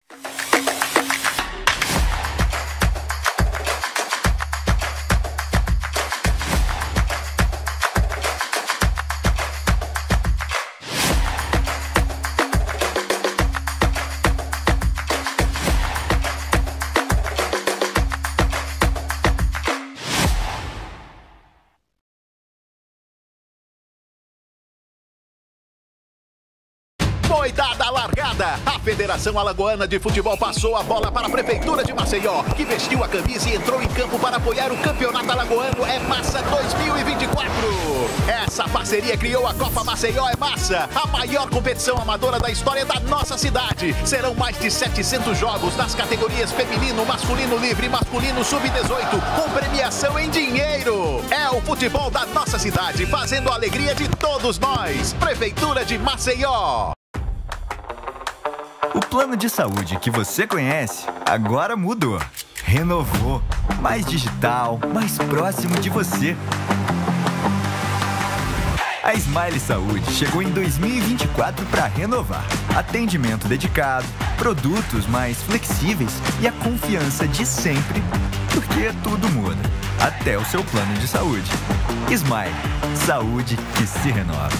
Foi dada a largada. A Federação Alagoana de Futebol passou a bola para a Prefeitura de Maceió, que vestiu a camisa e entrou em campo para apoiar o Campeonato Alagoano É Massa 2024. Essa parceria criou a Copa Maceió É Massa, a maior competição amadora da história da nossa cidade. Serão mais de 700 jogos nas categorias feminino, masculino livre e masculino sub-18, com premiação em dinheiro. É o futebol da nossa cidade, fazendo a alegria de todos nós. Prefeitura de Maceió. O plano de saúde que você conhece agora mudou. Renovou. Mais digital, mais próximo de você. A Smile Saúde chegou em 2024 para renovar. Atendimento dedicado, produtos mais flexíveis e a confiança de sempre. Porque tudo muda. Até o seu plano de saúde. Smile. Saúde que se renova.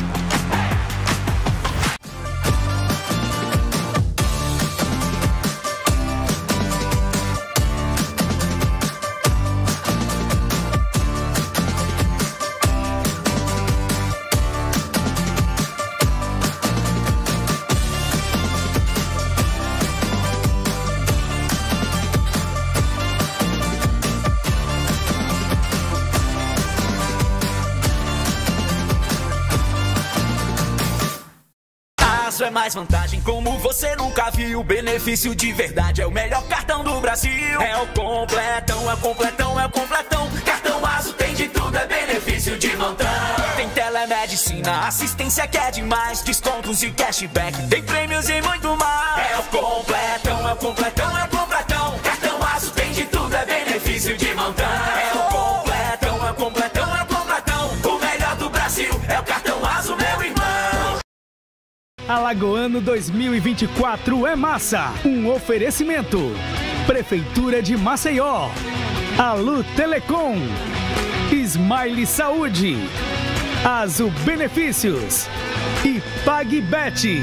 É mais vantagem como você nunca viu. Benefício de verdade, é o melhor cartão do Brasil. É o completão, é o completão, é o completão. Cartão Azul tem de tudo, é benefício de montão. Tem telemedicina, assistência que é demais, descontos e cashback, tem prêmios e muito mais. É o completão, é o completão, é o completão. Cartão Azul tem de tudo, é benefício de montão. É o completão, é o completão, é o completão. O melhor do Brasil é o cartão Azul, meu irmão. Alagoano 2024 é massa. Um oferecimento. Prefeitura de Maceió. Alu Telecom. Smile Saúde. Azul Benefícios. E PagBet.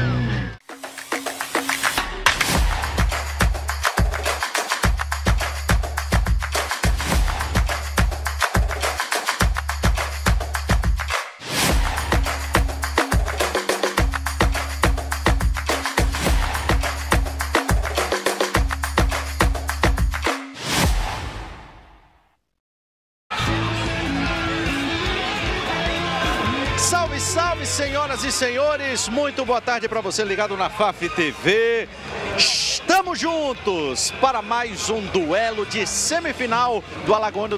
Salve, salve, senhoras e senhores, muito boa tarde para você ligado na FAF TV. Estamos juntos para mais um duelo de semifinal do Alagoano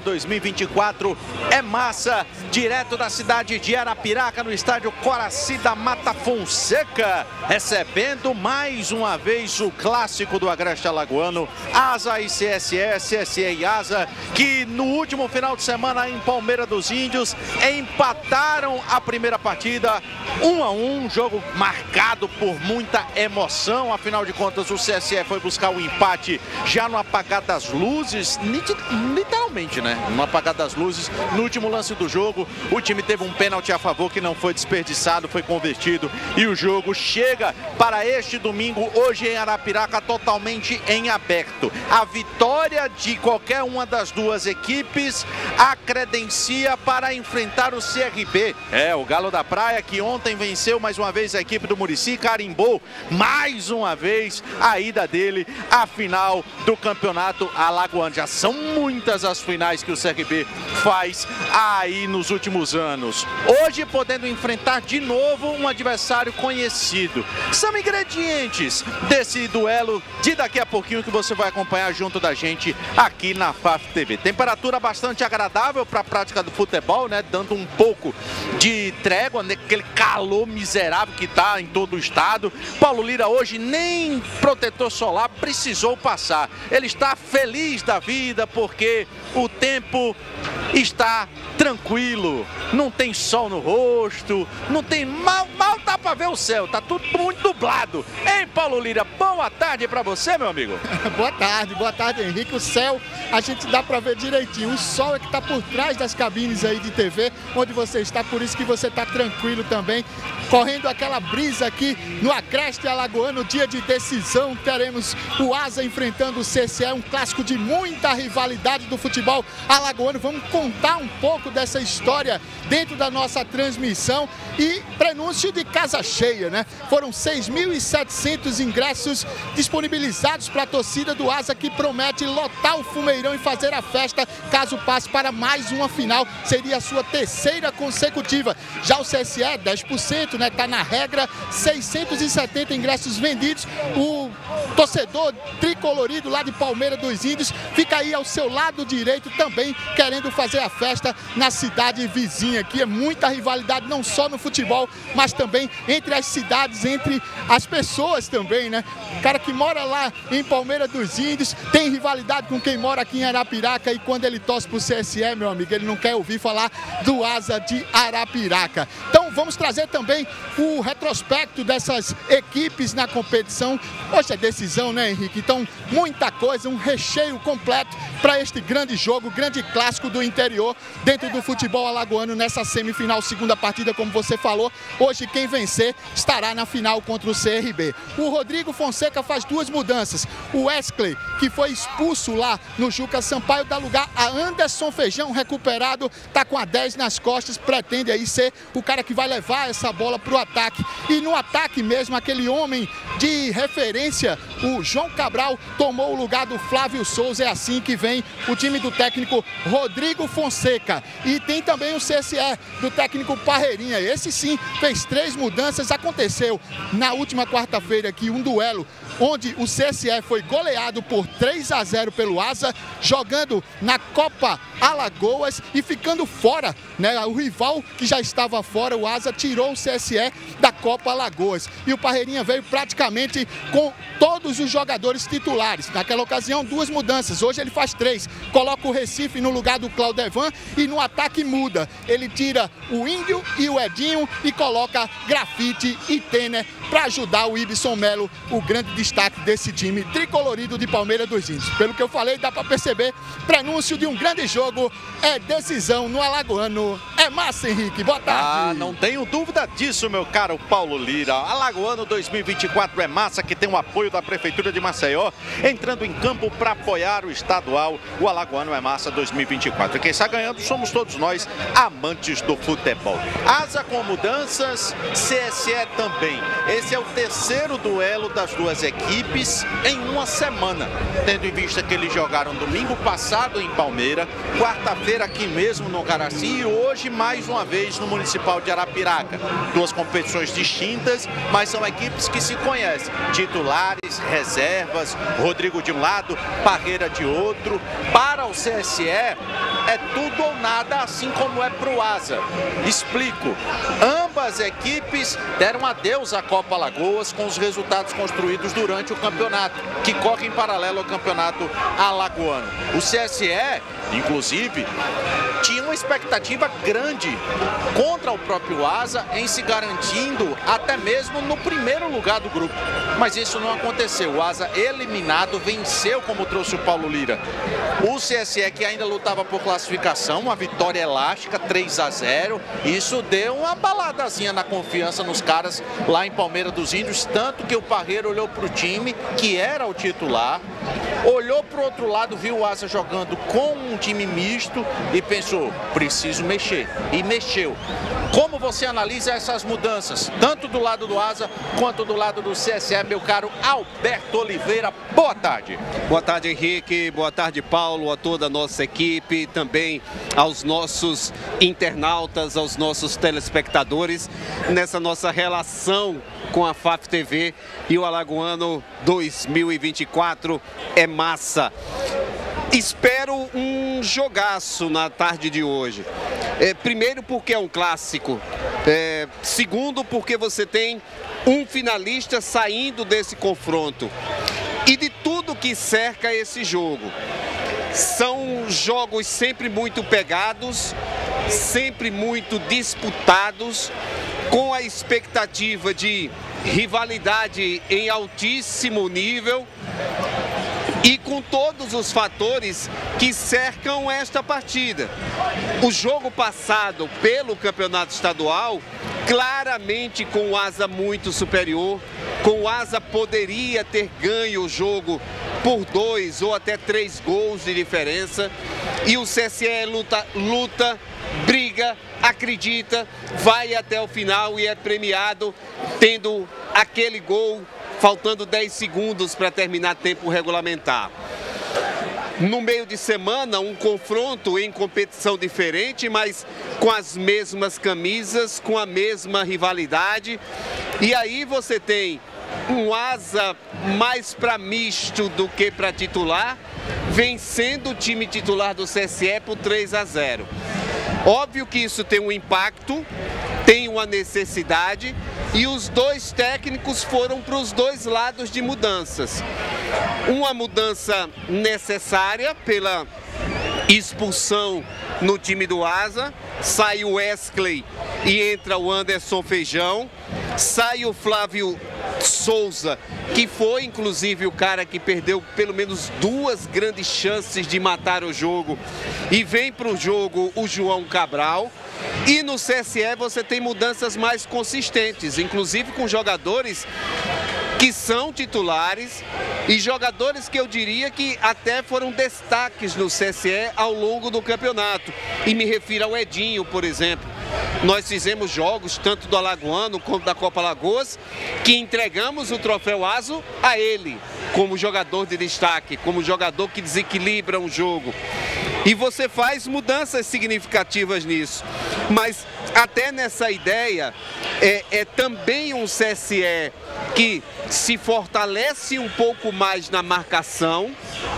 2024 É Massa, direto da cidade de Arapiraca, no estádio Coraci da Mata Fonseca, recebendo mais uma vez o clássico do Agreste Alagoano, Asa e CSE, CSE e Asa, que no último final de semana em Palmeira dos Índios empataram a primeira partida 1-1, jogo marcado por muita emoção. Afinal de contas, o CSE foi buscar o empate já no apagar das luzes, literalmente, né? No apagar das luzes, no último lance do jogo, o time teve um pênalti a favor que não foi desperdiçado, foi convertido, e o jogo chega para este domingo, hoje em Arapiraca, totalmente em aberto. A vitória de qualquer uma das duas equipes a credencia para enfrentar o CRB. O Galo da Praia, que ontem venceu mais uma vez a equipe do Murici, carimbou mais uma vez a ida dele à final do Campeonato Alagoano. Já são muitas as finais que o CRB faz aí nos últimos anos. Hoje podendo enfrentar de novo um adversário conhecido. São ingredientes desse duelo de daqui a pouquinho que você vai acompanhar junto da gente aqui na FAF TV. Temperatura bastante agradável para a prática do futebol, né? Dando um pouco de trégua, naquele calor miserável que está em todo o estado. Paulo Lira hoje nem protetor solar precisou passar. Ele está feliz da vida porque o tempo está tranquilo. Não tem sol no rosto, não tem mal tá dá para ver o céu, tá tudo muito nublado. Hein, Paulo Lira? Boa tarde para você, meu amigo. Boa tarde, Henrique. O céu a gente dá para ver direitinho. O sol é que está por trás das cabines aí de TV, onde você está, por isso que você está tranquilo também. Correndo aquela brisa aqui no Agreste Alagoano, dia de decisão. Teremos o Asa enfrentando o CSE, um clássico de muita rivalidade do futebol alagoano. Vamos contar um pouco dessa história dentro da nossa transmissão e prenúncio de casa cheia, né? Foram 6.700 ingressos disponibilizados para a torcida do Asa, que promete lotar o Fumeirão e fazer a festa caso passe para mais uma final. Seria a sua terceira consecutiva. Já o CSE, 10%, né? Tá na regra, 670 ingressos vendidos. O torcedor tricolorido lá de Palmeira dos Índios fica aí ao seu lado direito também querendo fazer a festa na cidade vizinha. Aqui é muita rivalidade, não só no futebol, mas também entre as cidades, entre as pessoas também, né? O cara que mora lá em Palmeira dos Índios tem rivalidade com quem mora aqui em Arapiraca, e quando ele torce pro CSE, meu amigo, ele não quer ouvir falar do Asa de Arapiraca. Então vamos trazer também o retrospecto dessas equipes na competição. Hoje é decisão, né, Henrique? Então muita coisa, um recheio completo para este grande jogo, grande clássico do interior dentro do futebol alagoano nessa semifinal, segunda partida, como você falou. Hoje quem vencer estará na final contra o CRB. O Rodrigo Fonseca faz duas mudanças. O Wesley, que foi expulso lá no Juca Sampaio, dá lugar a Anderson Feijão, recuperado, tá com a 10 nas costas, pretende aí ser o cara que vai levar essa bola pro ataque. E no ataque mesmo, aquele homem de referência, o João Cabral, tomou o lugar do Flávio Souza. É assim que vem o time do técnico Rodrigo Fonseca. E tem também o CSE do técnico Parreirinha. Esse sim fez 3 mudanças. Aconteceu na última quarta-feira aqui um duelo onde o CSE foi goleado por 3-0 pelo Asa, jogando na Copa Alagoas e ficando fora, né? O rival que já estava fora, o Asa, tirou o CSE da Copa Alagoas. E o Parreirinha veio praticamente com todos os jogadores titulares. Naquela ocasião, 2 mudanças. Hoje ele faz 3. Coloca o Recife no lugar do Claudevan e no ataque muda. Ele tira o Índio e o Edinho e coloca Grafite e Tener para ajudar o Ibson Melo, o grande destaque desse time tricolorido de Palmeira dos Índios. Pelo que eu falei, dá para perceber, prenúncio de um grande jogo, é decisão no Alagoano. É massa, Henrique. Boa tarde. Não tenho dúvida disso, meu caro Paulo Lira. Alagoano 2024 é massa, que tem o apoio da Prefeitura de Maceió, entrando em campo para apoiar o estadual. O Alagoano é massa 2024. E quem está ganhando somos todos nós, amantes do futebol. Asa com mudanças, CSE também. Esse é o terceiro duelo das duas equipes em uma semana, tendo em vista que eles jogaram domingo passado em Palmeira, quarta-feira aqui mesmo no Caraci e hoje mais uma vez no Municipal de Arapiraca. 2 competições distintas, mas são equipes que se conhecem. Titulares, reservas, Rodrigo de um lado, Parreira de outro. Para o CSE é tudo ou nada, assim como é para o Asa. Explico. Ambas equipes deram adeus à Copa Alagoas com os resultados construídos durante o campeonato, que corre em paralelo ao campeonato alagoano. O CSE, inclusive, tinha uma expectativa grande contra o próprio Asa em se garantindo até mesmo no primeiro lugar do grupo. Mas isso não aconteceu. O Asa eliminado venceu, como trouxe o Paulo Lira. O CSE, que ainda lutava por classificação, uma vitória elástica, 3-0. Isso deu uma baladazinha na confiança nos caras lá em Palmeira dos Índios, tanto que o Parreira olhou para o time, que era o titular, olhou para o outro lado, viu o Asa jogando com um time misto e pensou, preciso mexer. E mexeu. Como você analisa essas mudanças, tanto do lado do Asa quanto do lado do CSE, meu caro Alberto Oliveira? Boa tarde. Boa tarde, Henrique. Boa tarde, Paulo, a toda a nossa equipe, também aos nossos internautas, aos nossos telespectadores, nessa nossa relação com a FAF TV. E o Alagoano 2024 é massa. Espero um jogaço na tarde de hoje. Primeiro porque é um clássico. Segundo porque você tem um finalista saindo desse confronto. E de tudo que cerca esse jogo. São jogos sempre muito pegados, sempre muito disputados. com a expectativa de rivalidade em altíssimo nível e com todos os fatores que cercam esta partida. O jogo passado pelo campeonato estadual, claramente com o Asa muito superior, com o Asa poderia ter ganho o jogo por 2 ou até 3 gols de diferença, e o CSE luta, briga, acredita, vai até o final e é premiado tendo aquele gol faltando 10 segundos para terminar tempo regulamentar. No meio de semana, um confronto em competição diferente, mas com as mesmas camisas, com a mesma rivalidade. E aí você tem um Asa mais para misto do que para titular, vencendo o time titular do CSE por 3-0. Óbvio que isso tem um impacto, tem uma necessidade, e os dois técnicos foram para os dois lados de mudanças. Uma mudança necessária pela expulsão no time do Asa, sai o Wesley e entra o Anderson Feijão, sai o Flávio Souza, que foi inclusive o cara que perdeu pelo menos 2 grandes chances de matar o jogo, e vem para o jogo o João Cabral. E no CSE você tem mudanças mais consistentes, inclusive com jogadores que são titulares e jogadores que eu diria que até foram destaques no CSE ao longo do campeonato. E me refiro ao Edinho, por exemplo. Nós fizemos jogos, tanto do Alagoano como da Copa Alagoas, que entregamos o troféu Aso a ele, como jogador de destaque, como jogador que desequilibra um jogo. E você faz mudanças significativas nisso. Mas até nessa ideia, é também um CSE que se fortalece um pouco mais na marcação,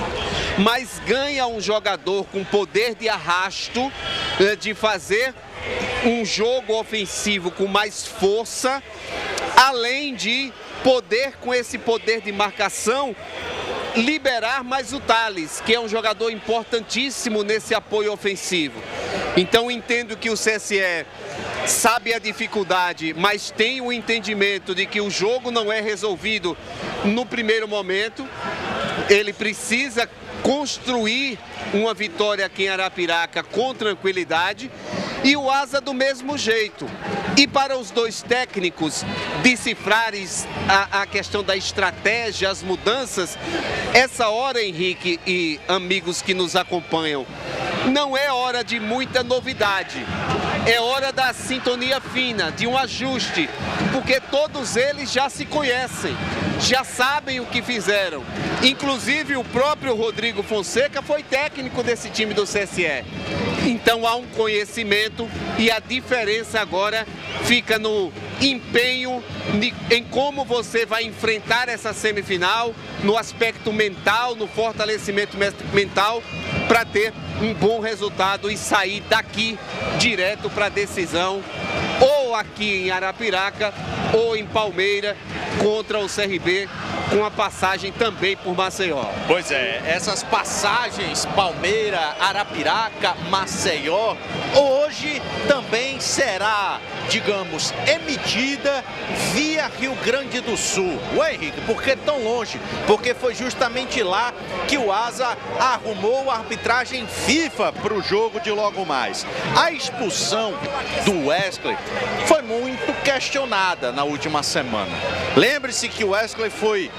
mas ganha um jogador com poder de arrasto, de fazer um jogo ofensivo com mais força, além de poder, com esse poder de marcação, liberar mais o Thales, que é um jogador importantíssimo nesse apoio ofensivo. Então entendo que o CSE sabe a dificuldade, mas tem o entendimento de que o jogo não é resolvido no primeiro momento. Ele precisa construir uma vitória aqui em Arapiraca com tranquilidade, e o Asa do mesmo jeito. E para os dois técnicos decifrarem a questão da estratégia, as mudanças, essa hora, Henrique e amigos que nos acompanham, não é hora de muita novidade. É hora da sintonia fina, de um ajuste, porque todos eles já se conhecem, já sabem o que fizeram. Inclusive o próprio Rodrigo Fonseca foi técnico desse time do CSE. Então há um conhecimento, e a diferença agora fica no empenho em como você vai enfrentar essa semifinal, no aspecto mental, no fortalecimento mental, para ter um bom resultado e sair daqui direto para a decisão, ou aqui em Arapiraca ou em Palmeira, contra o CRB, com a passagem também por Maceió. Pois é, essas passagens Palmeira, Arapiraca, Maceió, hoje também será, digamos, emitida via Rio Grande do Sul. Ué, Henrique, por que tão longe? Porque foi justamente lá que o Asa arrumou a arbitragem FIFA para o jogo de logo mais. A expulsão do Wesley foi muito questionada na última semana. Lembre-se que o Wesley foi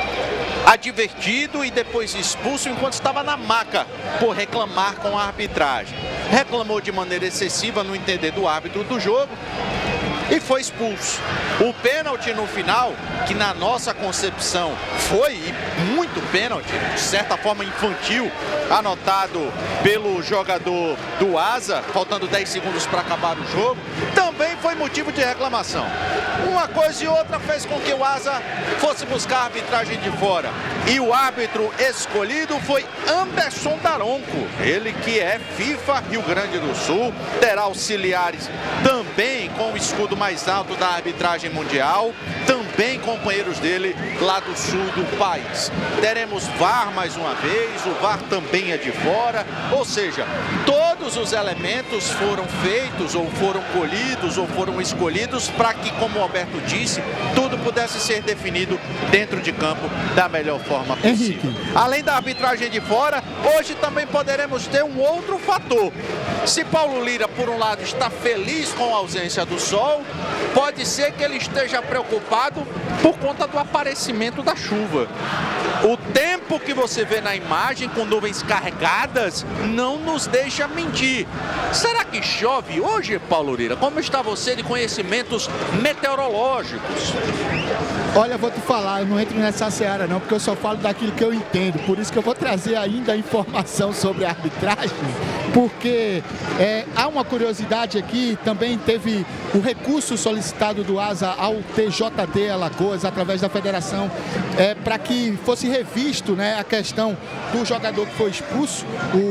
advertido e depois expulso enquanto estava na maca por reclamar com a arbitragem. Reclamou de maneira excessiva no entender do árbitro do jogo e foi expulso. O pênalti no final, que na nossa concepção foi muito pênalti, de certa forma infantil, anotado pelo jogador do Asa, faltando 10 segundos para acabar o jogo, também foi motivo de reclamação. Uma coisa e outra fez com que o Asa fosse buscar a arbitragem de fora. E o árbitro escolhido foi Anderson Daronco, ele que é FIFA Rio Grande do Sul, terá auxiliares também com o escudo mais alto da arbitragem mundial, também companheiros dele lá do sul do país. Teremos VAR mais uma vez, o VAR também é de fora, ou seja, todos todos os elementos foram feitos, ou foram colhidos, ou foram escolhidos para que, como o Alberto disse, tudo pudesse ser definido dentro de campo da melhor forma possível. Henrique. Além da arbitragem de fora, hoje também poderemos ter um outro fator. Se Paulo Lira, por um lado, está feliz com a ausência do sol, pode ser que ele esteja preocupado por conta do aparecimento da chuva. O tempo que você vê na imagem com nuvens carregadas não nos deixa mentir. Será que chove hoje, Paulo Lira? Como está você de conhecimentos meteorológicos? Olha, eu vou te falar, eu não entro nessa seara não, porque eu só falo daquilo que eu entendo. Por isso que eu vou trazer ainda a informação sobre a arbitragem, porque há uma curiosidade aqui, também teve o recurso solicitado do ASA ao TJD Alagoas, através da federação, para que fosse revisto, né, a questão do jogador que foi expulso,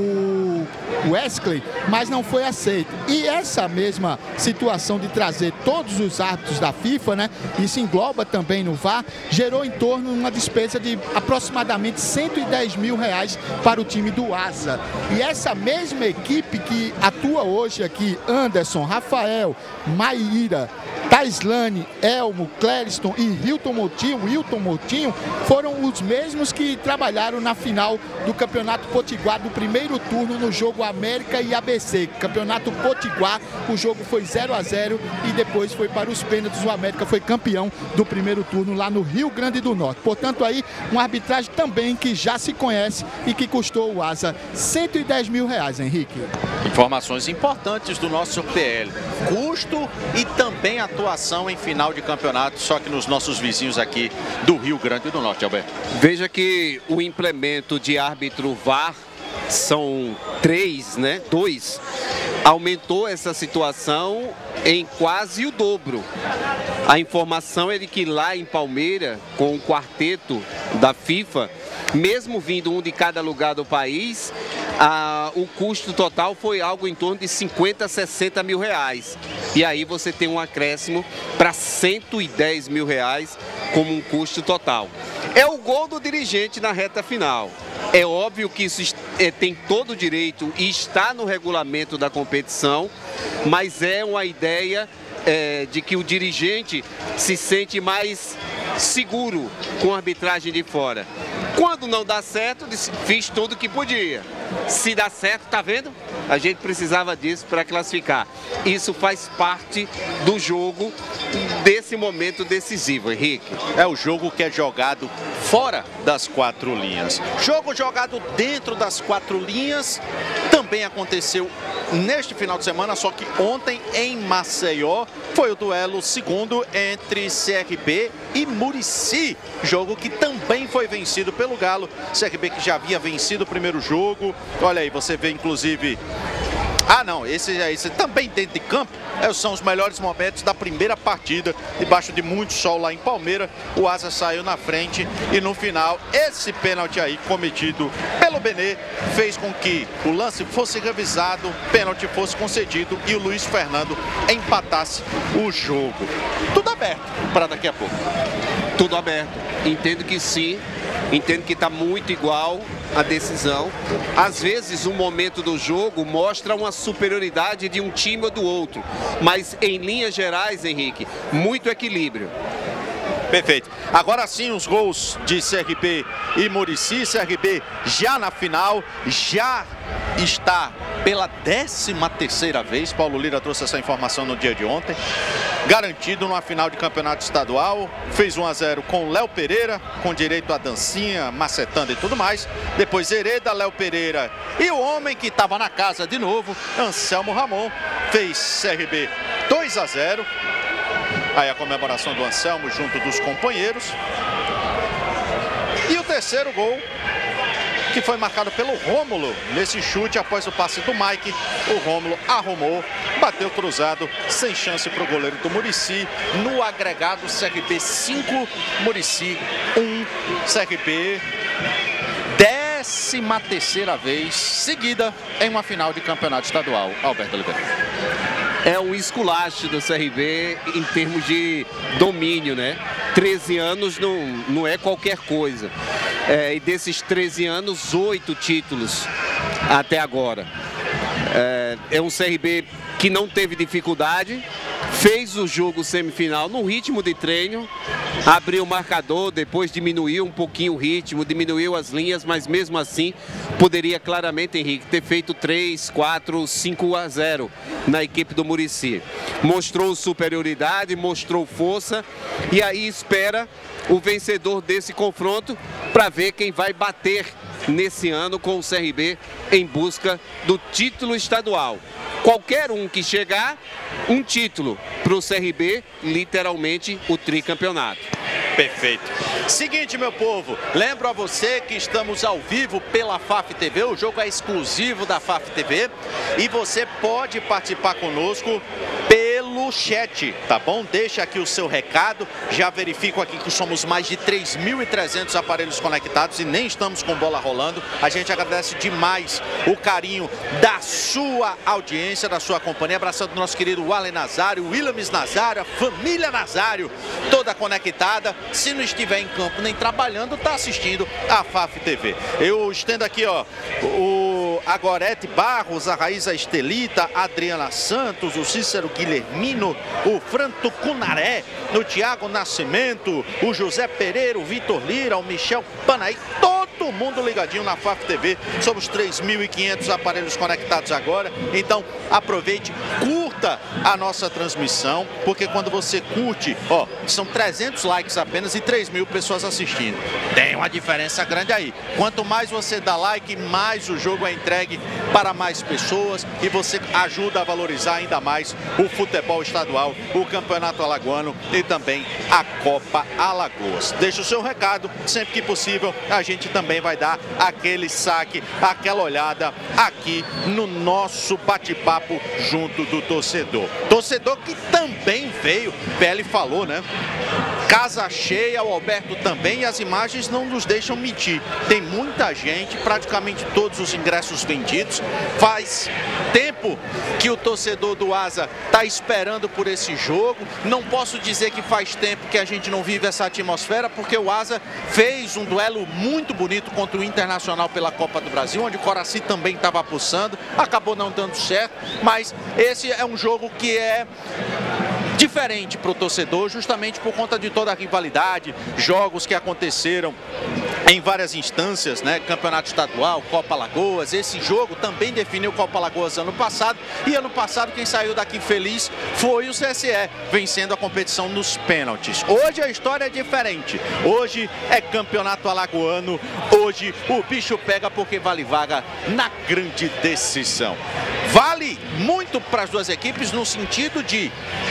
o Wesley, mas não foi aceito. E essa mesma situação de trazer todos os árbitros da FIFA, né, isso engloba também no VAR, gerou em torno de uma despesa de aproximadamente R$110 mil para o time do ASA. E essa mesma equipe que atua hoje aqui, Anderson, Rafael, Maíra, Taislane, Elmo, Clériston e Wilton Moutinho foram os mesmos que trabalharam na final do Campeonato Potiguar do primeiro turno no jogo América e ABC. Campeonato Potiguar, o jogo foi 0-0 e depois foi para os pênaltis. O América foi campeão do primeiro turno lá no Rio Grande do Norte. Portanto, aí uma arbitragem também que já se conhece e que custou o ASA R$110 mil, Henrique. Informações importantes do nosso PL. Custo e também atuação em final de campeonato, só que nos nossos vizinhos aqui do Rio Grande do Norte, Alberto. Veja que o implemento de árbitro VAR, são 3, né? 2, aumentou essa situação em quase o dobro. A informação é de que lá em Palmeira, com o quarteto da FIFA, mesmo vindo um de cada lugar do país, o custo total foi algo em torno de 50 a 60 mil reais. E aí você tem um acréscimo para 110 mil reais como um custo total. É o gol do dirigente na reta final. É óbvio que isso tem todo o direito e está no regulamento da competição, mas é uma ideia de que o dirigente se sente mais seguro com a arbitragem de fora. Quando não dá certo, fiz tudo o que podia. Se dá certo, tá vendo? A gente precisava disso para classificar. Isso faz parte do jogo, desse momento decisivo, Henrique. É o jogo que é jogado fora das 4 linhas. Jogo jogado dentro das 4 linhas também aconteceu neste final de semana, só que ontem em Maceió foi o duelo segundo entre CRB e Murici. Jogo que também foi vencido pelo Galo. CRB que já havia vencido o primeiro jogo. Olha aí, você vê inclusive... esse também dentro de campo são os melhores momentos da primeira partida, debaixo de muito sol lá em Palmeira. O ASA saiu na frente e no final esse pênalti aí cometido pelo Benê fez com que o lance fosse revisado, pênalti fosse concedido e o Luiz Fernando empatasse o jogo. Tudo aberto para daqui a pouco. Tudo aberto. Entendo que sim. Entendo que está muito igual a decisão. Às vezes, o momento do jogo mostra uma superioridade de um time ou do outro. Mas, em linhas gerais, Henrique, muito equilíbrio. Perfeito. Agora sim, os gols de CRB e Murici. CRB já na final, já está pela 13ª vez. Paulo Lira trouxe essa informação no dia de ontem. Garantido numa final de campeonato estadual. Fez 1-0 com Léo Pereira, com direito a dancinha, macetando e tudo mais. Depois Hereda, Léo Pereira e o homem que estava na casa de novo, Anselmo Ramon, fez CRB 2-0. Aí a comemoração do Anselmo junto dos companheiros. E o terceiro gol, que foi marcado pelo Rômulo nesse chute após o passe do Mike. O Rômulo arrumou, bateu cruzado, sem chance para o goleiro do Murici. No agregado, CRB 5, Murici 1. CRB 13ª vez seguida em uma final de campeonato estadual. Alberto Oliveira. É um esculacho do CRB em termos de domínio, né? 13 anos não é qualquer coisa. E desses 13 anos, 8 títulos até agora. É um CRB que não teve dificuldade, fez o jogo semifinal no ritmo de treino, abriu o marcador, depois diminuiu um pouquinho o ritmo, diminuiu as linhas, mas mesmo assim poderia claramente, Henrique, ter feito 3, 4, 5-0 na equipe do Muricy. Mostrou superioridade, mostrou força e aí espera o vencedor desse confronto para ver quem vai bater nesse ano com o CRB em busca do título estadual. Qualquer um que chegar, um título para o CRB, literalmente o tricampeonato. Perfeito. Seguinte, meu povo, lembro a você que estamos ao vivo pela FAF TV, o jogo é exclusivo da FAF TV e você pode participar conosco pelo chat, tá bom? Deixa aqui o seu recado, já verifico aqui que somos mais de 3.300 aparelhos conectados e nem estamos com bola rolando. A gente agradece demais o carinho da sua audiência, da sua companhia, abraçando o nosso querido Allen Nazário, Williams Nazário, a família Nazário, toda conectada. Se não estiver em campo nem trabalhando, está assistindo a FAF TV. Eu estendo aqui, ó, a Gorete Barros, a Raíza Estelita, a Adriana Santos, o Cícero Guilhermino, o Franto Cunaré, o Tiago Nascimento, o José Pereira, o Vitor Lira, o Michel Panaí, todo mundo ligadinho na FAF TV. Somos 3.500 aparelhos conectados agora, então aproveite, curta a nossa transmissão, porque quando você curte, ó, são 300 likes apenas e 3.000 pessoas assistindo. Tem uma diferença grande aí. Quanto mais você dá like, mais o jogo é entregue para mais pessoas e você ajuda a valorizar ainda mais o futebol estadual, o Campeonato Alagoano e também a Copa Alagoas. Deixa o seu recado, sempre que possível a gente também vai dar aquele saque, aquela olhada aqui no nosso bate-papo junto do torcedor. Torcedor que também veio, PL falou, né? Casa cheia, o Alberto também, e as imagens não nos deixam mentir. Tem muita gente, praticamente todos os ingressos vendidos. Faz tempo que o torcedor do Asa está esperando por esse jogo. Não posso dizer que faz tempo que a gente não vive essa atmosfera, porque o Asa fez um duelo muito bonito contra o Internacional pela Copa do Brasil, onde o Coraci também estava pulsando. Acabou não dando certo, mas esse é um jogo que é diferente para o torcedor, justamente por conta de toda a rivalidade, jogos que aconteceram em várias instâncias, né? Campeonato Estadual, Copa Alagoas. Esse jogo também definiu Copa Alagoas ano passado, e ano passado quem saiu daqui feliz foi o CSE, vencendo a competição nos pênaltis. Hoje a história é diferente, hoje é Campeonato Alagoano, hoje o bicho pega porque vale vaga na grande decisão. Vale muito para as duas equipes no sentido de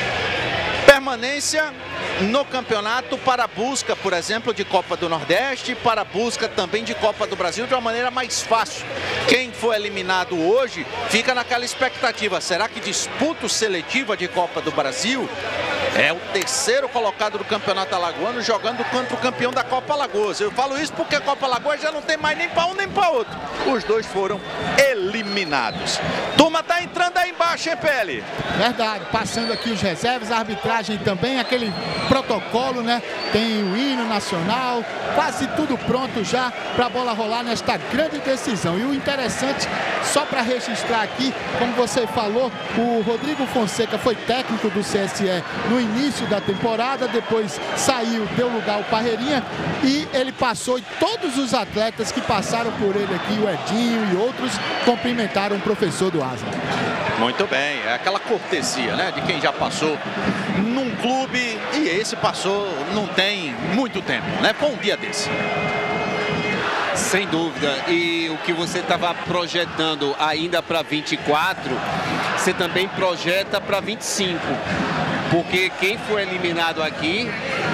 permanência no campeonato para a busca, por exemplo, de Copa do Nordeste, para a busca também de Copa do Brasil de uma maneira mais fácil. Quem for eliminado hoje fica naquela expectativa, será que disputa seletiva de Copa do Brasil? É o terceiro colocado do Campeonato Alagoano jogando contra o campeão da Copa Alagoas. Eu falo isso porque a Copa Alagoas já não tem mais nem para um nem para outro. Os dois foram eliminados. Turma tá entrando aí embaixo, hein, PL? Verdade, passando aqui os reservas, a arbitragem também, aquele protocolo, né? Tem o hino nacional, quase tudo pronto já para a bola rolar nesta grande decisão. E o interessante, só para registrar aqui, como você falou, o Rodrigo Fonseca foi técnico do CSE no início da temporada, depois saiu, deu lugar ao Parreirinha e ele passou, e todos os atletas que passaram por ele aqui, o Edinho e outros, cumprimentaram o professor do Asa. Muito bem, é aquela cortesia, né, de quem já passou num clube, e esse passou não tem muito tempo, né, foi um dia desse. Sem dúvida, e o que você estava projetando ainda para 24, você também projeta para 25, porque quem for eliminado aqui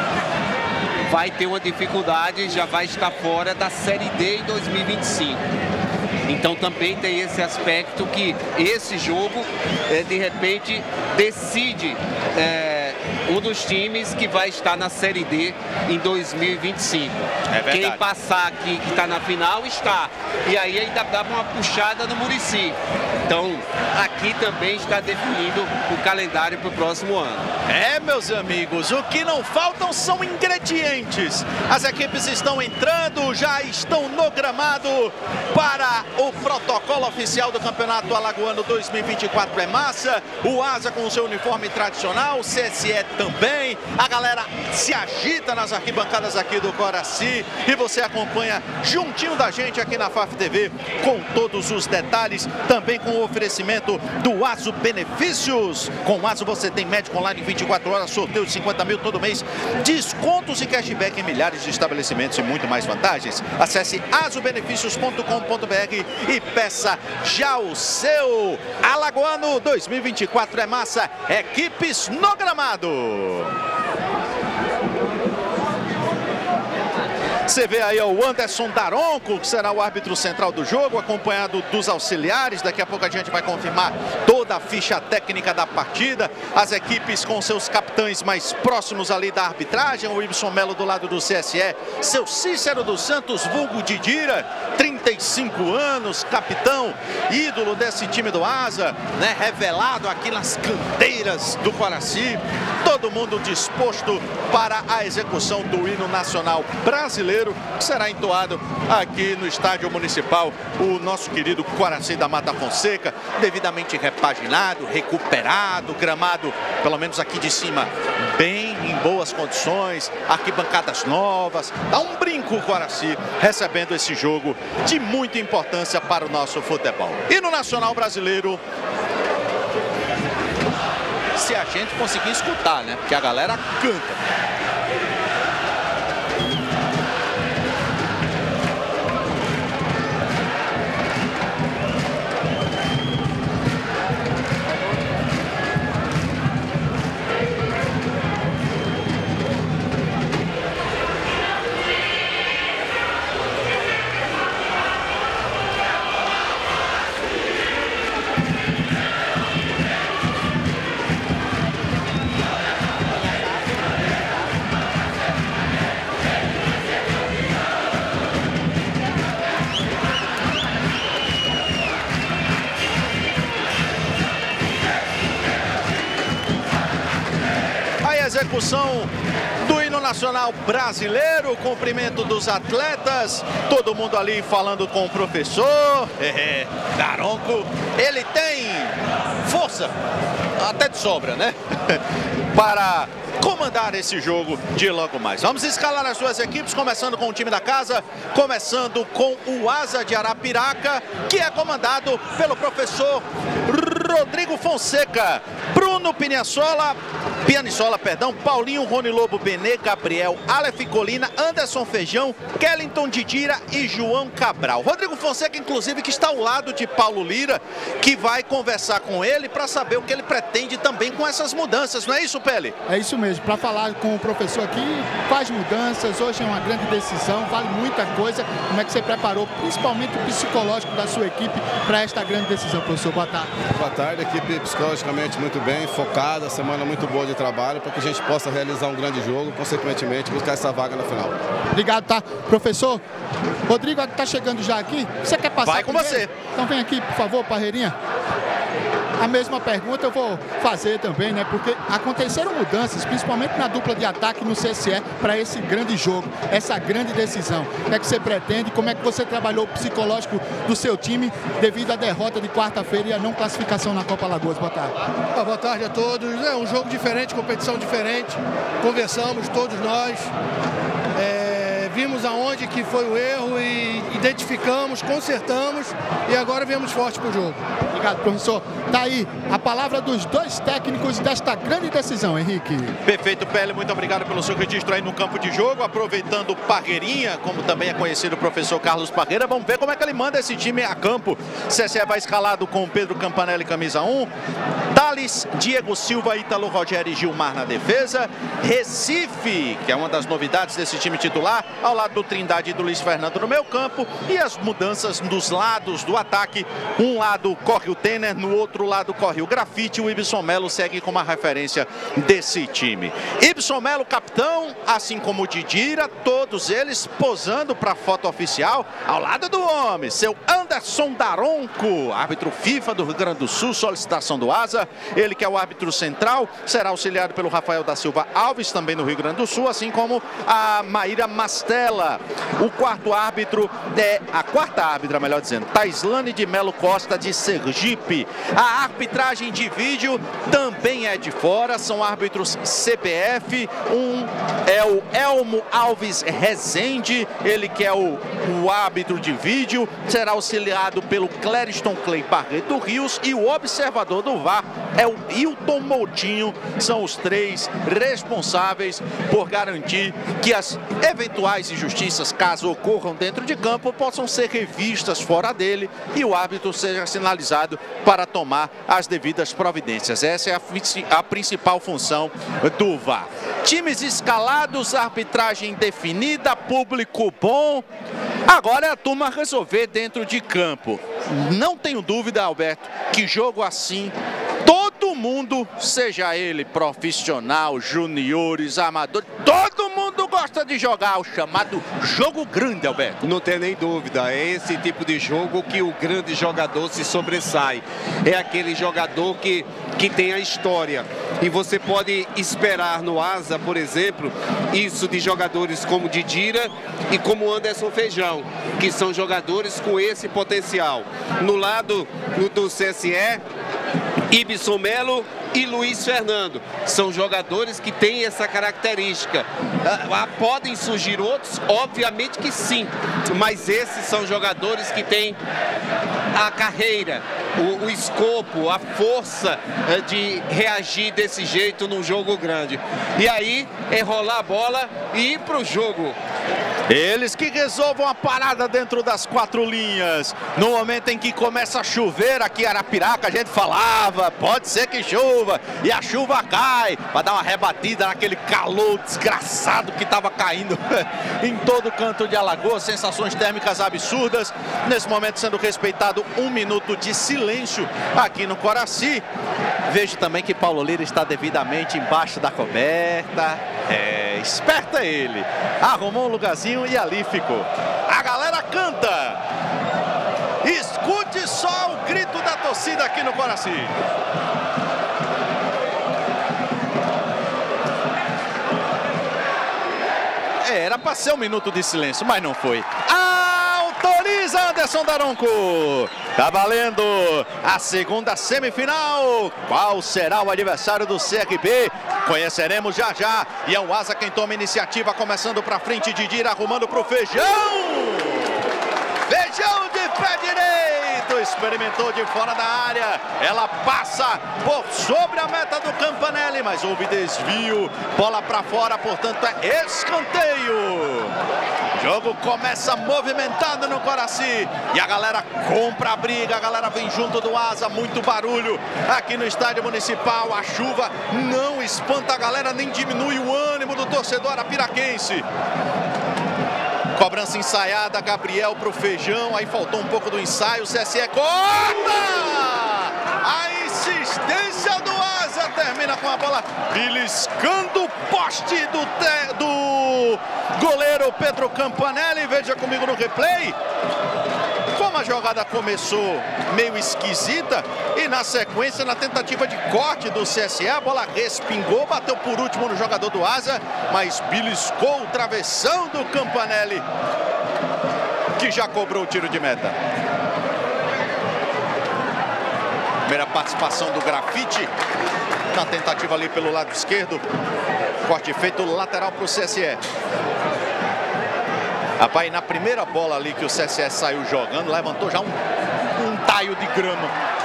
vai ter uma dificuldade, já vai estar fora da Série D em 2025. Então também tem esse aspecto que esse jogo, de repente, decide um dos times que vai estar na Série D em 2025. É verdade. Quem passar aqui, que está na final, está. E aí ainda dá uma puxada no Muricy. Então, aqui também está definindo o calendário para o próximo ano. É, meus amigos, o que não faltam são ingredientes. As equipes estão entrando, já estão no gramado para o protocolo oficial do Campeonato Alagoano 2024 EMASA. O Asa com o seu uniforme tradicional, o CSE também. A galera se agita nas arquibancadas aqui do Coraci e você acompanha juntinho da gente aqui na FAF TV com todos os detalhes, também com o oferecimento do Aso Benefícios. Com o Aso você tem médico online 24 horas, sorteio de 50 mil todo mês, descontos e cashback em milhares de estabelecimentos e muito mais vantagens. Acesse asobenefícios.com.br e peça já o seu. Alagoano 2024 EMASA, equipes no gramado. Você vê aí o Anderson Daronco, que será o árbitro central do jogo, acompanhado dos auxiliares. Daqui a pouco a gente vai confirmar toda a ficha técnica da partida. As equipes com seus capitães mais próximos ali da arbitragem. O Ibson Melo do lado do CSE, seu Cícero dos Santos, vulgo Didira, 35 anos, capitão, ídolo desse time do Asa, né? Revelado aqui nas canteiras do Coraci. Todo mundo disposto para a execução do hino nacional brasileiro, que será entoado aqui no Estádio Municipal. O nosso querido Coraci da Mata Fonseca, devidamente repaginado, recuperado, gramado, pelo menos aqui de cima, bem em boas condições, arquibancadas novas. Dá um brinco o Coraci recebendo esse jogo de muita importância para o nosso futebol. E no Nacional Brasileiro, se a gente conseguir escutar, né? Porque a galera canta. Execução do hino nacional brasileiro, cumprimento dos atletas, todo mundo ali falando com o professor Daronco. Ele tem força, até de sobra, né? Para comandar esse jogo de logo mais. Vamos escalar as suas equipes, começando com o time da casa, começando com o Asa de Arapiraca, que é comandado pelo professor Rodrigo Fonseca, Bruno Pianisola, Paulinho, Rony Lobo, Benê, Gabriel, Aleph Colina, Anderson Feijão, Kellington Didira e João Cabral. Rodrigo Fonseca, inclusive, que está ao lado de Paulo Lira, que vai conversar com ele para saber o que ele pretende também com essas mudanças, não é isso, Pele? É isso mesmo, para falar com o professor aqui, faz mudanças, hoje é uma grande decisão, vale muita coisa. Como é que você preparou, principalmente o psicológico da sua equipe, para esta grande decisão, professor? Boa tarde. Boa tarde, equipe psicologicamente muito bem, focada, semana muito boa de trabalho, para que a gente possa realizar um grande jogo, consequentemente buscar essa vaga na final. Obrigado, tá? Professor, Rodrigo está chegando já aqui, você quer passar? Vai com você. Então vem aqui, por favor, Parreirinha. A mesma pergunta eu vou fazer também, né? Porque aconteceram mudanças, principalmente na dupla de ataque no CSE, para esse grande jogo, essa grande decisão. O que é que você pretende? Como é que você trabalhou o psicológico do seu time devido à derrota de quarta-feira e a não classificação na Copa Alagoas? Boa tarde. Boa tarde a todos. É um jogo diferente, competição diferente. Conversamos todos nós. Vimos aonde que foi o erro e identificamos, consertamos e agora viemos forte para o jogo. Obrigado, professor. Tá aí a palavra dos dois técnicos desta grande decisão, Henrique. Perfeito, Pele. Muito obrigado pelo seu registro aí no campo de jogo. Aproveitando Parreirinha, como também é conhecido o professor Carlos Parreira, vamos ver como é que ele manda esse time a campo. CSE vai escalado com Pedro Campanelli, camisa 1. Thales, Diego Silva, Ítalo, Rogério e Gilmar na defesa. Recife, que é uma das novidades desse time titular, ao lado do Trindade e do Luiz Fernando no meio campo. E as mudanças dos lados do ataque. Um lado corre corre o Tenner, no outro lado corre o Grafite. O Ibson Melo segue como a referência desse time. Ibson Melo, capitão, assim como o Didira, todos eles posando para a foto oficial ao lado do homem, seu Anderson Daronco, árbitro FIFA do Rio Grande do Sul, solicitação do Asa. Ele que é o árbitro central, será auxiliado pelo Rafael da Silva Alves, também no Rio Grande do Sul, assim como a Maíra Mastella. O quarto árbitro a quarta árbitra, melhor dizendo, Taislane de Melo Costa, de Sergipe. A arbitragem de vídeo também é de fora, são árbitros CBF. Um é o Elmo Alves Rezende, ele que é o árbitro de vídeo, será auxiliado pelo Clériston Clay Barreto Rios, e o observador do VAR é o Hilton Moutinho. São os três responsáveis por garantir que as eventuais injustiças, caso ocorram dentro de campo, possam ser revistas fora dele e o árbitro seja sinalizado para tomar as devidas providências. Essa é a principal função do VAR. Times escalados, arbitragem definida, público bom. Agora é a turma resolver dentro de campo. Não tenho dúvida, Alberto, que jogo assim, todo mundo, seja ele profissional, juniores, amador, todo mundo gosta de jogar o chamado jogo grande, Alberto. Não tem nem dúvida, é esse tipo de jogo que o grande jogador se sobressai. É aquele jogador que tem a história. E você pode esperar no Asa, por exemplo, isso de jogadores como Didira e como Anderson Feijão, que são jogadores com esse potencial. No lado do CSE, Ibson Melo e Luiz Fernando são jogadores que têm essa característica. Podem surgir outros? Obviamente que sim, mas esses são jogadores que têm a carreira, o escopo, a força de reagir desse jeito num jogo grande. E aí é rolar a bola e ir para o jogo. Eles que resolvam a parada dentro das quatro linhas. No momento em que começa a chover aqui em Arapiraca, a gente falava, pode ser que chova. E a chuva cai, para dar uma rebatida naquele calor desgraçado que estava caindo em todo canto de Alagoas. Sensações térmicas absurdas. Nesse momento sendo respeitado 1 minuto de silêncio aqui no Coraci. Vejo também que Paulo Lira está devidamente embaixo da coberta. Esperta ele. Arrumou um lugarzinho e ali ficou. A galera canta. Escute só o grito da torcida aqui no Coraci. Era para ser 1 minuto de silêncio, mas não foi. Autoriza Anderson Daronco. Tá valendo a segunda semifinal. Qual será o adversário do CRB? Conheceremos já já. E é o Asa quem toma a iniciativa, começando para frente, Didira arrumando para o Feijão. Feijão de pé direito, experimentou de fora da área. Ela passa por sobre a meta do Campanelli, mas houve desvio. Bola para fora, portanto é escanteio. O jogo começa movimentado no Coraci e a galera compra a briga, a galera vem junto do Asa, muito barulho aqui no estádio municipal. A chuva não espanta a galera, nem diminui o ânimo do torcedor arapiraquense. Cobrança ensaiada, Gabriel para o Feijão, aí faltou um pouco do ensaio, o CSE corta! A insistência do Asa termina com a bola beliscando o poste do goleiro Pedro Campanelli. Veja comigo no replay como a jogada começou meio esquisita e na sequência, na tentativa de corte do CSE, a bola respingou, bateu por último no jogador do Asa, mas beliscou o travessão do Campanelli, que já cobrou o tiro de meta. Primeira participação do Grafite na tentativa ali pelo lado esquerdo. Corte feito lateral para o CSE. Rapaz, na primeira bola ali que o CSE saiu jogando, levantou já um taio de grama.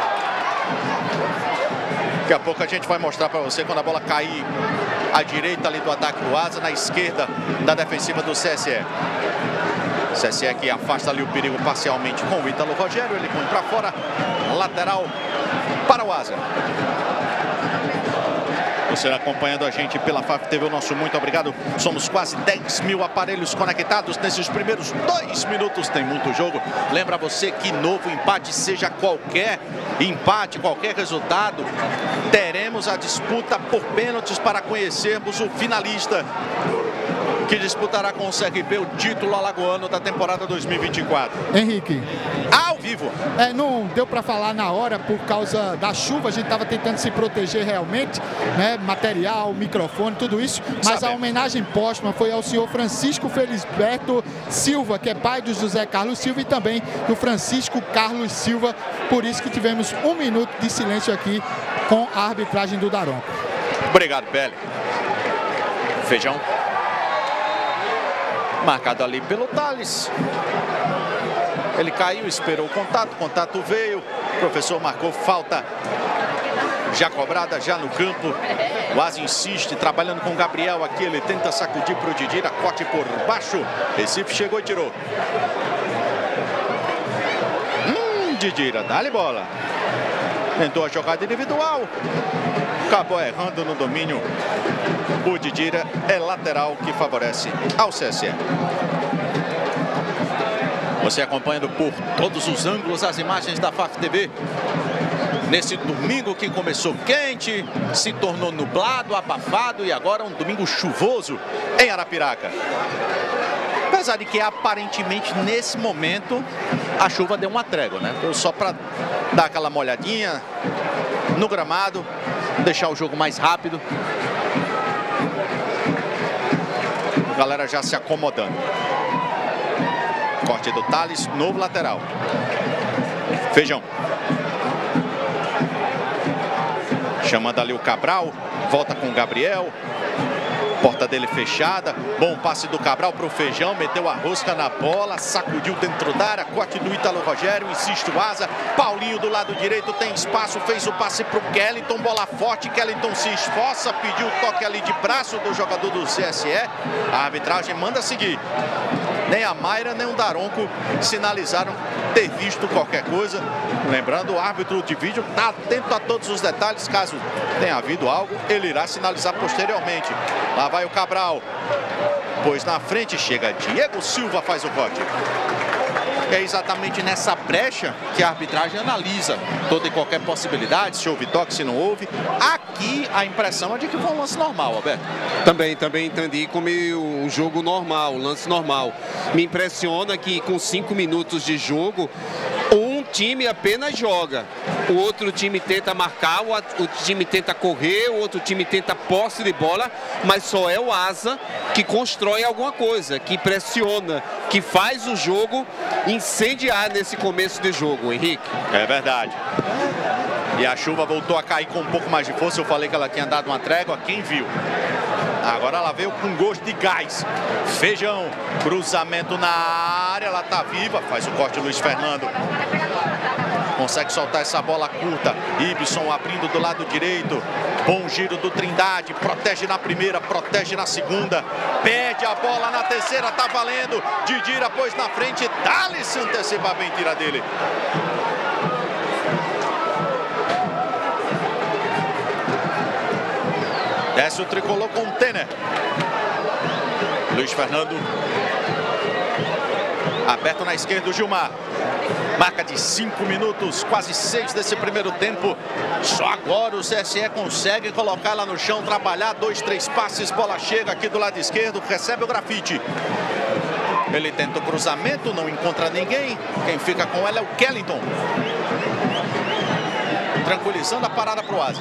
Daqui a pouco a gente vai mostrar para você quando a bola cair à direita ali do ataque do Asa, na esquerda da defensiva do CSE. CSE que afasta ali o perigo parcialmente com o Ítalo Rogério. Ele põe para fora, lateral para o Asa. Você acompanhando a gente pela FAF TV, o nosso muito obrigado. Somos quase 10 mil aparelhos conectados nesses primeiros 2 minutos. Tem muito jogo. Lembra você que novo empate, seja qualquer empate, qualquer resultado, teremos a disputa por pênaltis para conhecermos o finalista que disputará com o CRB o título alagoano da temporada 2024. Henrique. Ao vivo. Não deu para falar na hora por causa da chuva, a gente estava tentando se proteger realmente, né? Material, microfone, tudo isso. Mas a homenagem póstuma foi ao senhor Francisco Felisberto Silva, que é pai do José Carlos Silva e também do Francisco Carlos Silva. Por isso que tivemos 1 minuto de silêncio aqui com a arbitragem do Daronco. Obrigado, Pele. Feijão. Marcado ali pelo Thales. Ele caiu, esperou o contato veio. O professor marcou falta já cobrada, já no campo. O Asa insiste, trabalhando com o Gabriel aqui. Ele tenta sacudir para o Didira, corte por baixo. Recife chegou e tirou. Didira, dá-lhe bola. Tentou a jogada individual. Acabou errando no domínio. O Didira é lateral que favorece ao CSE. Você acompanhando por todos os ângulos as imagens da FAF TV. Nesse domingo que começou quente, se tornou nublado, abafado e agora um domingo chuvoso em Arapiraca. Apesar de que aparentemente nesse momento a chuva deu uma trégua, né? Só para dar aquela molhadinha no gramado, deixar o jogo mais rápido. Galera já se acomodando. Corte do Thales, novo lateral. Feijão. Chamando ali o Cabral. Volta com o Gabriel. Porta dele fechada. Bom passe do Cabral para o Feijão. Meteu a rosca na bola. Sacudiu dentro da área. Corte do Ítalo Rogério. Insiste o Asa. Paulinho do lado direito tem espaço. Fez o passe para o Kellington. Bola forte. Kellington se esforça. Pediu o toque ali de braço do jogador do CSE. A arbitragem manda seguir. Nem a Mayra, nem o Daronco sinalizaram ter visto qualquer coisa. Lembrando, o árbitro de vídeo está atento a todos os detalhes. Caso tenha havido algo, ele irá sinalizar posteriormente. Lá vai o Cabral. Pois na frente chega Diego Silva, faz o corte. É exatamente nessa brecha que a arbitragem analisa toda e qualquer possibilidade, se houve toque, se não houve. Aqui a impressão é de que foi um lance normal, Alberto. Também entendi como um jogo normal, um lance normal. Me impressiona que com 5 minutos de jogo, um time apenas joga. O outro time tenta marcar, o outro time tenta correr, o outro time tenta posse de bola, mas só é o Asa que constrói alguma coisa, que pressiona, que faz o jogo incendiar nesse começo de jogo, Henrique. É verdade. E a chuva voltou a cair com um pouco mais de força. Eu falei que ela tinha dado uma trégua, quem viu? Agora ela veio com gosto de gás. Feijão, cruzamento na área, ela tá viva, faz o corte Luiz Fernando. Consegue soltar essa bola curta. Ibson abrindo do lado direito. Bom giro do Trindade. Protege na primeira, protege na segunda. Perde a bola na terceira, tá valendo. Didira pôs na frente. Thales se antecipa bem, tira dele. Desce o tricolor com o Tener. Luiz Fernando. Aberto na esquerda o Gilmar. Marca de 5 minutos, quase 6 desse primeiro tempo. Só agora o CSE consegue colocar lá no chão, trabalhar 2, 3 passes, bola chega aqui do lado esquerdo, recebe o Grafite. Ele tenta o cruzamento, não encontra ninguém. Quem fica com ela é o Kellington. Tranquilizando a parada pro Asa.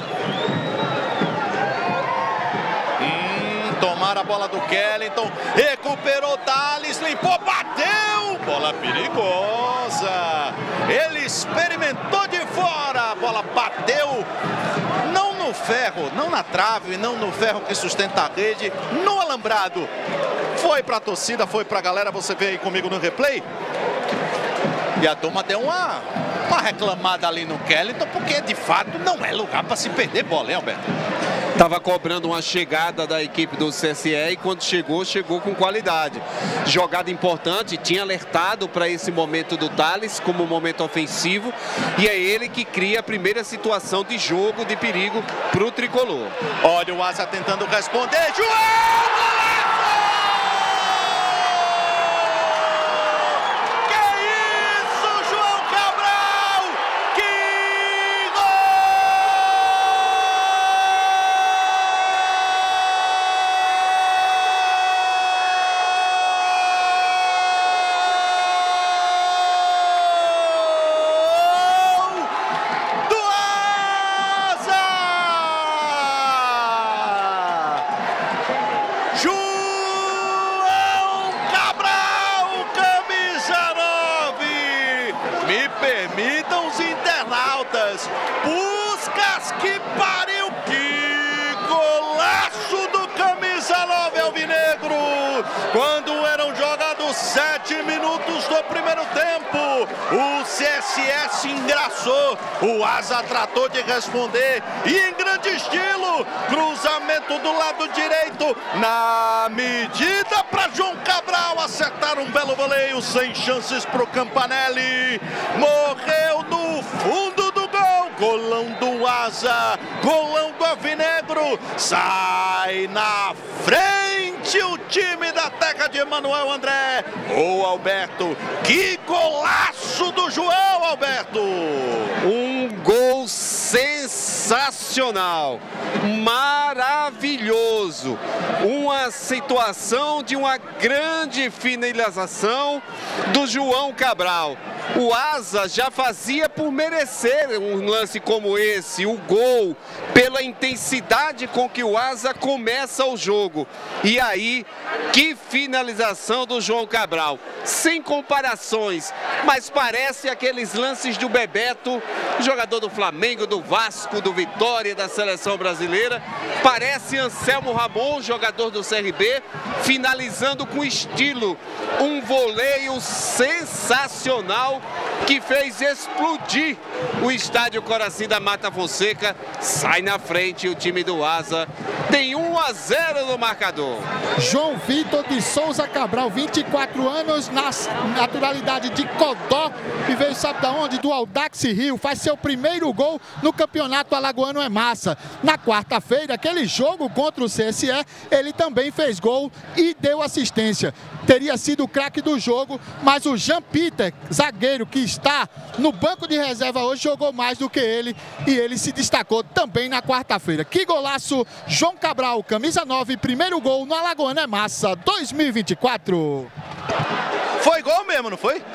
Tomaram a bola do Kellington, recuperou Thales, limpou, bateu, bola perigosa, ele experimentou de fora, a bola bateu, não no ferro, não na trave, não no ferro que sustenta a rede, no alambrado, foi pra torcida, foi pra galera, você vê aí comigo no replay, e a turma deu uma reclamada ali no Kellington, porque de fato não é lugar para se perder bola, hein, Alberto? estava cobrando uma chegada da equipe do CSE e quando chegou com qualidade. Jogada importante, tinha alertado para esse momento do Thales como momento ofensivo e é ele que cria a primeira situação de jogo, de perigo para o tricolor. Olha o Asa tentando responder, João! Permitam os internautas, Puskas que pariu, que golaço do camisa 9 alvinegro, quando eram jogados 7 minutos do primeiro tempo, o CSE se engraçou, o Asa tratou de responder e em grande estilo, cruzamento do lado direito, na medida para João Cabral acertar um belo voleio, sem chances para o Campanelli, morreu no fundo do gol, golão do Asa, golão do alvinegro, sai na frente o time da terra de Emanuel André, ou Alberto, que golaço do João, Alberto! Um gol sensacional, maravilhoso, uma situação de uma grande finalização do João Cabral. O Asa já fazia por merecer um lance como esse, o gol, pela intensidade com que o Asa começa o jogo. E aí, que finalização do João Cabral, sem comparações, mas parece aqueles lances do Bebeto, jogador do Flamengo, do Vasco, do Vitória, da seleção brasileira, parece Anselmo Ramon, jogador do CRB, finalizando com estilo, um voleio sensacional que fez explodir o estádio Coraci da Mata Fonseca. Sai na frente o time do Asa, tem 1-0 no marcador. João Vitor de Souza Cabral, 24 anos, naturalidade de Codó, e veio, sabe da onde? Do Audax Rio, faz seu primeiro gol no campeonato alagoano é massa. Na quarta-feira, aquele jogo contra o CSE, ele também fez gol e deu assistência. Teria sido o craque do jogo, mas o Jean Peter, zagueiro que está no banco de reserva hoje, jogou mais do que ele e ele se destacou também na quarta-feira. Que golaço, João Cabral, camisa 9, primeiro gol no Alagoano é Massa 2024. Foi gol mesmo, não foi?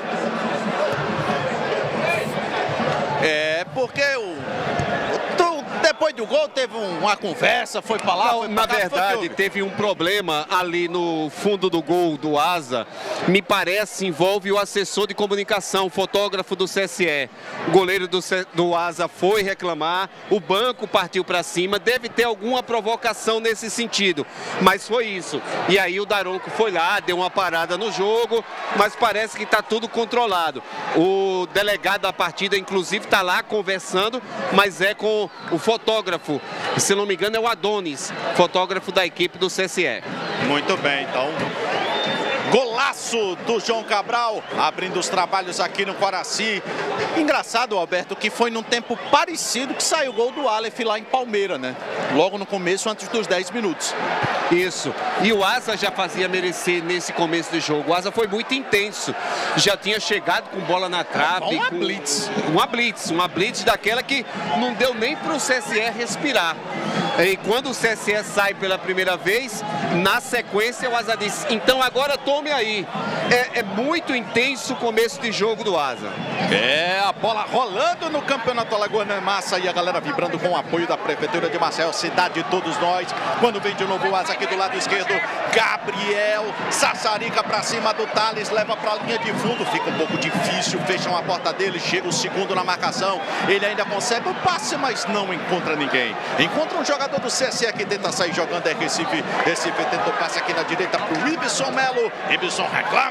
É, porque depois do gol teve uma conversa, foi pra lá, não, na verdade teve um problema ali no fundo do gol do Asa, me parece envolve o assessor de comunicação, o fotógrafo do CSE. O goleiro do Asa foi reclamar, o banco partiu para cima, deve ter alguma provocação nesse sentido, mas foi isso. E aí o Daronco foi lá, deu uma parada no jogo, mas parece que está tudo controlado. O delegado da partida inclusive está lá conversando, mas é com o fotógrafo, se não me engano é o Adonis, fotógrafo da equipe do CSE. Muito bem, então golaço do João Cabral, abrindo os trabalhos aqui no Coraci. Engraçado, Alberto, que foi num tempo parecido que saiu o gol do Aleph lá em Palmeira, né? Logo no começo, antes dos 10 minutos. Isso. E o Asa já fazia merecer nesse começo do jogo. O Asa foi muito intenso. Já tinha chegado com bola na trave. Uma blitz. Uma blitz daquela que não deu nem para o CSE respirar. E quando o CSE sai pela primeira vez, na sequência o Asa disse, então agora tome aí. É muito intenso o começo de jogo do Asa. É, a bola rolando no Campeonato Alagoano é Massa e a galera vibrando com o apoio da Prefeitura de Maceió, cidade de todos nós. Quando vem de novo o Asa aqui do lado esquerdo, Gabriel Sassarica pra cima do Thales, leva pra linha de fundo, fica um pouco difícil, fecham a porta dele, chega o segundo na marcação, ele ainda consegue o passe, mas não encontra ninguém. Encontra um jogador do CSE que tenta sair jogando, é Recife tenta o passe aqui na direita pro Ibson Melo, Ibson reclama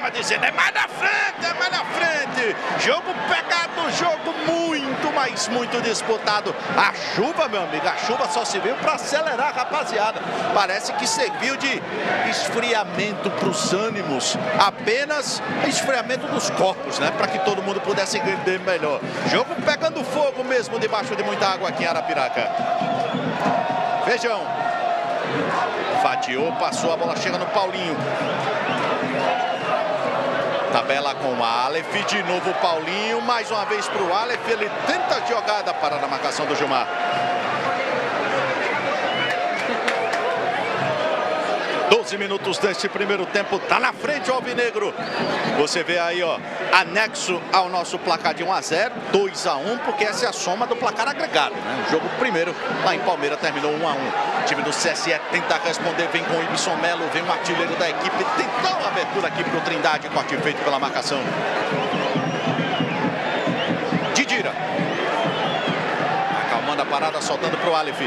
estava dizendo, é mais na frente, é mais na frente. Jogo pegado, jogo muito, mas muito disputado. A chuva, meu amigo, a chuva só serviu para acelerar, rapaziada. Parece que serviu de esfriamento para os ânimos, apenas esfriamento dos corpos, né? Para que todo mundo pudesse entender melhor. Jogo pegando fogo mesmo debaixo de muita água aqui em Arapiraca. Feijão. Fatiou, passou, a bola chega no Paulinho. Tabela com o Aleph, de novo o Paulinho, mais uma vez para o Aleph, ele tenta a jogada para a marcação do Gilmar. Minutos deste primeiro tempo, tá na frente o Alvinegro. Você vê aí, ó, anexo ao nosso placar de 1-0, 2-1, porque essa é a soma do placar agregado, né? O jogo primeiro lá em Palmeiras terminou 1-1. O time do CSE tenta responder, vem com o Ibson Melo, vem o artilheiro da equipe, tentou uma abertura aqui pro Trindade, corte feito pela marcação. Didira. Acalmando a parada, soltando pro Aleph.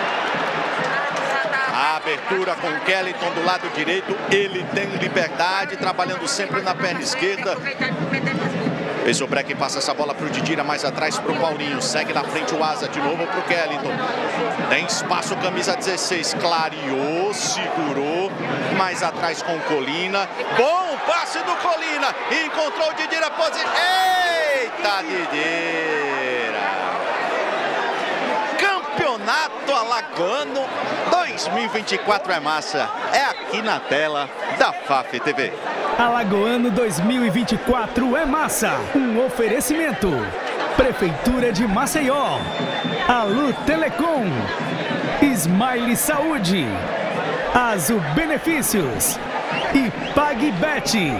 A abertura com o Kellyton do lado direito, ele tem liberdade, trabalhando sempre na perna esquerda. Fez o break, passa essa bola para o Didira, mais atrás para o Paulinho. Segue na frente o Asa, de novo para o Kellyton. Tem espaço, camisa 16, clareou, segurou. Mais atrás com o Colina. Bom passe do Colina, encontrou o Didira, pose. Eita, Didira! Campeonato Alagoano 2024 é massa. É aqui na tela da FAF TV. Alagoano 2024 é massa. Um oferecimento. Prefeitura de Maceió. Alu Telecom. Smile Saúde. Azul Benefícios. E PagBet.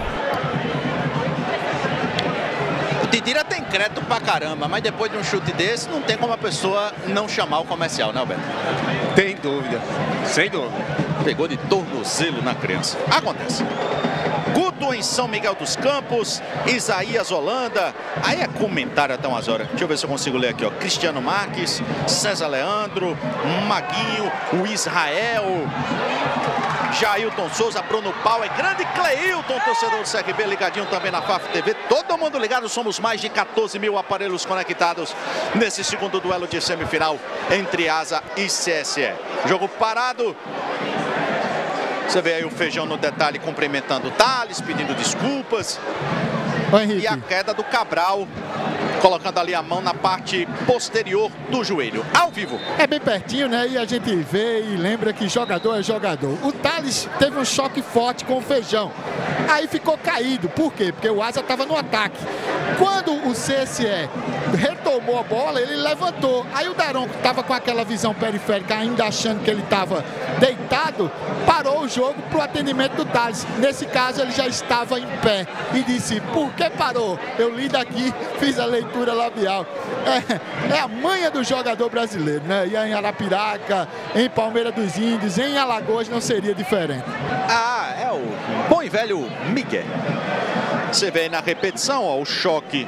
Didira tem crédito pra caramba, mas depois de um chute desse, não tem como a pessoa não chamar o comercial, né, Alberto? Tem dúvida, sem dúvida. Pegou de tornozelo na criança. Acontece. Guto em São Miguel dos Campos, Isaías Holanda. Aí é comentário até umas horas. Deixa eu ver se eu consigo ler aqui, ó. Cristiano Marques, César Leandro, Maguinho, o Israel, Jailton Souza, Bruno Paulo, é grande Cleilton, torcedor do CRB, ligadinho também na FAF TV. Todo mundo ligado, somos mais de 14 mil aparelhos conectados nesse segundo duelo de semifinal entre Asa e CSE. Jogo parado. Você vê aí o Feijão no detalhe cumprimentando o Thales, pedindo desculpas. E a queda do Cabral, colocando ali a mão na parte posterior do joelho, ao vivo. É bem pertinho, né? E a gente vê e lembra que jogador é jogador. O Thales teve um choque forte com o Feijão. Aí ficou caído. Por quê? Porque o Asa estava no ataque. Quando o CSE retomou a bola, ele levantou. Aí o Daronco estava com aquela visão periférica, ainda achando que ele estava deitado, parou o jogo para o atendimento do Thales. Nesse caso, ele já estava em pé e disse, por que parou? Eu li daqui, fiz a leitura labial. É a manha do jogador brasileiro, né? E em Arapiraca, em Palmeiras dos Índios, em Alagoas não seria diferente. Ah, é o bom e velho Miguel. Você vê aí na repetição, ó, o choque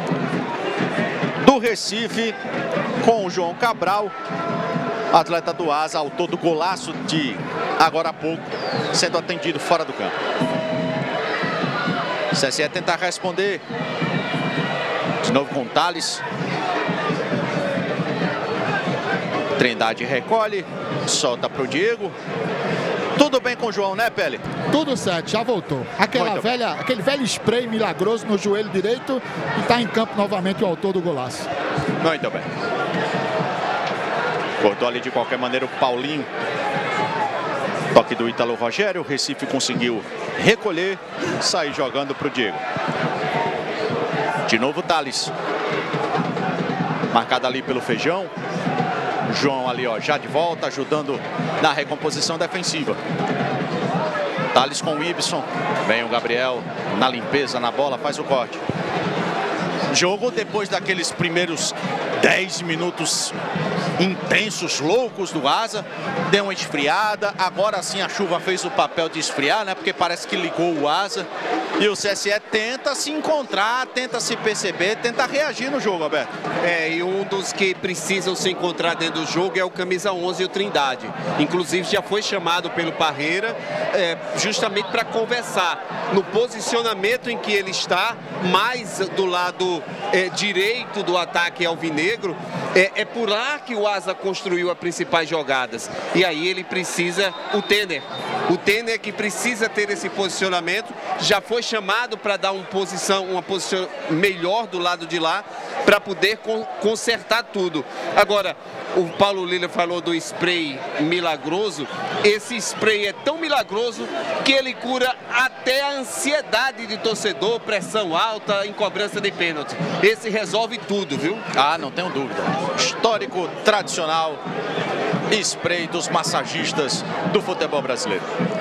do Recife com o João Cabral, atleta do Asa, autor do golaço de agora há pouco, sendo atendido fora do campo. O CSE tentar responder. De novo com o Thales. Trindade recolhe, solta para o Diego. Tudo bem com o João, né, Pele? Tudo certo, já voltou. Aquele velho spray milagroso no joelho direito e está em campo novamente o autor do golaço. Muito bem. Cortou ali de qualquer maneira o Paulinho. Toque do Ítalo Rogério, o Recife conseguiu recolher, sair jogando para o Diego. De novo o Thales. Marcado ali pelo Feijão. João ali, ó, já de volta, ajudando na recomposição defensiva. Thales com o Ibson. Vem o Gabriel na limpeza, na bola, faz o corte. Jogo depois daqueles primeiros 10 minutos intensos, loucos do Asa. Deu uma esfriada. Agora sim a chuva fez o papel de esfriar, né? Porque parece que ligou o Asa. E o CSE tenta se encontrar, tenta se perceber, tenta reagir no jogo, Alberto. E um dos que precisam se encontrar dentro do jogo é o camisa 11 e o Trindade. Inclusive já foi chamado pelo Parreira justamente para conversar no posicionamento em que ele está, mais do lado direito do ataque alvinegro. É por lá que o Asa construiu as principais jogadas. E aí ele precisa, o Tenner que precisa ter esse posicionamento, já foi chamado para dar uma posição melhor do lado de lá, para poder consertar tudo. Agora, o Paulo Lilla falou do spray milagroso. Esse spray é tão milagroso que ele cura até a ansiedade de torcedor, pressão alta em cobrança de pênalti. Esse resolve tudo, viu? Ah, não tenho dúvida. Histórico, tradicional, spray dos massagistas do futebol brasileiro.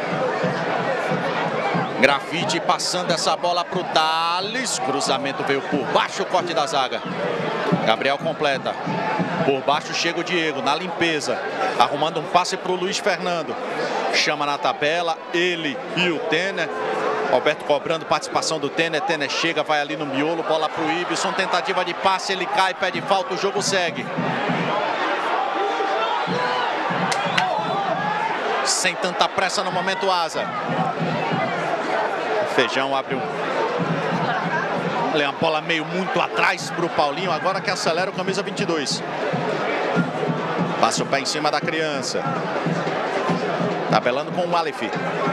Grafite passando essa bola para o Thales. Cruzamento veio por baixo, o corte da zaga. Gabriel completa. Por baixo chega o Diego, na limpeza. Arrumando um passe para o Luiz Fernando. Chama na tabela, ele e o Tenner. Alberto cobrando participação do Tenner. Tenner chega, vai ali no miolo. Bola para o Ibson, tentativa de passe. Ele cai, pede falta, o jogo segue. Sem tanta pressa no momento, Asa. Feijão abre uma bola meio muito atrás para o Paulinho, agora que acelera o camisa 22. Passa o pé em cima da criança. Tabelando com o Aleph.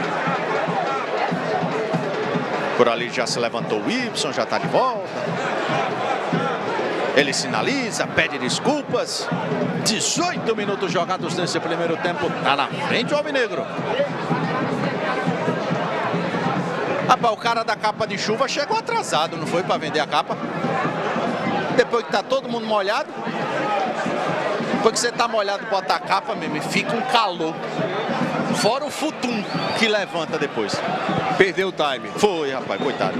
Por ali já se levantou o Ibson, já está de volta. Ele sinaliza, pede desculpas. 18 minutos jogados nesse primeiro tempo. Está na frente o alvinegro. Rapaz, o cara da capa de chuva chegou atrasado, não foi para vender a capa? Depois que tá todo mundo molhado. Depois que você tá molhado, bota a capa mesmo e fica um calor. Fora o futum que levanta depois. Perdeu o time. Foi, rapaz, coitado.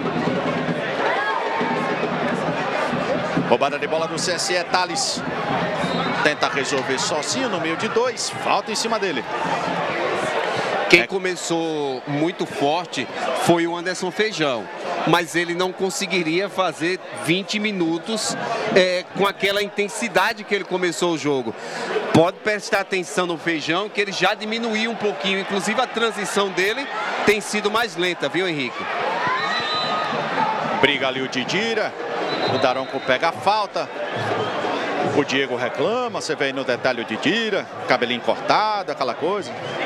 Roubada de bola do CSE, Thales. Tenta resolver sozinho no meio de dois. Falta em cima dele. Quem começou muito forte foi o Anderson Feijão, mas ele não conseguiria fazer 20 minutos com aquela intensidade que ele começou o jogo. Pode prestar atenção no Feijão, que ele já diminuiu um pouquinho, inclusive a transição dele tem sido mais lenta, viu, Henrique? Briga ali o Didira, o Daronco pega a falta. O Diego reclama, você vê aí no detalhe o Didira, cabelinho cortado, aquela coisa.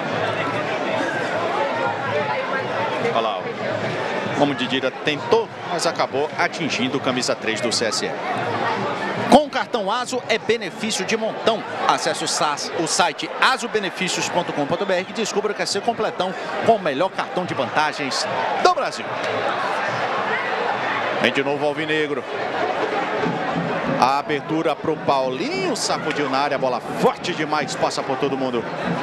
Olha lá, como o Didira tentou, mas acabou atingindo o camisa 3 do CSE. Com o cartão Aso é benefício de montão. Acesse o site asobenefícios.com.br e descubra que é ser completão com o melhor cartão de vantagens do Brasil. Vem de novo o alvinegro. A abertura para o Paulinho, sacudiu na área, bola forte demais, passa por todo mundo.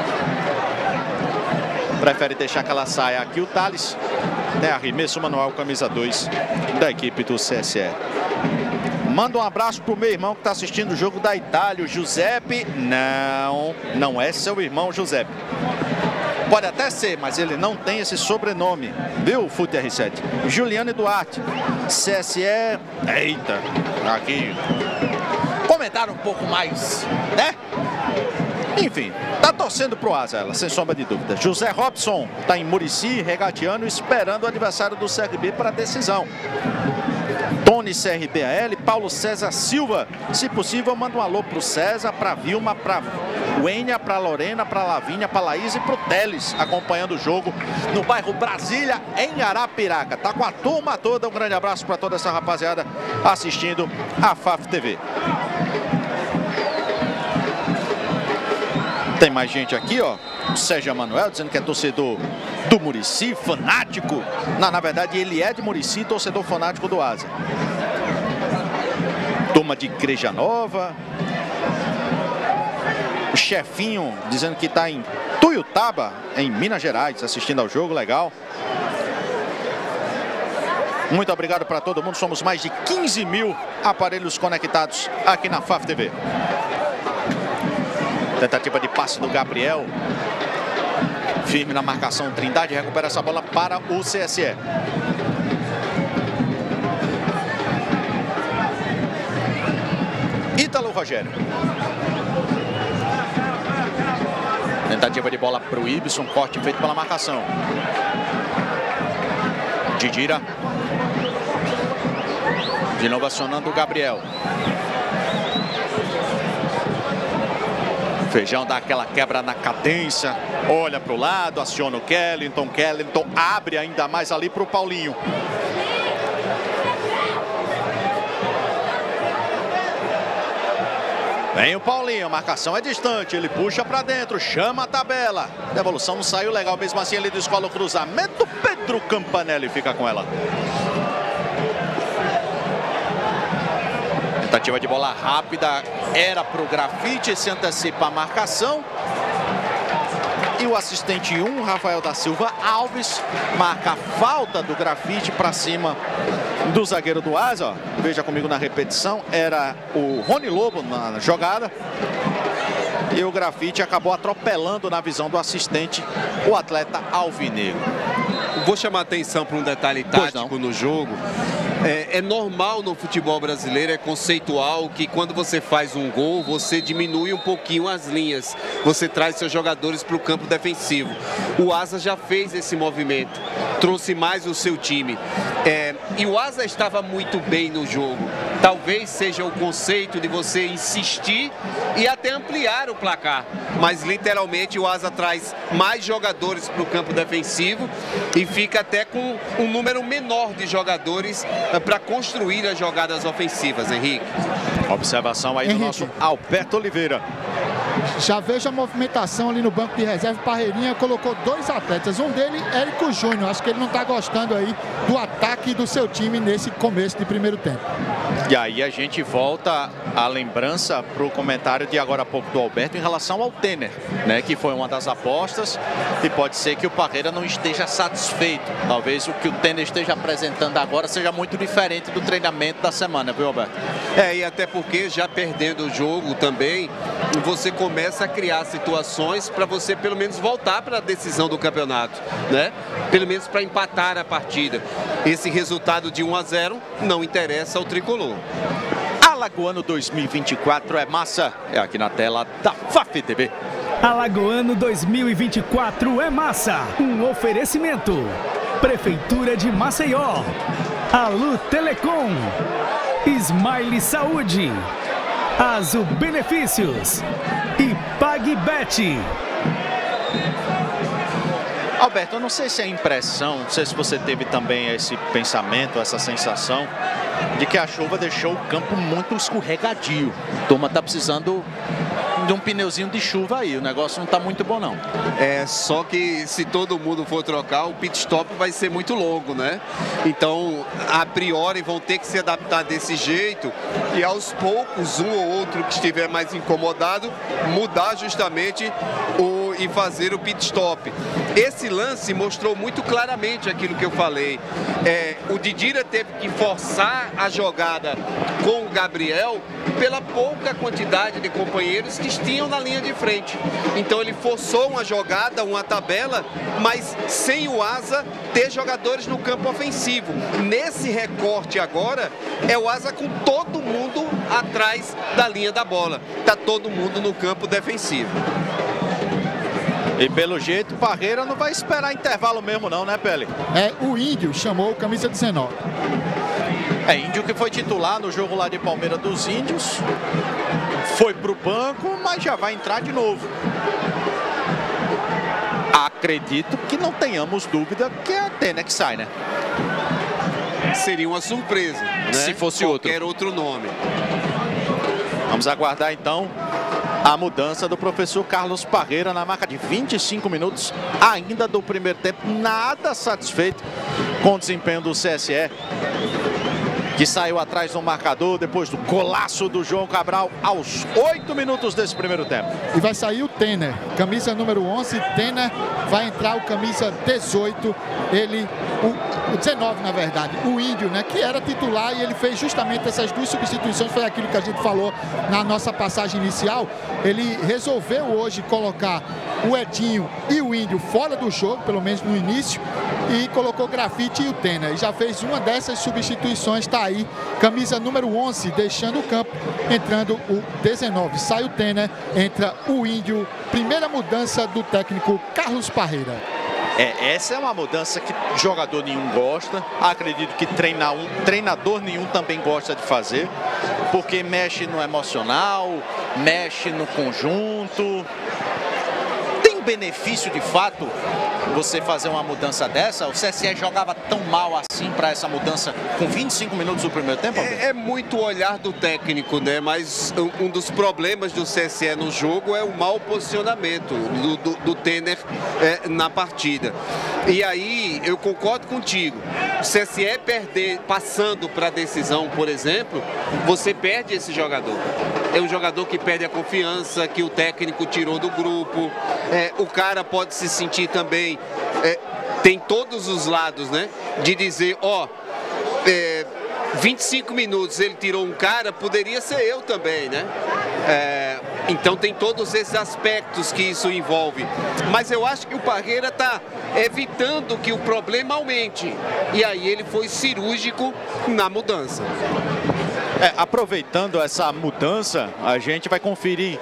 Prefere deixar que ela saia aqui o Thales. Arremesso manual, camisa 2 da equipe do CSE. Manda um abraço pro meu irmão que está assistindo o jogo da Itália, o Giuseppe. Não é seu irmão Giuseppe. Pode até ser, mas ele não tem esse sobrenome. Viu, Fute R7? Juliano Duarte. CSE. Eita, aqui. Comentário um pouco mais, né? Enfim, tá torcendo pro Asa, ela, sem sombra de dúvida. José Robson tá em Murici, regateando, esperando o adversário do CRB para a decisão. Tony CRBAL, Paulo César Silva. Se possível, manda um alô pro César, pra Vilma, pra Wênia, pra Lorena, pra Lavínia, pra Laís e pro Teles, acompanhando o jogo no bairro Brasília, em Arapiraca. Tá com a turma toda. Um grande abraço para toda essa rapaziada assistindo a FAF TV. Tem mais gente aqui, ó. O Sérgio Manuel dizendo que é torcedor do Murici, fanático. Na verdade, ele é de Murici, torcedor fanático do Asa. Turma de Igreja Nova. O Chefinho dizendo que está em Tuiutaba, em Minas Gerais, assistindo ao jogo. Legal. Muito obrigado para todo mundo. Somos mais de 15 mil aparelhos conectados aqui na FAF TV. Tentativa de passe do Gabriel. Firme na marcação, Trindade recupera essa bola para o CSE. Ítalo Rogério. Tentativa de bola para o Ibson, corte feito pela marcação. Didira. De novo acionando o Gabriel. Feijão dá aquela quebra na cadência. Olha para o lado, aciona o Kellington. Kellington abre ainda mais ali para o Paulinho. Vem o Paulinho, a marcação é distante, ele puxa para dentro, chama a tabela. Devolução não saiu legal, mesmo assim ele descola o cruzamento. Pedro Campanelli fica com ela. Tentativa de bola rápida, era para o Grafite, se antecipa a marcação. E o assistente 1, Rafael da Silva Alves, marca a falta do Grafite para cima do zagueiro do Asa. Veja comigo na repetição, era o Rony Lobo na jogada. E o Grafite acabou atropelando na visão do assistente o atleta alvinegro. Vou chamar a atenção para um detalhe tático no jogo. É normal no futebol brasileiro, é conceitual que quando você faz um gol, você diminui um pouquinho as linhas. Você traz seus jogadores para o campo defensivo. O Asa já fez esse movimento, trouxe mais o seu time. E o Asa estava muito bem no jogo. Talvez seja o conceito de você insistir e até ampliar o placar. Mas literalmente o Asa traz mais jogadores para o campo defensivo e fica até com um número menor de jogadores para construir as jogadas ofensivas, Henrique. Observação aí do nosso Alberto Oliveira. Já vejo a movimentação ali no banco de reserva. Parreirinha colocou 2 atletas. Um deles, Érico Júnior. Acho que ele não está gostando aí do ataque do seu time nesse começo de primeiro tempo. E aí a gente volta a lembrança para o comentário de agora há pouco do Alberto em relação ao Tenner, né, que foi uma das apostas e pode ser que o Parreira não esteja satisfeito. Talvez o que o Tenner esteja apresentando agora seja muito diferente do treinamento da semana, viu, Alberto? E até porque já perdendo o jogo também, você começa a criar situações para você pelo menos voltar para a decisão do campeonato, né? Pelo menos para empatar a partida. Esse resultado de 1-0 não interessa ao tricolor. Alagoano 2024 é massa, é aqui na tela da FAF TV. Alagoano 2024 é massa, um oferecimento. Prefeitura de Maceió, Alu Telecom, Smile Saúde, Azul Benefícios e PagBet. Alberto, eu não sei se é impressão, não sei se você teve também esse pensamento, essa sensação de que a chuva deixou o campo muito escorregadio. A turma tá precisando de um pneuzinho de chuva aí, o negócio não tá muito bom não. Só que se todo mundo for trocar, o pit stop vai ser muito longo, né? Então, a priori vão ter que se adaptar desse jeito e aos poucos, um ou outro que estiver mais incomodado, mudar justamente e fazer o pit stop. Esse lance mostrou muito claramente aquilo que eu falei. O Didira teve que forçar a jogada com o Gabriel pela pouca quantidade de companheiros que tinham na linha de frente. Então ele forçou uma jogada, uma tabela, mas sem o Asa ter jogadores no campo ofensivo. Nesse recorte agora, é o Asa com todo mundo atrás da linha da bola. Tá todo mundo no campo defensivo. E pelo jeito, Parreira não vai esperar intervalo mesmo não, né, Pele? O Índio chamou o camisa 19. Índio que foi titular no jogo lá de Palmeiras dos Índios. Foi pro banco, mas já vai entrar de novo. Acredito que não tenhamos dúvida que é a Tenner que sai, né? Seria uma surpresa, né? Se fosse qualquer outro nome. Vamos aguardar então a mudança do professor Carlos Parreira na marca de 25 minutos ainda do primeiro tempo. Nada satisfeito com o desempenho do CSE, que saiu atrás do marcador depois do golaço do João Cabral aos 8 minutos desse primeiro tempo. E vai sair o Tenner, camisa número 11, Tenner, vai entrar o camisa 18, ele, o o 19 na verdade, o Índio, né, que era titular, e ele fez justamente essas duas substituições, foi aquilo que a gente falou na nossa passagem inicial. Ele resolveu hoje colocar o Edinho e o Índio fora do jogo, pelo menos no início, e colocou Grafite e o Tena, e já fez uma dessas substituições, tá aí, camisa número 11, deixando o campo, entrando o 19, sai o Tena, entra o Índio, primeira mudança do técnico Carlos Parreira. Essa é uma mudança que jogador nenhum gosta, acredito que treinador nenhum também gosta de fazer, porque mexe no emocional, mexe no conjunto. Tem benefício de fato você fazer uma mudança dessa? O CSE jogava tão mal assim para essa mudança com 25 minutos do primeiro tempo? É muito o olhar do técnico, né? Mas um dos problemas do CSE no jogo é o mau posicionamento do Tener na partida. E aí eu concordo contigo. O CSE passando para a decisão, por exemplo, você perde esse jogador. É um jogador que perde a confiança, que o técnico tirou do grupo. O cara pode se sentir também, tem todos os lados, né? De dizer, 25 minutos ele tirou um cara, poderia ser eu também, né? Então tem todos esses aspectos que isso envolve. Mas eu acho que o Parreira está evitando que o problema aumente. E aí ele foi cirúrgico na mudança. Aproveitando essa mudança, a gente vai conferir.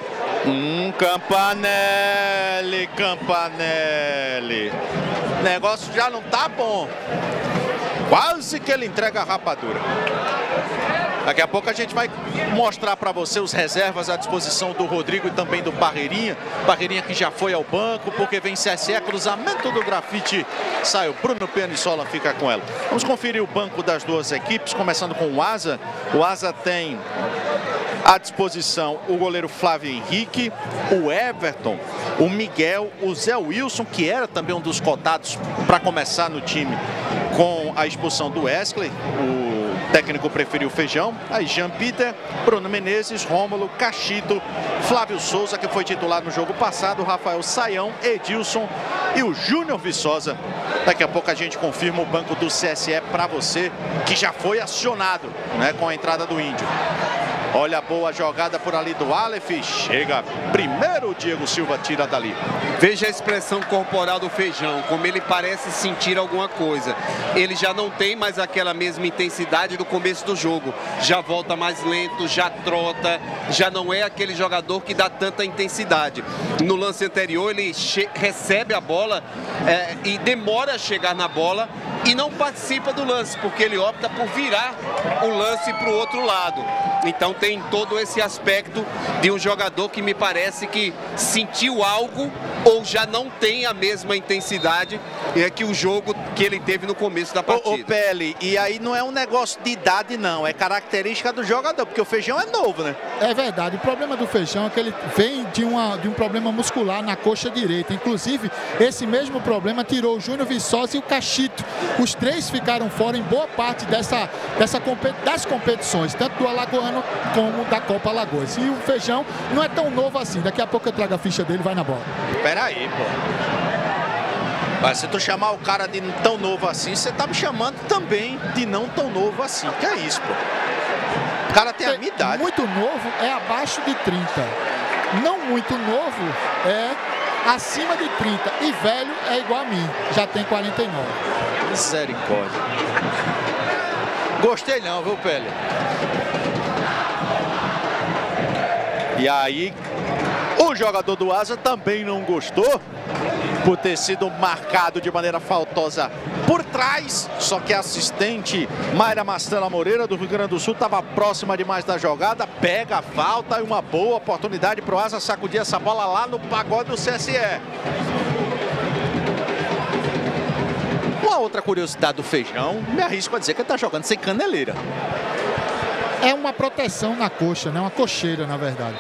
Campanelli. O negócio já não tá bom. Quase que ele entrega a rapadura. Daqui a pouco a gente vai mostrar para você os reservas à disposição do Rodrigo e também do Parreirinha. Parreirinha que já foi ao banco, porque vem CSE, cruzamento do Grafite, sai o Bruno Pianisola, fica com ela. Vamos conferir o banco das duas equipes, começando com o Asa. O Asa tem à disposição o goleiro Flávio Henrique, o Everton, o Miguel, o Zé Wilson, que era também um dos cotados para começar no time com a expulsão do Wesley. O técnico preferiu Feijão. Aí Jean Peter, Bruno Menezes, Rômulo, Cachito, Flávio Souza, que foi titular no jogo passado, Rafael Saião, Edilson e o Júnior Viçosa. Daqui a pouco a gente confirma o banco do CSE para você, que já foi acionado, né, com a entrada do Índio. Olha a boa jogada por ali do Aleph. Chega primeiro o Diego Silva, tira dali. Veja a expressão corporal do Feijão, como ele parece sentir alguma coisa. Ele já não tem mais aquela mesma intensidade do começo do jogo. Já volta mais lento, já trota, já não é aquele jogador que dá tanta intensidade. No lance anterior ele recebe a bola e demora a chegar na bola e não participa do lance, porque ele opta por virar o lance para o outro lado. Então tem todo esse aspecto de um jogador que me parece que sentiu algo ou já não tem a mesma intensidade que o jogo que ele teve no começo da partida. Ô Pele, e aí não é um negócio de idade não, é característica do jogador, porque o Feijão é novo, né? É verdade, o problema do Feijão é que ele vem de um problema muscular na coxa direita. Inclusive, esse mesmo problema tirou o Júnior Viçosa e o Cachito. Os três ficaram fora em boa parte das competições, tanto do Alagoano como da Copa Alagoas. E o Feijão não é tão novo assim. Daqui a pouco eu trago a ficha dele, vai na bola. Peraí, pô. Mas se tu chamar o cara de tão novo assim, você tá me chamando também de não tão novo assim. Que é isso, pô? O cara tem a minha idade. Muito novo é abaixo de 30. Não muito novo é acima de 30. E velho é igual a mim, já tem 49. Misericórdia. Gostei não, viu, Pele? E aí, o jogador do Asa também não gostou por ter sido marcado de maneira faltosa por trás. Só que a assistente Mayra Mastella Moreira do Rio Grande do Sul estava próxima demais da jogada. Pega a falta e uma boa oportunidade para o Asa sacudir essa bola lá no pagode do CSE. Uma outra curiosidade do Feijão, me arrisco a dizer que ele está jogando sem caneleira. É uma proteção na coxa, né? Uma cocheira, na verdade.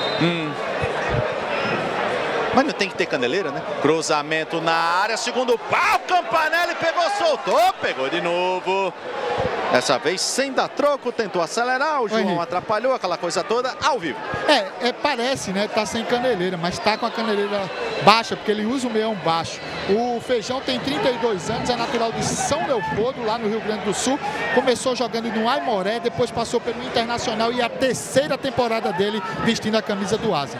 Mas não tem que ter caneleira, né? Cruzamento na área, segundo pau, Campanelli pegou, soltou, pegou de novo. Dessa vez sem dar troco, tentou acelerar, o João atrapalhou, aquela coisa toda, ao vivo. Parece, né? Tá sem caneleira, mas tá com a caneleira baixa, porque ele usa o meião baixo. O Feijão tem 32 anos, é natural de São Leopoldo, lá no Rio Grande do Sul. Começou jogando no Aimoré, depois passou pelo Internacional e a terceira temporada dele vestindo a camisa do Asa.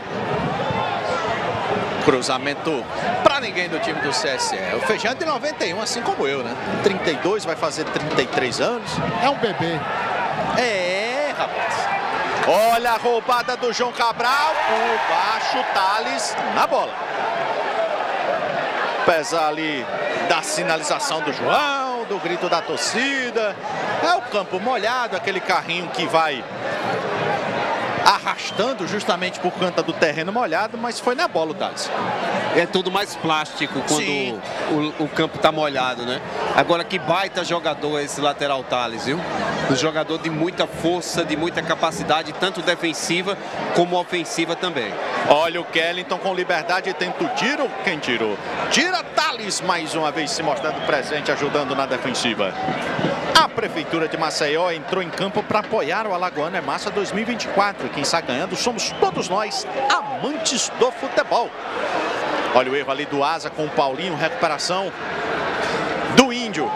Cruzamento para ninguém do time do CSE. O Feijão é de 91, assim como eu, né? 32, vai fazer 33 anos. É um bebê. Rapaz. Olha a roubada do João Cabral. Por baixo, Thales na bola. Apesar ali da sinalização do João, do grito da torcida. É o campo molhado, aquele carrinho que vai arrastando justamente por conta do terreno molhado, mas foi na bola o Thales. É tudo mais plástico quando o campo está molhado, né? Agora, que baita jogador esse lateral Thales, viu? Um jogador de muita força, de muita capacidade, tanto defensiva como ofensiva também. Olha o Kellington com liberdade, tenta o tiro. Quem tirou? Tira Thales, mais uma vez se mostrando presente, ajudando na defensiva. A Prefeitura de Maceió entrou em campo para apoiar o Alagoano é Massa 2024. E quem está ganhando somos todos nós, amantes do futebol. Olha o erro ali do Asa com o Paulinho, recuperação do Índio.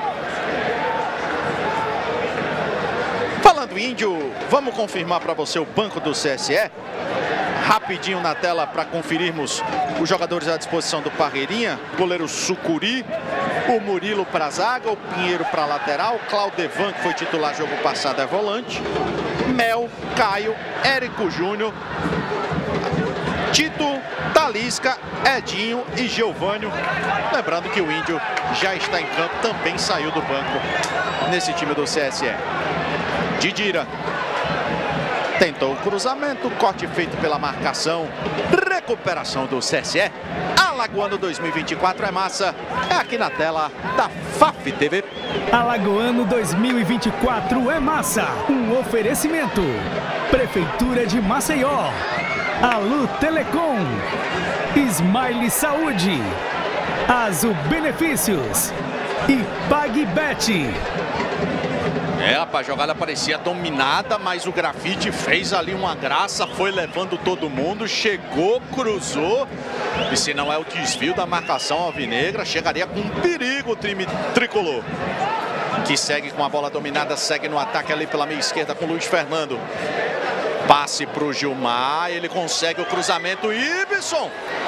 Falando Índio, vamos confirmar para você o banco do CSE. Rapidinho na tela para conferirmos os jogadores à disposição do Parreirinha. Goleiro Sucuri, o Murilo para a zaga, o Pinheiro para a lateral, Claudevan, que foi titular jogo passado, é volante, Mel, Caio, Érico Júnior, Tito, Talisca, Edinho e Geovânio. Lembrando que o Índio já está em campo, também saiu do banco nesse time do CSE. Didira tentou o cruzamento, corte feito pela marcação, recuperação do CSE. Alagoano 2024 é massa, é aqui na tela da FAF TV. Alagoano 2024 é massa, um oferecimento. Prefeitura de Maceió, Alu Telecom, Smile Saúde, Azul Benefícios e PagBet. Rapaz, a jogada parecia dominada, mas o Grafite fez ali uma graça, foi levando todo mundo, chegou, cruzou. E se não é o desvio da marcação alvinegra, chegaria com perigo o time tricolor. Que segue com a bola dominada, segue no ataque ali pela meia esquerda com o Luiz Fernando. Passe para o Gilmar, ele consegue o cruzamento, Ibson.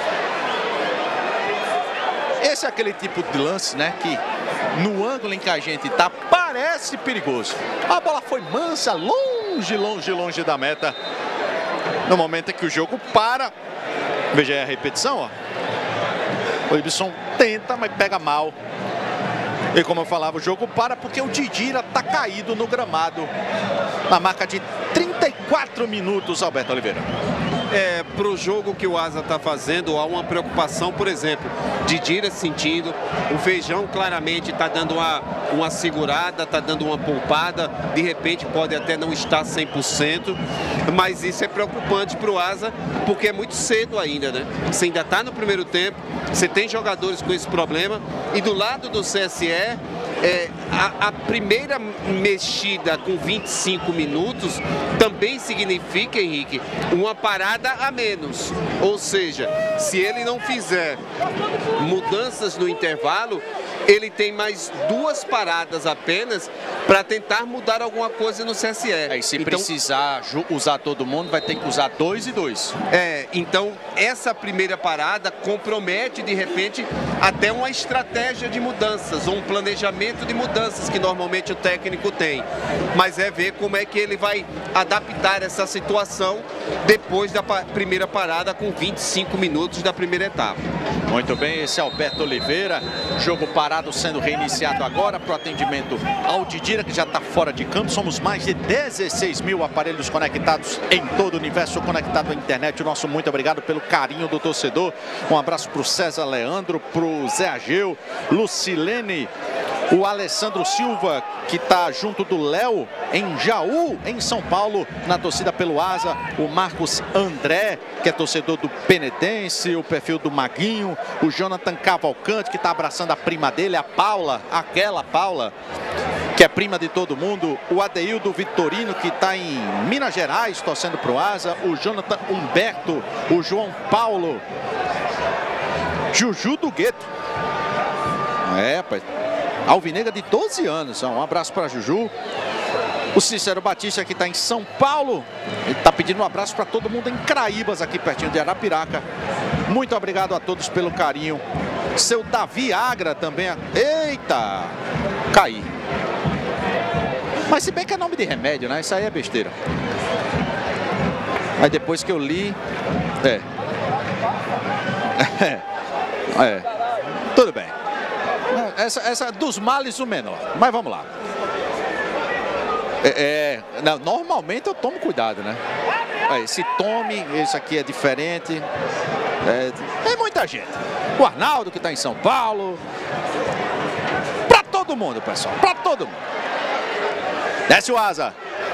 Esse é aquele tipo de lance, né, que no ângulo em que a gente tá, parece perigoso. A bola foi mansa, longe, longe, longe da meta. No momento em que o jogo para. Veja aí a repetição, ó. O Ibson tenta, mas pega mal. E como eu falava, o jogo para porque o Didira tá caído no gramado. Na marca de 34 minutos, Alberto Oliveira. Para o jogo que o Asa está fazendo, há uma preocupação, por exemplo, Didira sentindo, o Feijão claramente está dando uma segurada, está dando uma poupada, de repente pode até não estar 100%, mas isso é preocupante para o Asa, porque é muito cedo ainda, né? Você ainda está no primeiro tempo, você tem jogadores com esse problema, e do lado do CSE, a primeira mexida com 25 minutos também significa, Henrique, uma parada a menos. Ou seja, se ele não fizer mudanças no intervalo, ele tem mais 2 paradas apenas para tentar mudar alguma coisa no CSE. E se então, precisar usar todo mundo, vai ter que usar 2 e 2. Então essa primeira parada compromete de repente até uma estratégia de mudanças, ou um planejamento de mudanças que normalmente o técnico tem. Mas é ver como é que ele vai adaptar essa situação depois da primeira parada com 25 minutos da primeira etapa. Muito bem, esse é Alberto Oliveira. Jogo parado sendo reiniciado agora para o atendimento ao Didira, que já está fora de campo. Somos mais de 16 mil aparelhos conectados em todo o universo, conectado à internet. O nosso muito obrigado pelo carinho do torcedor. Um abraço para o César Leandro, para o Zé Ageu, Lucilene, o Alessandro Silva, que está junto do Léo em Jaú, em São Paulo, na torcida pelo Asa. O Marcos André, que é torcedor do Penedense, o perfil do Maguinho. O Jonathan Cavalcante, que está abraçando a prima dele, a Paula, aquela Paula. que é prima de todo mundo, o Adeildo Vitorino, que está em Minas Gerais, torcendo para o Asa, o Jonathan Humberto, o João Paulo, Juju do Gueto. Rapaz, alvinegra de 12 anos, um abraço para Juju. O Cícero Batista, que está em São Paulo, ele está pedindo um abraço para todo mundo em Craíbas, aqui pertinho de Arapiraca. Muito obrigado a todos pelo carinho. Seu Davi Agra também. Eita! Caí. Mas se bem que é nome de remédio, né? Isso aí é besteira. Aí depois que eu li... Tudo bem. Essa dos males o menor. Mas vamos lá. Não, normalmente eu tomo cuidado, né? Se tome, isso aqui é diferente. Tem muita gente. O Arnaldo, que está em São Paulo. Para todo mundo, pessoal. Para todo mundo. Desce o Asa.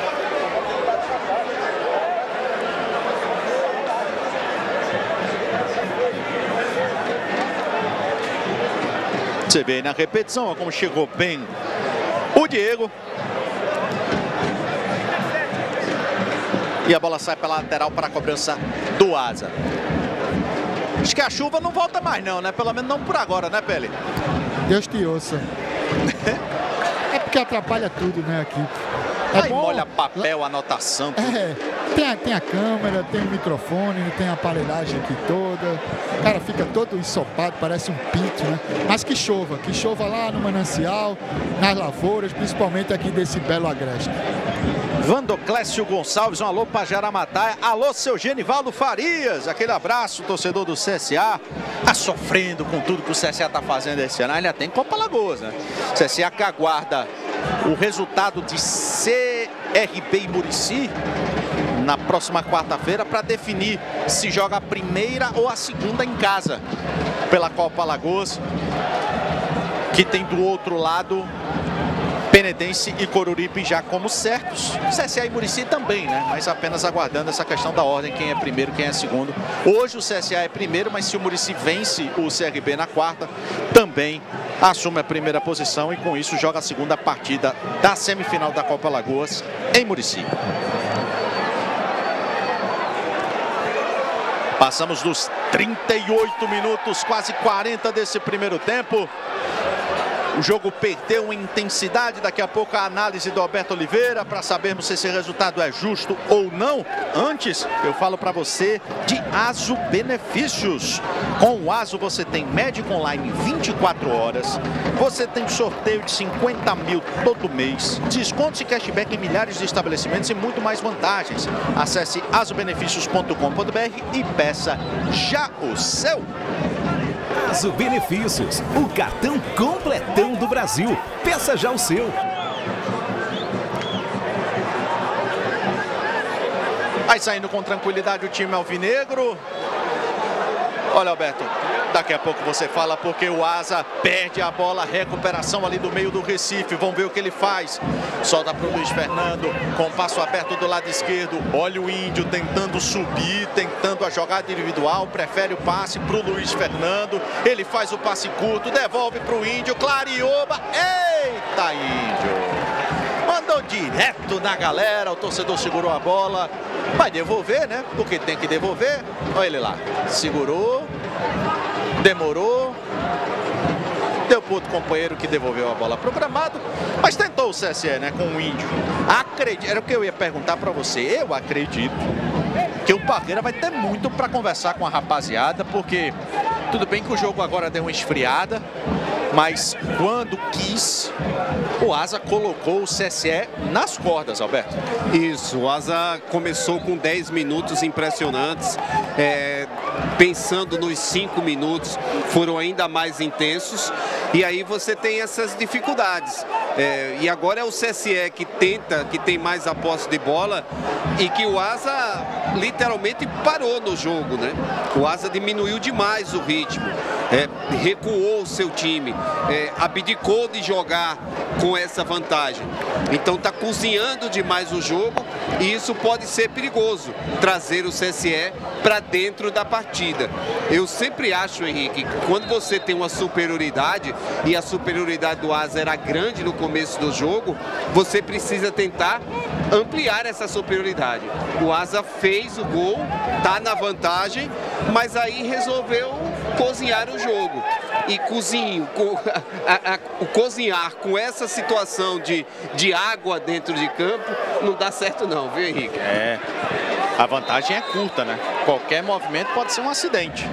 Você vê aí na repetição, ó, como chegou bem o Diego. E a bola sai pela lateral para a cobrança do Asa. Acho que a chuva não volta mais não, né? Pelo menos não por agora, né, Pele? Deus te ouça. É porque atrapalha tudo, né, aqui. Aí bom, molha papel, anotação. Tem a câmera, tem o microfone, tem a aparelhagem aqui toda. O cara fica todo ensopado, parece um pinto, né? Mas que chova lá no manancial, nas lavouras, principalmente aqui desse belo agreste. Vandoclésio Gonçalves, um alô para Jaramataia. Alô, seu Genivaldo Farias. Aquele abraço, torcedor do CSA. Tá sofrendo com tudo que o CSA tá fazendo esse ano. Ainda tem Copa Alagoas, né? CSA que aguarda o resultado de CRB e Murici na próxima quarta-feira para definir se joga a primeira ou a segunda em casa pela Copa Alagoas, que tem do outro lado Penedense e Coruripe já como certos. CSA e Murici também, né? Mas apenas aguardando essa questão da ordem, quem é primeiro, quem é segundo. Hoje o CSA é primeiro, mas se o Murici vence o CRB na quarta, também assume a primeira posição e com isso joga a segunda partida da semifinal da Copa Alagoas em Murici. Passamos dos 38 minutos, quase 40 desse primeiro tempo. O jogo perdeu em intensidade. Daqui a pouco a análise do Alberto Oliveira para sabermos se esse resultado é justo ou não. Antes, eu falo para você de Aso Benefícios. Com o Aso você tem médico online 24 horas. Você tem sorteio de 50 mil todo mês. Descontos e cashback em milhares de estabelecimentos e muito mais vantagens. Acesse asobenefícios.com.br e peça já o seu. Aso Benefícios, o cartão completão do Brasil. Peça já o seu. Aí saindo com tranquilidade o time alvinegro. Olha, Alberto, daqui a pouco você fala porque o Asa perde a bola, recuperação ali do meio do Recife. Vamos ver o que ele faz. Solta para o Luiz Fernando, com o passo aberto do lado esquerdo. Olha o Índio tentando subir, tentando a jogada individual. Prefere o passe para o Luiz Fernando. Ele faz o passe curto, devolve para o Índio. Clarioba, eita Índio! Mandou direto na galera, o torcedor segurou a bola. Vai devolver, né? Porque tem que devolver. Olha ele lá, segurou, demorou. Deu para outro companheiro que devolveu a bola pro gramado. Mas tentou o CSE, né? Com o Índio. Era o que eu ia perguntar para você. Eu acredito que o Parreira vai ter muito para conversar com a rapaziada. Porque tudo bem que o jogo agora deu uma esfriada. Mas quando quis, o Asa colocou o CSE nas cordas, Alberto. Isso, o Asa começou com 10 minutos impressionantes. Pensando nos 5 minutos, foram ainda mais intensos. E aí você tem essas dificuldades. E agora é o CSE que tenta, que tem mais a posse de bola. E que o Asa literalmente parou no jogo, né? O Asa diminuiu demais o ritmo. Recuou o seu time. Abdicou de jogar com essa vantagem. Então está cozinhando demais o jogo E isso pode ser perigoso, trazer o CSE para dentro da partida. Eu sempre acho, Henrique, que quando você tem uma superioridade, e a superioridade do Asa era grande no começo do jogo, você precisa tentar ampliar essa superioridade. O Asa fez o gol, tá na vantagem, mas aí resolveu cozinhar o jogo. E cozinhar com essa situação de água dentro de campo não dá certo não, viu, Henrique? A vantagem é curta, né? Qualquer movimento pode ser um acidente.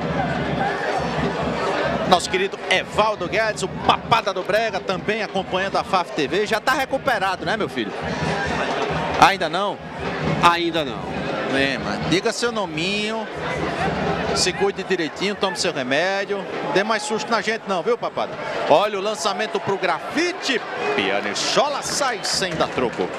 Nosso querido Evaldo Guedes, o Papada do Brega, também acompanhando a FAF TV. Já está recuperado, né, meu filho? Ainda não? Ainda não. Mas diga seu nominho, se cuide direitinho, tome seu remédio. Não dê mais susto na gente não, viu, Papada? Olha o lançamento pro grafite. Pianissola sai sem dar troco.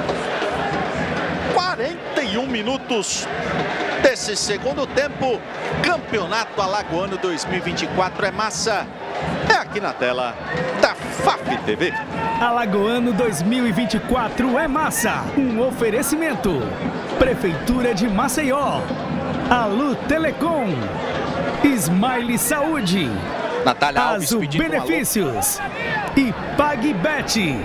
41 minutos desse segundo tempo. Campeonato Alagoano 2024 é massa. É aqui na tela da FAF TV. Alagoano 2024 é massa. Um oferecimento. Prefeitura de Maceió. Alu Telecom. Smile Saúde. Natália Alves Azu pedindo Benefícios. E PagBet.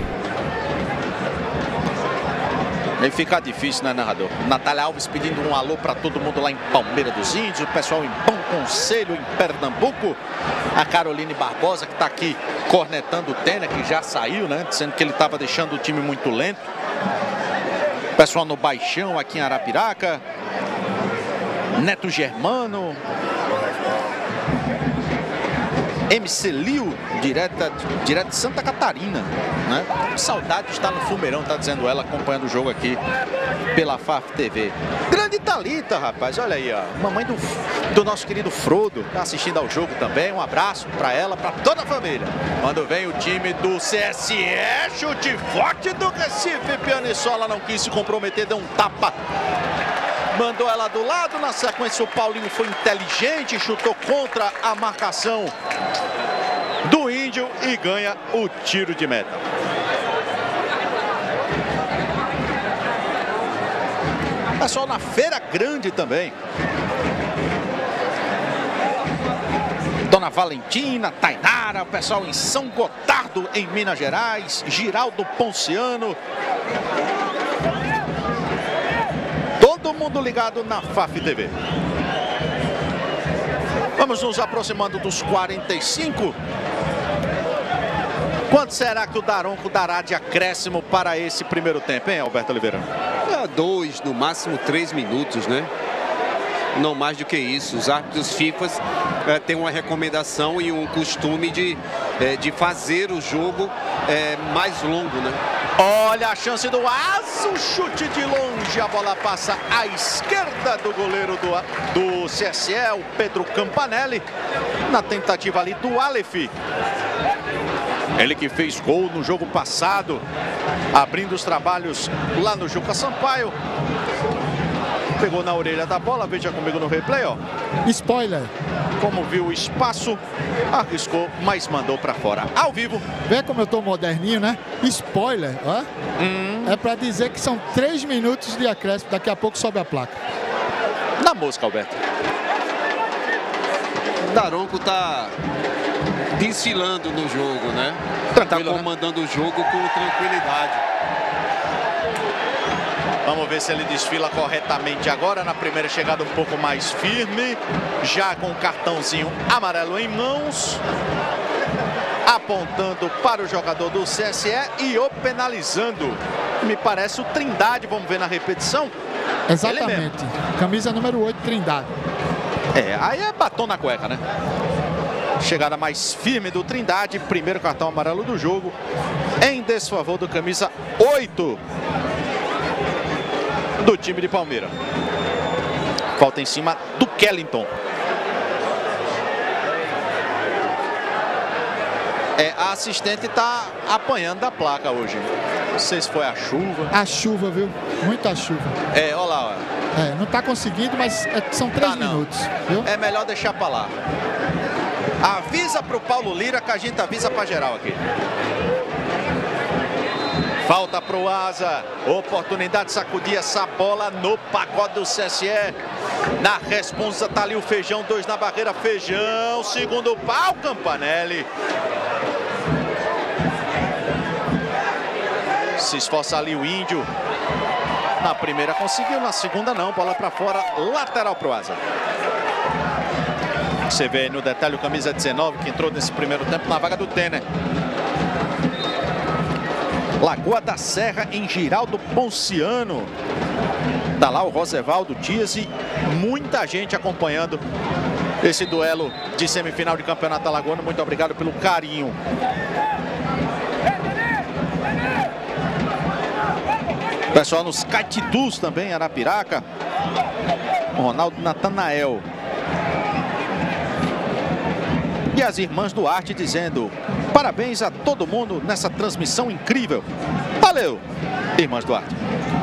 Aí fica difícil, né, narrador? Natália Alves pedindo um alô para todo mundo lá em Palmeira dos Índios, o pessoal em Bom Conselho, em Pernambuco. A Caroline Barbosa, que está aqui cornetando o Tênia, que já saiu, né? Dizendo que ele estava deixando o time muito lento. O pessoal no Baixão, aqui em Arapiraca. Neto Germano. MC Liu, direto de Santa Catarina, né? Saudade de estar no Fumeirão, tá dizendo ela, acompanhando o jogo aqui pela FAF TV. Grande Thalita, rapaz, olha aí, ó. Mamãe do nosso querido Frodo, tá assistindo ao jogo também. Um abraço pra ela, pra toda a família. Quando vem o time do CSE, chute forte do Recife. Pianissola não quis se comprometer, deu um tapa. Mandou ela do lado, na sequência o Paulinho foi inteligente, chutou contra a marcação do Índio e ganha o tiro de meta. Pessoal na Feira Grande também. Dona Valentina, Tainara, o pessoal em São Gotardo, em Minas Gerais, Giraldo Ponciano. Todo mundo ligado na FAF TV. Vamos nos aproximando dos 45. Quanto será que o Daronco dará de acréscimo para esse primeiro tempo, hein, Alberto Oliveira? 2, no máximo 3 minutos, né? Não mais do que isso. Os árbitros FIFA têm uma recomendação e um costume de fazer o jogo mais longo, né? Olha a chance do Azo, chute de longe, a bola passa à esquerda do goleiro do CSE, o Pedro Campanelli, na tentativa ali do Aleph. Ele que fez gol no jogo passado, abrindo os trabalhos lá no Juca Sampaio. Pegou na orelha da bola, veja comigo no replay, ó. Spoiler. Como viu o espaço, arriscou, mas mandou pra fora. Ao vivo. Vê como eu tô moderninho, né? Spoiler, ó. É pra dizer que são 3 minutos de acréscimo, daqui a pouco sobe a placa. Na mosca, Alberto. Daronco tá desfilando no jogo, né? Tá comandando o jogo com tranquilidade. Vamos ver se ele desfila corretamente agora. Na primeira chegada um pouco mais firme. Já com o cartãozinho amarelo em mãos. Apontando para o jogador do CSE e o penalizando. Me parece o Trindade, vamos ver na repetição. Exatamente. Camisa número 8, Trindade. Aí é batom na cueca, né? Chegada mais firme do Trindade. Primeiro cartão amarelo do jogo. Em desfavor do camisa 8. Do time de Palmeira. Falta em cima do Kellington. A assistente está apanhando da placa hoje. Não sei se foi a chuva. A chuva, viu? Muita chuva. Olha lá, olha. Não está conseguindo, mas são 3 minutos. Viu? É melhor deixar para lá. Avisa para o Paulo Lira que a gente avisa para geral aqui. Falta para o Asa. Oportunidade de sacudir essa bola no pacote do CSE. Na responsa tá ali o Feijão. 2 na barreira. Feijão. Segundo pau. Campanelli. Se esforça ali o Índio. Na primeira conseguiu. Na segunda não. Bola para fora. Lateral para o Asa. Você vê aí no detalhe o camisa 19 que entrou nesse primeiro tempo na vaga do Tener. Lagoa da Serra em Giraldo Ponciano. Tá lá o Rosevaldo Dias e muita gente acompanhando esse duelo de semifinal de campeonato alagoano. Muito obrigado pelo carinho. Pessoal nos Caetidus também, Arapiraca. Ronaldo Natanael. E as irmãs Duarte dizendo: parabéns a todo mundo nessa transmissão incrível. Valeu, irmãs Duarte.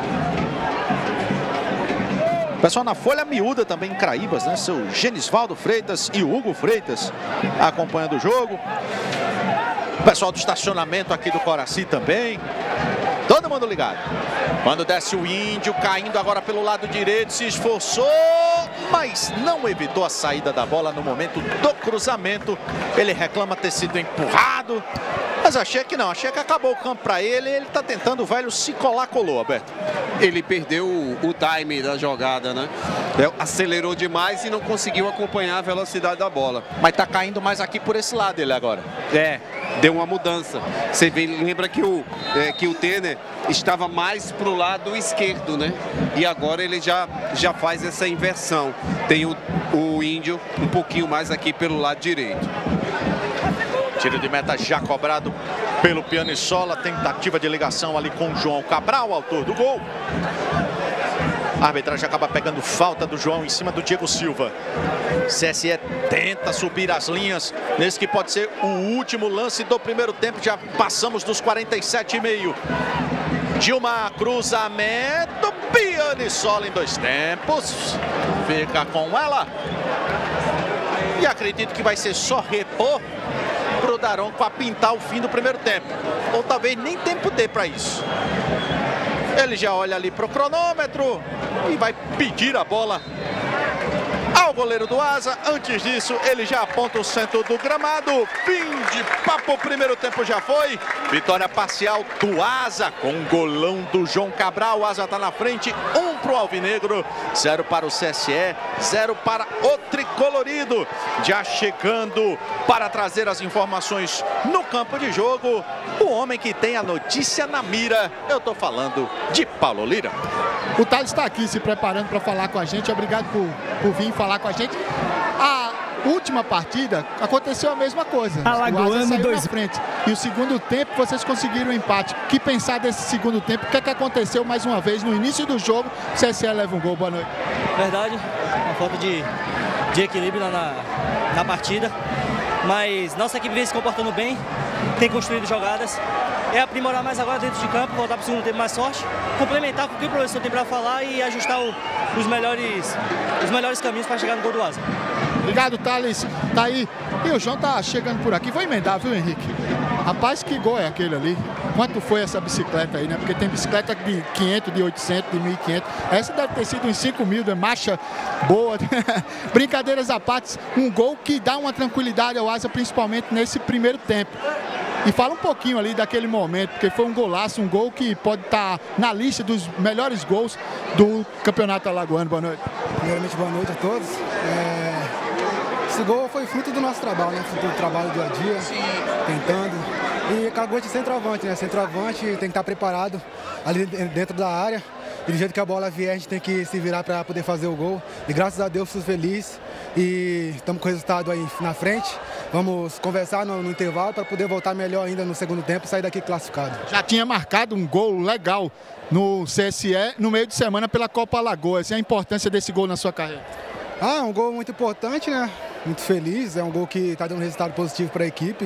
Pessoal na Folha Miúda também em Craíbas, né? Seu Genisvaldo Freitas e o Hugo Freitas acompanhando o jogo. Pessoal do estacionamento aqui do Coraci também. Todo mundo ligado. Quando desce o Índio, caindo agora pelo lado direito, se esforçou, mas não evitou a saída da bola no momento do cruzamento. Ele reclama ter sido empurrado, mas achei que não, achei que acabou o campo para ele. Ele está tentando o velho se colar, colou, Alberto. Ele perdeu o time da jogada, né? Acelerou demais e não conseguiu acompanhar a velocidade da bola. Mas está caindo mais aqui por esse lado ele agora. Deu uma mudança. Você lembra que o Tener estava mais para o lado esquerdo, né? E agora ele já faz essa inversão. Tem o Índio um pouquinho mais aqui pelo lado direito. Tiro de meta já cobrado pelo Pianisola. Tentativa de ligação ali com o João Cabral, autor do gol. A arbitragem acaba pegando falta do João em cima do Diego Silva. CSE tenta subir as linhas nesse que pode ser o último lance do primeiro tempo. Já passamos dos 47,5. Gilmar, cruzamento. Pianisola em 2 tempos. Fica com ela. E acredito que vai ser só repor pro Daronco a pintar o fim do primeiro tempo. Ou talvez nem tempo dê para isso. Ele já olha ali pro cronômetro e vai pedir a bola ao goleiro do Asa. Antes disso, ele já aponta o centro do gramado. Fim de papo, o primeiro tempo já foi. Vitória parcial do Asa com um golão do João Cabral. O Asa tá na frente, 1 pro Alvinegro, 0 para o CSE, 0 para o Tricolorido. Já chegando para trazer as informações no campo de jogo, o homem que tem a notícia na mira. Eu tô falando de Paulo Lira. O Thales está aqui se preparando para falar com a gente. Obrigado por vir falar com a gente. A última partida aconteceu a mesma coisa. Alagoano saiu na frente. E o segundo tempo vocês conseguiram o empate. O que pensar desse segundo tempo? O que é que aconteceu mais uma vez no início do jogo? O CSE leva um gol. Boa noite. Verdade, uma falta de equilíbrio na partida. Mas nossa equipe vem se comportando bem, tem construído jogadas. É aprimorar mais agora dentro de campo, voltar para o segundo tempo mais forte, complementar com o que o professor tem para falar e ajustar os melhores caminhos para chegar no gol do Asa. Obrigado, Thales. Tá aí. E o João tá chegando por aqui. Vou emendar, viu, Henrique? Rapaz, que gol é aquele ali? Quanto foi essa bicicleta aí, né? Porque tem bicicleta de 500, de 800, de 1.500. Essa deve ter sido uns 5.000, de marcha boa. Brincadeiras à parte, um gol que dá uma tranquilidade ao Asa, principalmente nesse primeiro tempo. E fala um pouquinho ali daquele momento, porque foi um golaço, um gol que pode estar na lista dos melhores gols do Campeonato Alagoano. Boa noite. Primeiramente, boa noite a todos. Esse gol foi fruto do nosso trabalho, né? Fruto do trabalho do dia a dia, tentando. E acabou de centroavante, né? Centroavante tem que estar preparado ali dentro da área. E do jeito que a bola vier, a gente tem que se virar para poder fazer o gol. E graças a Deus, fui feliz. E estamos com o resultado aí na frente. Vamos conversar no intervalo para poder voltar melhor ainda no segundo tempo e sair daqui classificado. Já tinha marcado um gol legal no CSE no meio de semana pela Copa Alagoas. E a importância desse gol na sua carreira? É um gol muito importante, né? Muito feliz. É um gol que está dando um resultado positivo para a equipe.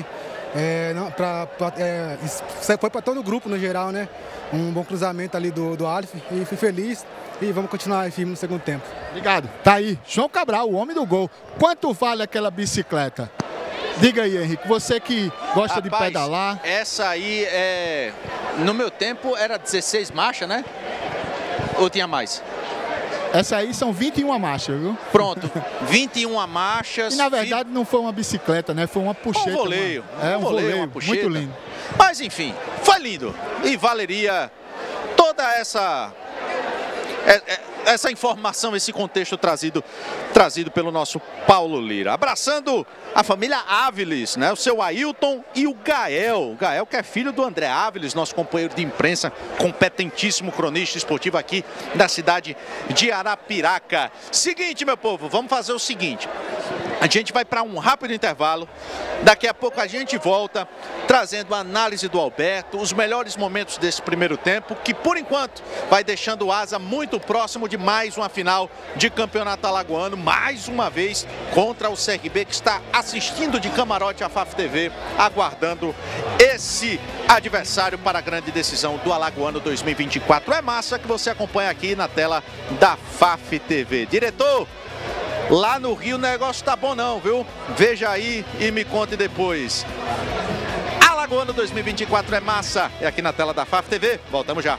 Isso foi para todo o grupo no geral, né? Um bom cruzamento ali do Alif e fui feliz e vamos continuar firme no segundo tempo. Obrigado. Tá aí, João Cabral, o homem do gol. Quanto vale aquela bicicleta? Diga aí, Henrique, você que gosta de pedalar. Essa aí é No meu tempo era 16 marchas, né? Ou tinha mais? Essa aí são 21 marchas, viu? Pronto, 21 marchas. E na verdade não foi uma bicicleta, né? Foi uma puxeta. Um voleio. Um voleio, uma puxeta. muito lindo. Mas enfim, foi lindo. E valeria toda essa informação, esse contexto trazido pelo nosso Paulo Lira. Abraçando a família Áviles, né? O seu Ailton e o Gael. O Gael, que é filho do André Áviles, nosso companheiro de imprensa, competentíssimo cronista esportivo aqui da cidade de Arapiraca. Seguinte, meu povo, vamos fazer o seguinte. A gente vai para um rápido intervalo. Daqui a pouco a gente volta trazendo a análise do Alberto, os melhores momentos desse primeiro tempo, que por enquanto vai deixando o Asa muito próximo de mais uma final de campeonato alagoano, mais uma vez contra o CRB, que está assistindo de camarote a FAF TV, aguardando esse adversário para a grande decisão do Alagoano 2024. É massa que você acompanha aqui na tela da FAF TV. Diretor, lá no Rio o negócio tá bom não, viu? Veja aí e me conte depois. Alagoano 2024 é massa. É aqui na tela da FAF TV. Voltamos já.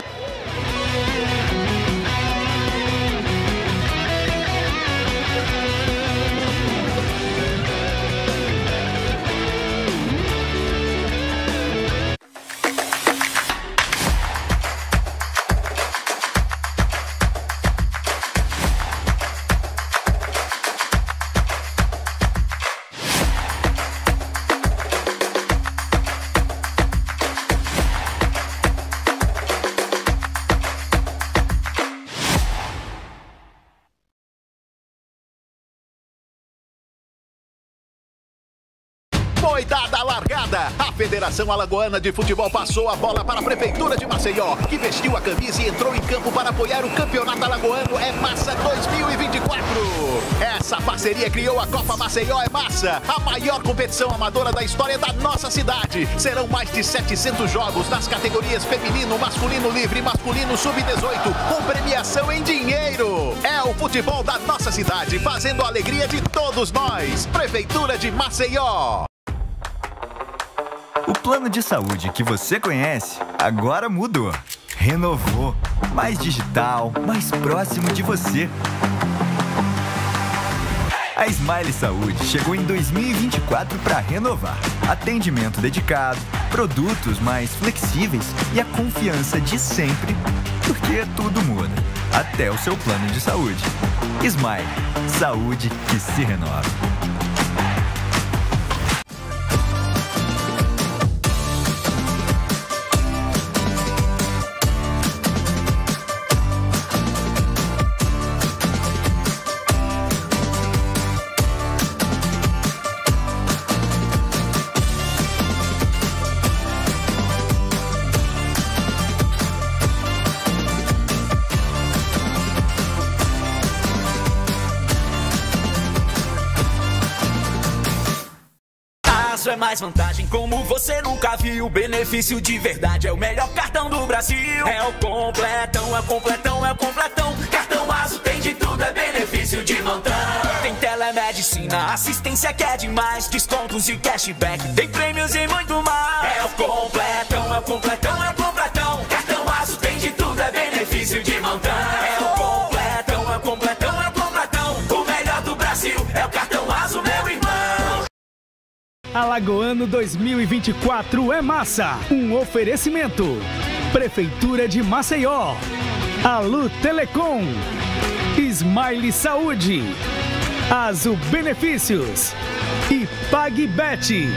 Foi dada a largada. A Federação Alagoana de Futebol passou a bola para a Prefeitura de Maceió, que vestiu a camisa e entrou em campo para apoiar o Campeonato Alagoano É Massa 2024. Essa parceria criou a Copa Maceió É Massa, a maior competição amadora da história da nossa cidade. Serão mais de 700 jogos nas categorias feminino, masculino livre e masculino sub-18, com premiação em dinheiro. É o futebol da nossa cidade, fazendo a alegria de todos nós. Prefeitura de Maceió. O plano de saúde que você conhece agora mudou. Renovou. Mais digital, mais próximo de você. A Smile Saúde chegou em 2024 para renovar. Atendimento dedicado, produtos mais flexíveis e a confiança de sempre, porque tudo muda, até o seu plano de saúde. Smile, saúde que se renova. É mais vantagem como você nunca viu. Benefício de verdade, é o melhor cartão do Brasil. É o completão, é o completão, é o completão. Cartão Azo tem de tudo, é benefício de montão. Tem telemedicina, assistência que é demais, descontos e cashback, tem prêmios e muito mais. É o completão, é o completão, é o completão. Cartão Azo tem de tudo, é benefício de montão. É o completão, é o completão, é o completão. O melhor do Brasil é o cartão Azo, meu irmão. Alagoano 2024 é massa. Um oferecimento. Prefeitura de Maceió. Alu Telecom. Smile Saúde. Azo Benefícios. E PagBet.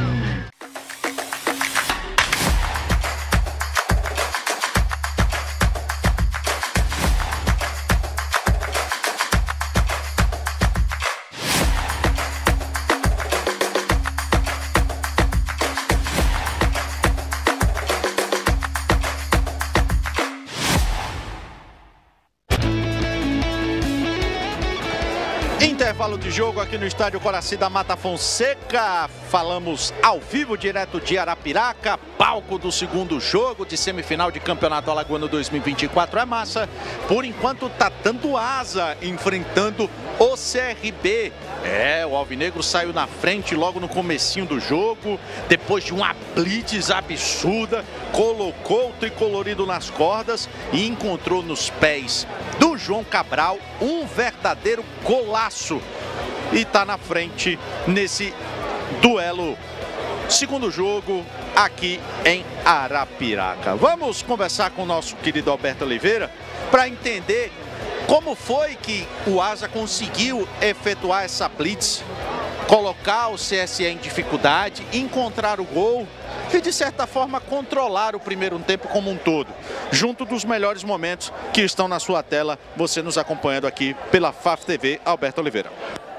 Intervalo de jogo aqui no estádio Coraci da Mata Fonseca. Falamos ao vivo, direto de Arapiraca, palco do segundo jogo de semifinal de Campeonato Alagoano 2024. É massa. Por enquanto tá dando Asa enfrentando o CRB. O Alvinegro saiu na frente logo no comecinho do jogo, depois de uma blitz absurda, colocou o tricolorido nas cordas e encontrou nos pés do João Cabral um verdadeiro golaço. E tá na frente nesse duelo, segundo jogo aqui em Arapiraca. Vamos conversar com o nosso querido Alberto Oliveira para entender como foi que o Asa conseguiu efetuar essa blitz, colocar o CSE em dificuldade, encontrar o gol e, de certa forma, controlar o primeiro tempo como um todo. Junto dos melhores momentos que estão na sua tela, você nos acompanhando aqui pela FAF TV, Alberto Oliveira.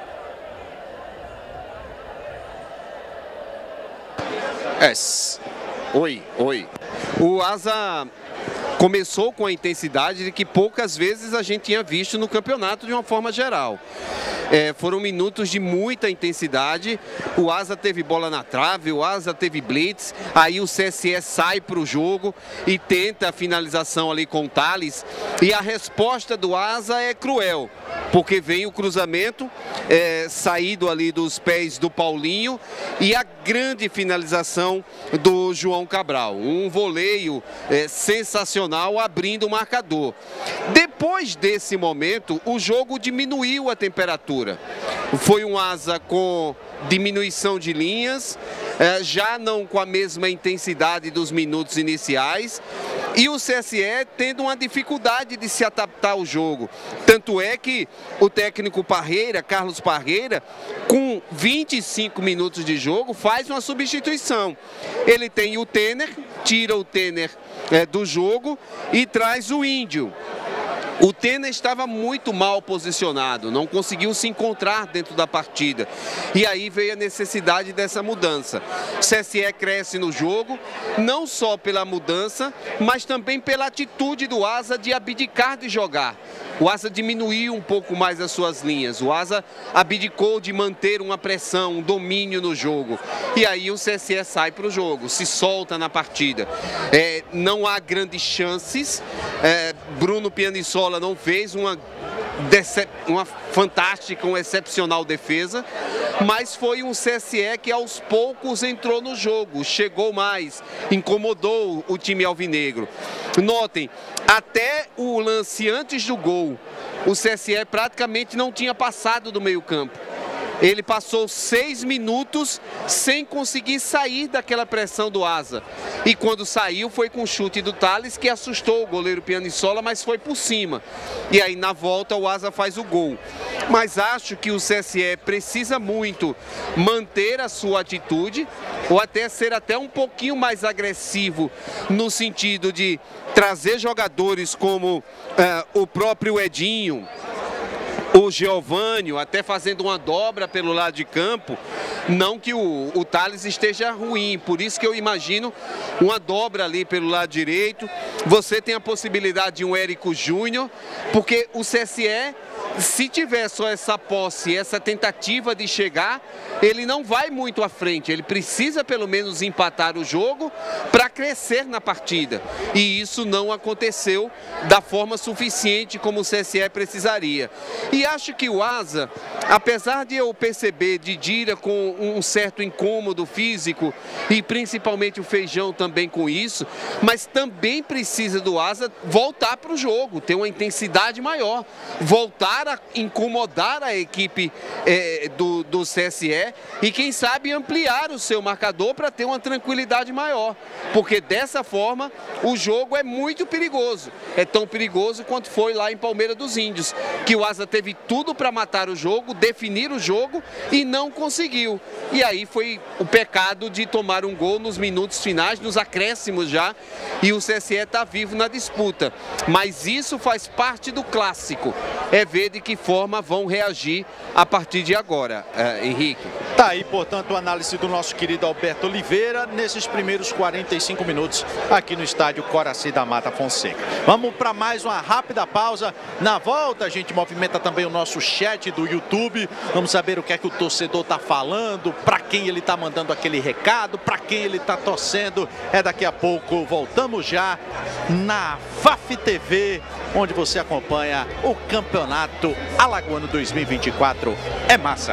Oi. O Asa começou com a intensidade de que poucas vezes a gente tinha visto no campeonato de uma forma geral. Foram minutos de muita intensidade, o Asa teve bola na trave, o Asa teve blitz, aí o CSE sai para o jogo e tenta a finalização ali com o Thales, e a resposta do Asa é cruel, porque vem o cruzamento saído ali dos pés do Paulinho e a grande finalização do João Cabral, um voleio sensacional abrindo o marcador. Depois desse momento, o jogo diminuiu a temperatura. Foi um Asa com diminuição de linhas, já não com a mesma intensidade dos minutos iniciais, e o CSE tendo uma dificuldade de se adaptar ao jogo. Tanto é que o técnico Carlos Parreira, com 25 minutos de jogo, faz uma substituição. Ele tem o Tener, tira o Tener do jogo e traz o Índio. O Tener estava muito mal posicionado, não conseguiu se encontrar dentro da partida. E aí veio a necessidade dessa mudança. O CSE cresce no jogo, não só pela mudança, mas também pela atitude do Asa de abdicar de jogar. O Asa diminuiu um pouco mais as suas linhas, o Asa abdicou de manter uma pressão, um domínio no jogo. E aí o CSE sai para o jogo, se solta na partida. Não há grandes chances, Bruno Pianissola não fez uma fantástica, uma excepcional defesa, mas foi um CSE que aos poucos entrou no jogo, chegou mais, incomodou o time alvinegro. Notem, até o lance antes do gol, o CSE praticamente não tinha passado do meio-campo. Ele passou 6 minutos sem conseguir sair daquela pressão do Asa. E quando saiu foi com o chute do Thales, que assustou o goleiro Pianissola, mas foi por cima. E aí na volta o Asa faz o gol. Mas acho que o CSE precisa muito manter a sua atitude, ou até ser até um pouquinho mais agressivo, no sentido de trazer jogadores como o próprio Edinho, o Geovânio, até fazendo uma dobra pelo lado de campo. Não que o Thales esteja ruim, por isso que eu imagino uma dobra ali pelo lado direito. Você tem a possibilidade de um Érico Júnior, porque o CSE, se tiver só essa posse, essa tentativa de chegar, ele não vai muito à frente. Ele precisa pelo menos empatar o jogo para crescer na partida. E isso não aconteceu da forma suficiente como o CSE precisaria. E acho que o Asa, apesar de eu perceber Didira com um certo incômodo físico, e principalmente o Feijão também com isso, mas também precisa do Asa voltar para o jogo, ter uma intensidade maior, voltar a incomodar a equipe do CSE e quem sabe ampliar o seu marcador para ter uma tranquilidade maior, porque dessa forma o jogo é muito perigoso, é tão perigoso quanto foi lá em Palmeira dos Índios, que o Asa teve tudo para matar o jogo, definir o jogo e não conseguiu. E aí foi o pecado de tomar um gol nos minutos finais, nos acréscimos já, e o CSE está vivo na disputa. Mas isso faz parte do clássico, é ver de que forma vão reagir a partir de agora, Henrique. Tá aí, portanto, a análise do nosso querido Alberto Oliveira nesses primeiros 45 minutos aqui no estádio Coraci da Mata Fonseca. Vamos para mais uma rápida pausa. Na volta, a gente movimenta também o nosso chat do YouTube. Vamos saber o que é que o torcedor tá falando, para quem ele tá mandando aquele recado, para quem ele tá torcendo. É daqui a pouco. Voltamos já na FAF TV, onde você acompanha o Campeonato Alagoano 2024. É massa!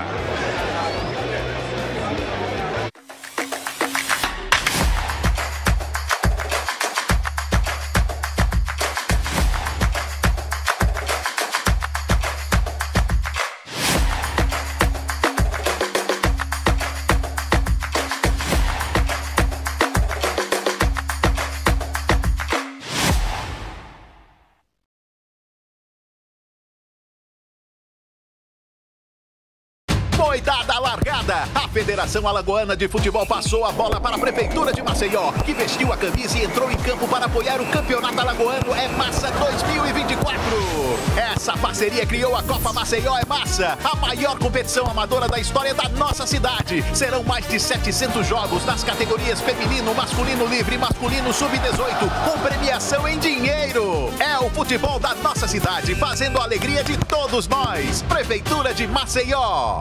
Foi dada a largada. A Federação Alagoana de Futebol passou a bola para a Prefeitura de Maceió, que vestiu a camisa e entrou em campo para apoiar o Campeonato Alagoano É Massa 2024. Essa parceria criou a Copa Maceió É Massa, a maior competição amadora da história da nossa cidade. Serão mais de 700 jogos nas categorias feminino, masculino livre e masculino sub-18, com premiação em dinheiro. É o futebol da nossa cidade, fazendo a alegria de todos nós. Prefeitura de Maceió.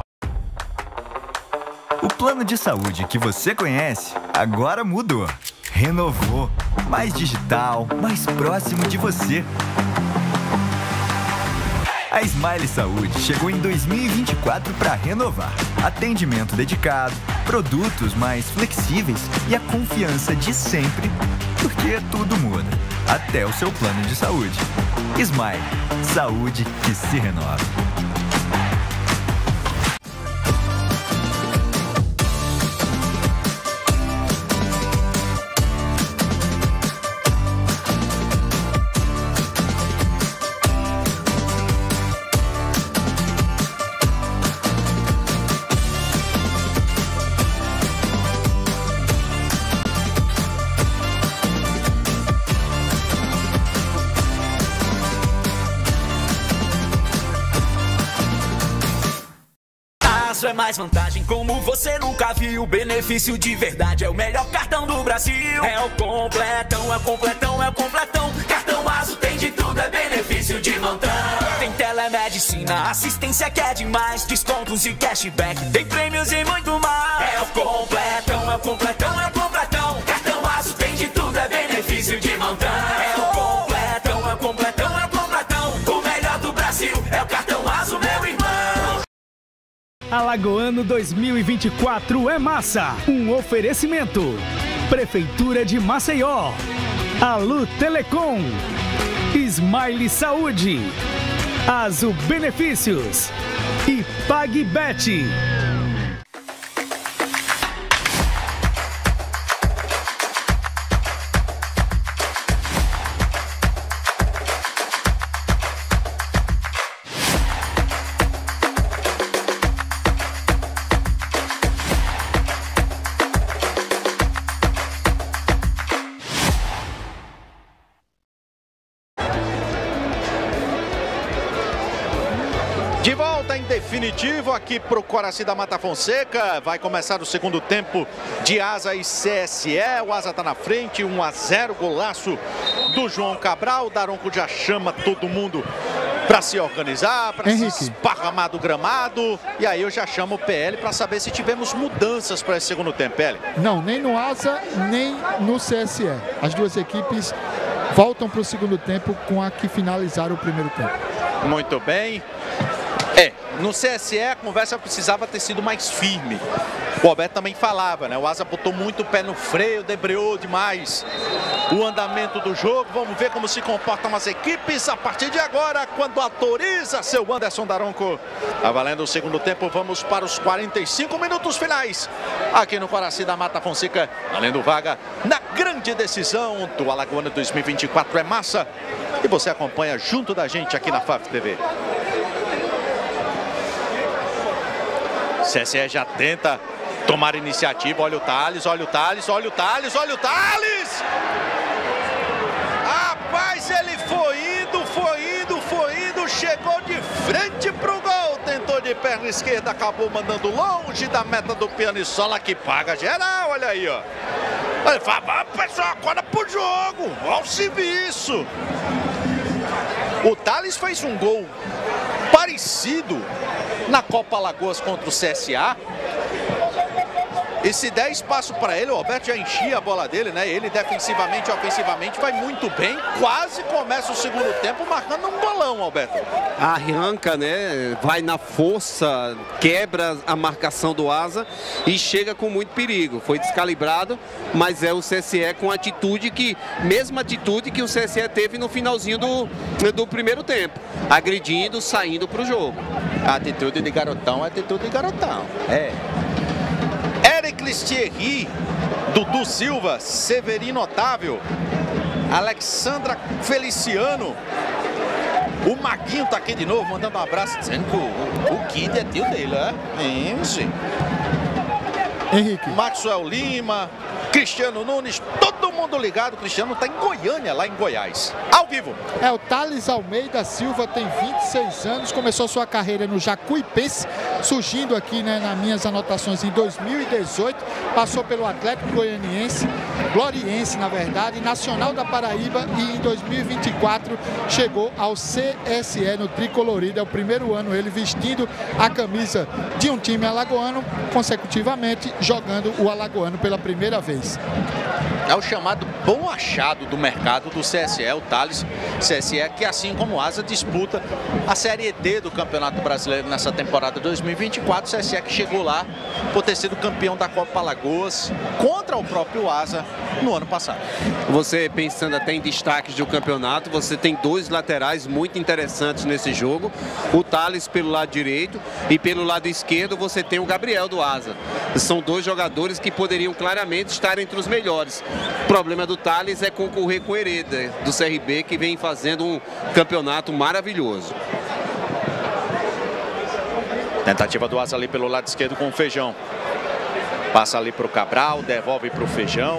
O plano de saúde que você conhece agora mudou. Renovou. Mais digital, mais próximo de você. A Smile Saúde chegou em 2024 para renovar. Atendimento dedicado, produtos mais flexíveis e a confiança de sempre, porque tudo muda, até o seu plano de saúde. Smile, saúde que se renova. É mais vantagem como você nunca viu. Benefício de verdade, é o melhor cartão do Brasil. É o completão, é o completão, é o completão. Cartão Azul tem de tudo, é benefício de montão. Tem telemedicina, assistência que é demais, descontos e cashback, tem prêmios e muito mais. É o completão, é o completão, é o completão. Cartão Azul tem de tudo, é benefício de montão. É o completão, é o completão, é o completão. O melhor do Brasil é o cartão Azul, meu irmão. Alagoano 2024 é massa. Um oferecimento. Prefeitura de Maceió. Alu Telecom. Smile Saúde. Azul Benefícios. E PagBet. De volta em definitivo aqui para o Coraci da Mata Fonseca. Vai começar o segundo tempo de Asa e CSE. O Asa está na frente, 1-0, golaço do João Cabral. O Daronco já chama todo mundo para se organizar, para se esparramar do gramado. E aí eu já chamo o PL para saber se tivemos mudanças para esse segundo tempo, PL. Não, nem no Asa, nem no CSE. As duas equipes voltam para o segundo tempo com a que finalizaram o primeiro tempo. Muito bem. No CSE a conversa precisava ter sido mais firme. O Alberto também falava, né? O Asa botou muito o pé no freio, debreou demais o andamento do jogo. Vamos ver como se comportam as equipes a partir de agora, quando autoriza seu Anderson Daronco. Tá valendo o segundo tempo, vamos para os 45 minutos finais. Aqui no Coraci da Mata Fonseca, valendo vaga na grande decisão do Alagoano 2024 É Massa. E você acompanha junto da gente aqui na FAF TV. CSE já tenta tomar iniciativa. Olha o Thales, olha o Thales, olha o Thales, olha o Thales! Rapaz, ele foi indo, chegou de frente pro gol, tentou de perna esquerda, acabou mandando longe da meta do Pianiçola, que paga geral, olha aí, ó. Ele fala, vamos pessoal, agora pro jogo, vamos se ver isso. O Thales fez um gol parecido na Copa Alagoas contra o CSA. E se der espaço para ele, o Alberto já enchia a bola dele, né? Ele defensivamente e ofensivamente vai muito bem. Quase começa o segundo tempo marcando um bolão, Alberto. Arranca, né? Vai na força, quebra a marcação do Asa e chega com muito perigo. Foi descalibrado, mas é o CSE com atitude que, mesma atitude que o CSE teve no finalzinho do primeiro tempo. Agredindo, saindo para o jogo. A atitude de garotão é atitude de garotão. É. Ericles Thierry, Dudu Silva, Severino Otávio, Alexandra Feliciano. O Maguinho tá aqui de novo, mandando um abraço, dizendo que o Kid é tio dele, né? Isso. Henrique. Maxwell Lima, Cristiano Nunes, todo mundo ligado. O Cristiano tá em Goiânia, lá em Goiás. Ao vivo. O Thales Almeida Silva tem 26 anos, começou sua carreira no Jacuipense, surgindo aqui, né, nas minhas anotações em 2018, passou pelo Atlético Goianiense, Gloriense na verdade, Nacional da Paraíba e em 2024 chegou ao CSE no Tricolorido. É o primeiro ano ele vestindo a camisa de um time alagoano, consecutivamente jogando o alagoano pela primeira vez. É o chamado bom achado do mercado do CSE, o Thales. CSE que, assim como o Asa, disputa a Série D do Campeonato Brasileiro nessa temporada 2024. O CSE que chegou lá por ter sido campeão da Copa Alagoas contra o próprio Asa no ano passado. Você pensando até em destaques do campeonato, você tem dois laterais muito interessantes nesse jogo. O Thales pelo lado direito e pelo lado esquerdo você tem o Gabriel do Asa. São dois jogadores que poderiam claramente estar entre os melhores. O problema do Thales é concorrer com o Hereda, do CRB, que vem fazendo um campeonato maravilhoso. Tentativa do Asa ali pelo lado esquerdo com o Feijão. Passa ali para o Cabral, devolve para o Feijão.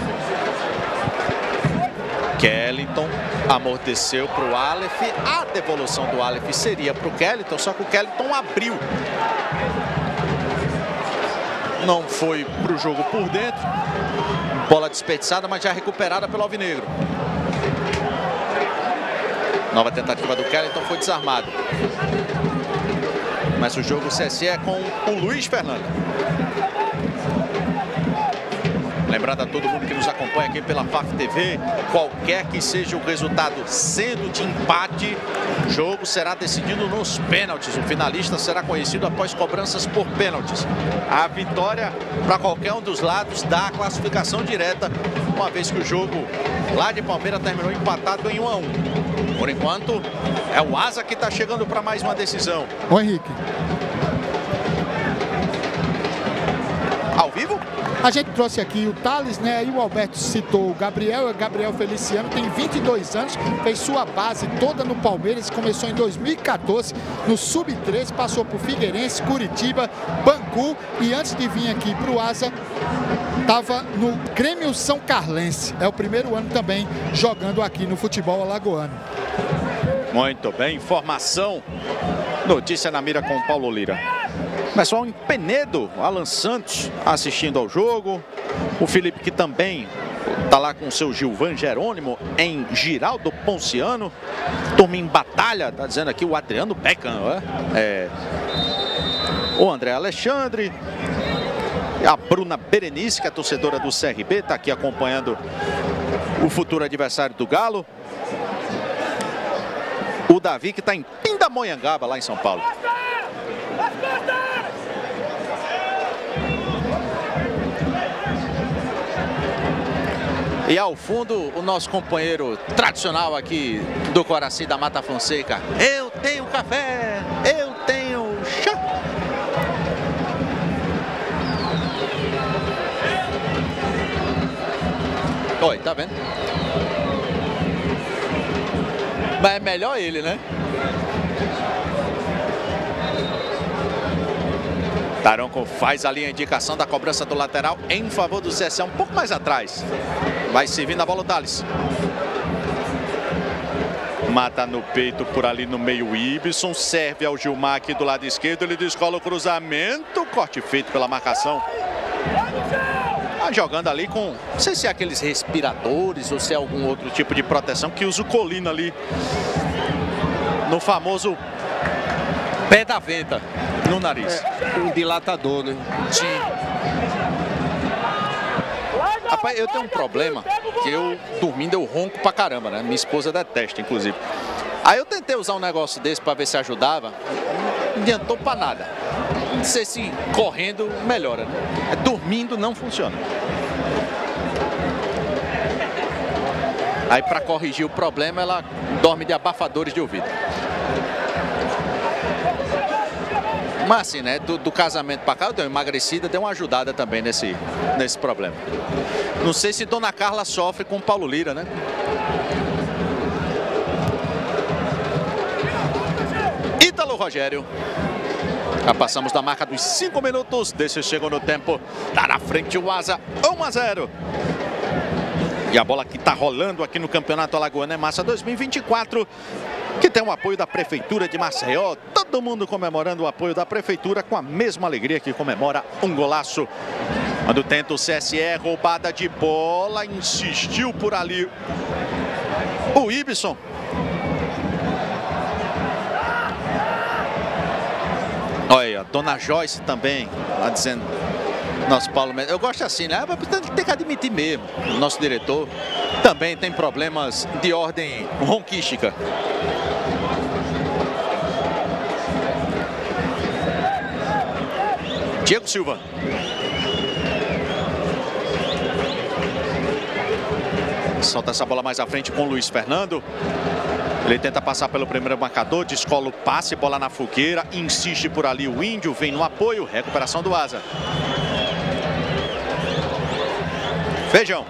Kellyton amorteceu para o Aleph. A devolução do Aleph seria para o Kellyton, só que o Kellyton abriu. Não foi para o jogo por dentro. Bola desperdiçada, mas já recuperada pelo Alvinegro. Nova tentativa do Kellyton, foi desarmado. Mas o jogo CSE é com o Luiz Fernando. Lembrando a todo mundo que nos acompanha aqui pela FAF TV, qualquer que seja o resultado, sendo de empate, o jogo será decidido nos pênaltis. O finalista será conhecido após cobranças por pênaltis. A vitória para qualquer um dos lados dá a classificação direta, uma vez que o jogo lá de Palmeiras terminou empatado em 1-1. Por enquanto, é o Asa que está chegando para mais uma decisão. Ô Henrique. Ao vivo? A gente trouxe aqui o Thales, né? Aí o Alberto citou o Gabriel Feliciano, tem 22 anos, fez sua base toda no Palmeiras, começou em 2014 no Sub-13, passou por Figueirense, Curitiba, Bangu e antes de vir aqui para o Asa, estava no Grêmio São Carlense. É o primeiro ano também jogando aqui no futebol alagoano. Muito bem, informação. Notícia na mira com o Paulo Lira. Pessoal em Penedo, Alan Santos assistindo ao jogo. O Felipe que também está lá com o seu Gilvan Jerônimo em Giraldo Ponciano. Turma em batalha, tá dizendo aqui o Adriano Beckham, o André Alexandre. A Bruna Berenice, que é torcedora do CRB, está aqui acompanhando o futuro adversário do Galo. O Davi que está em Pindamonhangaba, lá em São Paulo. E ao fundo, o nosso companheiro tradicional aqui do Coraci da Mata Fonseca. Eu tenho café, eu tenho chá. Oi, tá vendo? Mas é melhor ele, né? Taronco faz ali a indicação da cobrança do lateral em favor do CSE, um pouco mais atrás. Vai servindo a bola o Thales. Mata no peito por ali no meio o Ibson. Serve ao Gilmar aqui do lado esquerdo. Ele descola o cruzamento. Corte feito pela marcação. Jogando ali com, não sei se é aqueles respiradores ou se é algum outro tipo de proteção que usa o Colina ali no famoso pé da venta no nariz. Um dilatador, né? Sim. Rapaz, eu tenho um problema que eu dormindo eu ronco pra caramba, né? Minha esposa detesta, inclusive. Aí eu tentei usar um negócio desse pra ver se ajudava. Não adiantou pra nada. Não sei se correndo melhora, né? Dormindo não funciona. Aí pra corrigir o problema ela dorme de abafadores de ouvido. Mas assim, né? Do casamento pra cá eu dei uma emagrecida, deu uma ajudada também nesse problema. Não sei se Dona Carla sofre com o Paulo Lira, né? Ítalo Rogério. Já passamos da marca dos 5 minutos desse segundo tempo. Tá na frente o Asa, 1-0. E a bola que tá rolando aqui no Campeonato Alagoano é Massa 2024, que tem o apoio da Prefeitura de Maceió. Todo mundo comemorando o apoio da Prefeitura com a mesma alegria que comemora um golaço. Quando tenta o CSE, roubada de bola, insistiu por ali o Ibson. Olha, a Dona Joyce também tá dizendo, nosso Paulo Mendes, eu gosto assim, né? Tem que admitir mesmo, o nosso diretor também tem problemas de ordem ronquística. Diego Silva. Solta essa bola mais à frente com o Luiz Fernando. Ele tenta passar pelo primeiro marcador, descola o passe, bola na fogueira, insiste por ali o Índio, vem no apoio, recuperação do Asa. Feijão.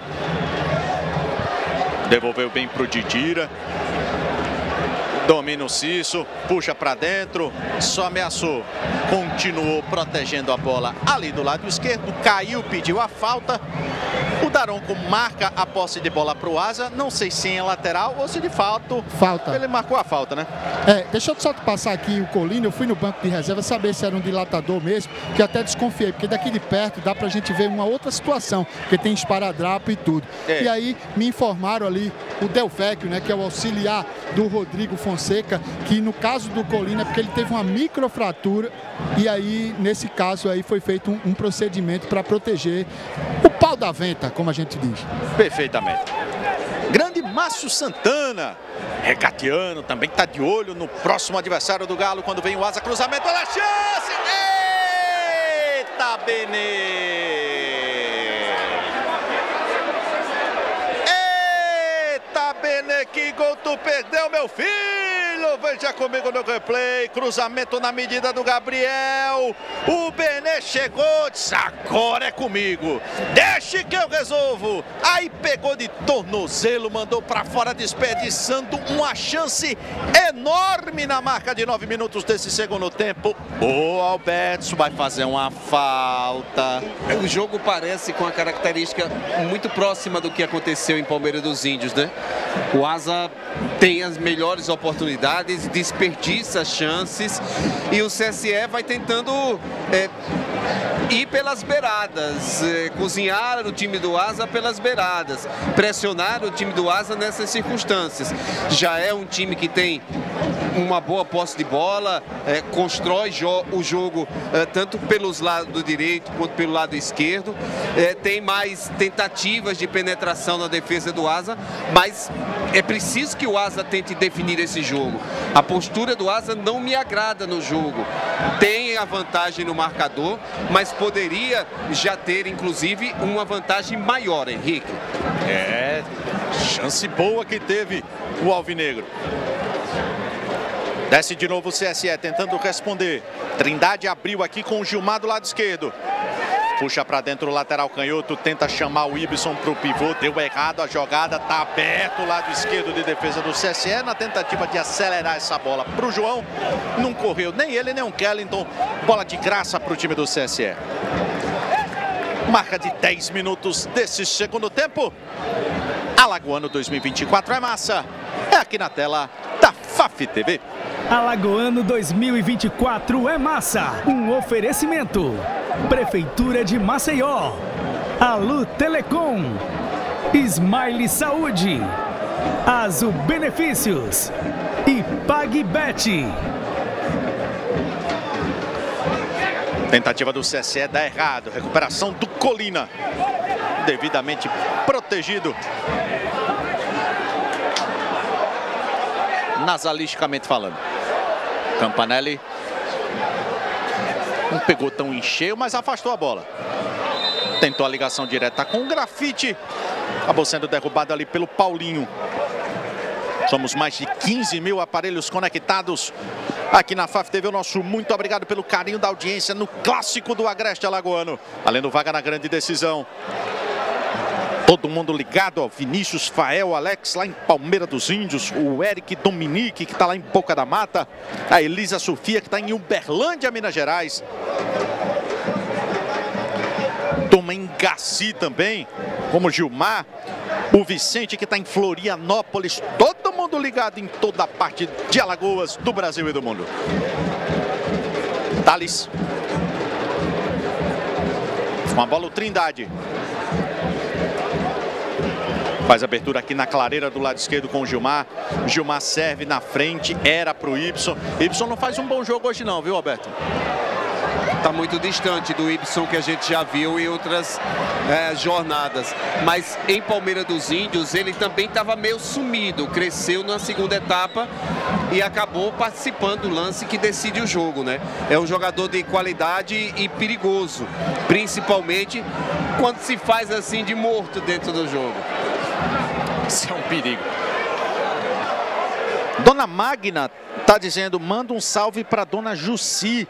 Devolveu bem pro Didira. Domina o Cício, puxa para dentro, só ameaçou. Continuou protegendo a bola ali do lado esquerdo, caiu, pediu a falta. O Daronco marca a posse de bola para o Asa, não sei se em lateral ou se de fato ele marcou a falta, né? Deixa eu só passar aqui o Colina, eu fui no banco de reserva saber se era um dilatador mesmo, que até desconfiei, porque daqui de perto dá pra gente ver uma outra situação, porque tem esparadrapo e tudo. E aí me informaram ali o Delvecchio, né, que é o auxiliar do Rodrigo Fonseca, que no caso do Colina é porque ele teve uma microfratura e aí nesse caso aí foi feito um procedimento para proteger o pau da venta, como a gente diz. Perfeitamente. Grande Márcio Santana, regateando, também está de olho no próximo adversário do Galo quando vem o Asa, cruzamento, olha a chance! Eita, Benê! Eita, Benê, que gol tu perdeu, meu filho! Veja comigo no replay, cruzamento na medida do Gabriel, o Benê chegou, disse, agora é comigo, deixe que eu resolvo, aí pegou de tornozelo, mandou para fora, desperdiçando uma chance enorme na marca de 9 minutos desse segundo tempo. O Alberto vai fazer uma falta. O jogo parece com a característica muito próxima do que aconteceu em Palmeiras dos Índios, né? O Asa tem as melhores oportunidades, desperdiça as chances e o CSE vai tentando ir pelas beiradas, cozinhar o time do Asa pelas beiradas, pressionar o time do Asa nessas circunstâncias. Já é um time que tem uma boa posse de bola, constrói o jogo tanto pelos lados direito quanto pelo lado esquerdo, tem mais tentativas de penetração na defesa do Asa, mas é preciso que o Asa tente definir esse jogo. A postura do Asa não me agrada no jogo. Tem a vantagem no marcador, mas poderia já ter, inclusive, uma vantagem maior, Henrique. Chance boa que teve o Alvinegro. Desce de novo o CSE, tentando responder. Trindade abriu aqui com o Gilmar do lado esquerdo. Puxa para dentro o lateral canhoto, tenta chamar o Ibson para o pivô, deu errado a jogada, tá aberto o lado esquerdo de defesa do CSE, na tentativa de acelerar essa bola para o João, não correu nem ele nem o Kellington, bola de graça para o time do CSE. Marca de 10 minutos desse segundo tempo. Alagoano 2024 é massa, é aqui na tela FAF TV. Alagoano 2024 é massa. Um oferecimento. Prefeitura de Maceió. Alu Telecom. Smile Saúde. Azul Benefícios. E PagBet. Tentativa do CSE dá errado. Recuperação do Colina. Devidamente protegido. Nasalisticamente falando. Campanelli não pegou tão em cheio, mas afastou a bola. Tentou a ligação direta com o Grafite. Acabou sendo derrubado ali pelo Paulinho. Somos mais de 15 mil aparelhos conectados aqui na FAF TV. O nosso muito obrigado pelo carinho da audiência no clássico do Agreste Alagoano. Valendo vaga na grande decisão. Todo mundo ligado, ó. Vinícius, Fael, Alex lá em Palmeira dos Índios. O Eric Dominique, que está lá em Boca da Mata. A Elisa Sofia, que está em Uberlândia, Minas Gerais. Turma em Gaci também, como Gilmar. O Vicente, que está em Florianópolis. Todo mundo ligado em toda a parte de Alagoas, do Brasil e do mundo. Thales. Com a bola o Trindade. Faz abertura aqui na clareira do lado esquerdo com o Gilmar. Gilmar serve na frente, era para o Ibson. Ibson não faz um bom jogo hoje não, viu, Alberto? Está muito distante do Ibson que a gente já viu em outras jornadas. Mas em Palmeira dos Índios ele também estava meio sumido. Cresceu na segunda etapa e acabou participando do lance que decide o jogo, né? É um jogador de qualidade e perigoso. Principalmente quando se faz assim de morto dentro do jogo. Isso é um perigo. Dona Magna está dizendo, manda um salve para Dona Jussi,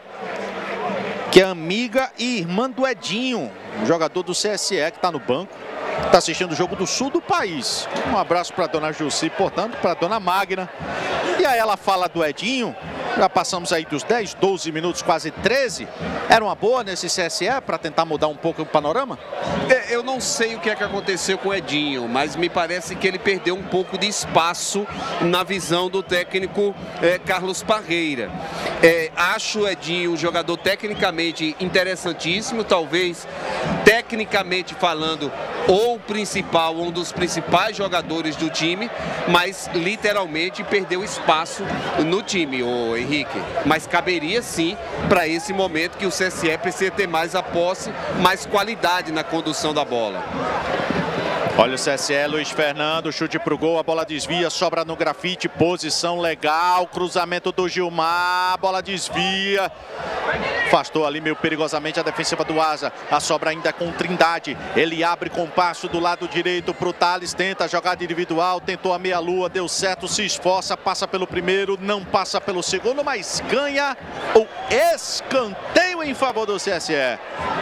que é amiga e irmã do Edinho, um jogador do CSE que está no banco, está assistindo o jogo do sul do país. Um abraço para Dona Jussi, portanto, para Dona Magna. E aí ela fala do Edinho, já passamos aí dos 10, 12 minutos, quase 13. Era uma boa nesse CSE para tentar mudar um pouco o panorama? Eu não sei o que é que aconteceu com o Edinho, mas me parece que ele perdeu um pouco de espaço na visão do técnico Carlos Parreira. Acho o Edinho um jogador tecnicamente interessantíssimo, talvez tecnicamente falando ou principal, um dos principais jogadores do time, mas literalmente perdeu espaço no time, o Henrique. Mas caberia sim para esse momento que o CSE precisa ter mais a posse, mais qualidade na condução da bola. Olha o CSE, Luiz Fernando, chute pro gol, a bola desvia, sobra no Grafite, posição legal, cruzamento do Gilmar, a bola desvia. Afastou ali meio perigosamente a defensiva do Asa, a sobra ainda com Trindade. Ele abre com passo do lado direito pro Thales, tenta a jogada individual, tentou a meia-lua, deu certo, se esforça, passa pelo primeiro, não passa pelo segundo, mas ganha o escanteio em favor do CSE.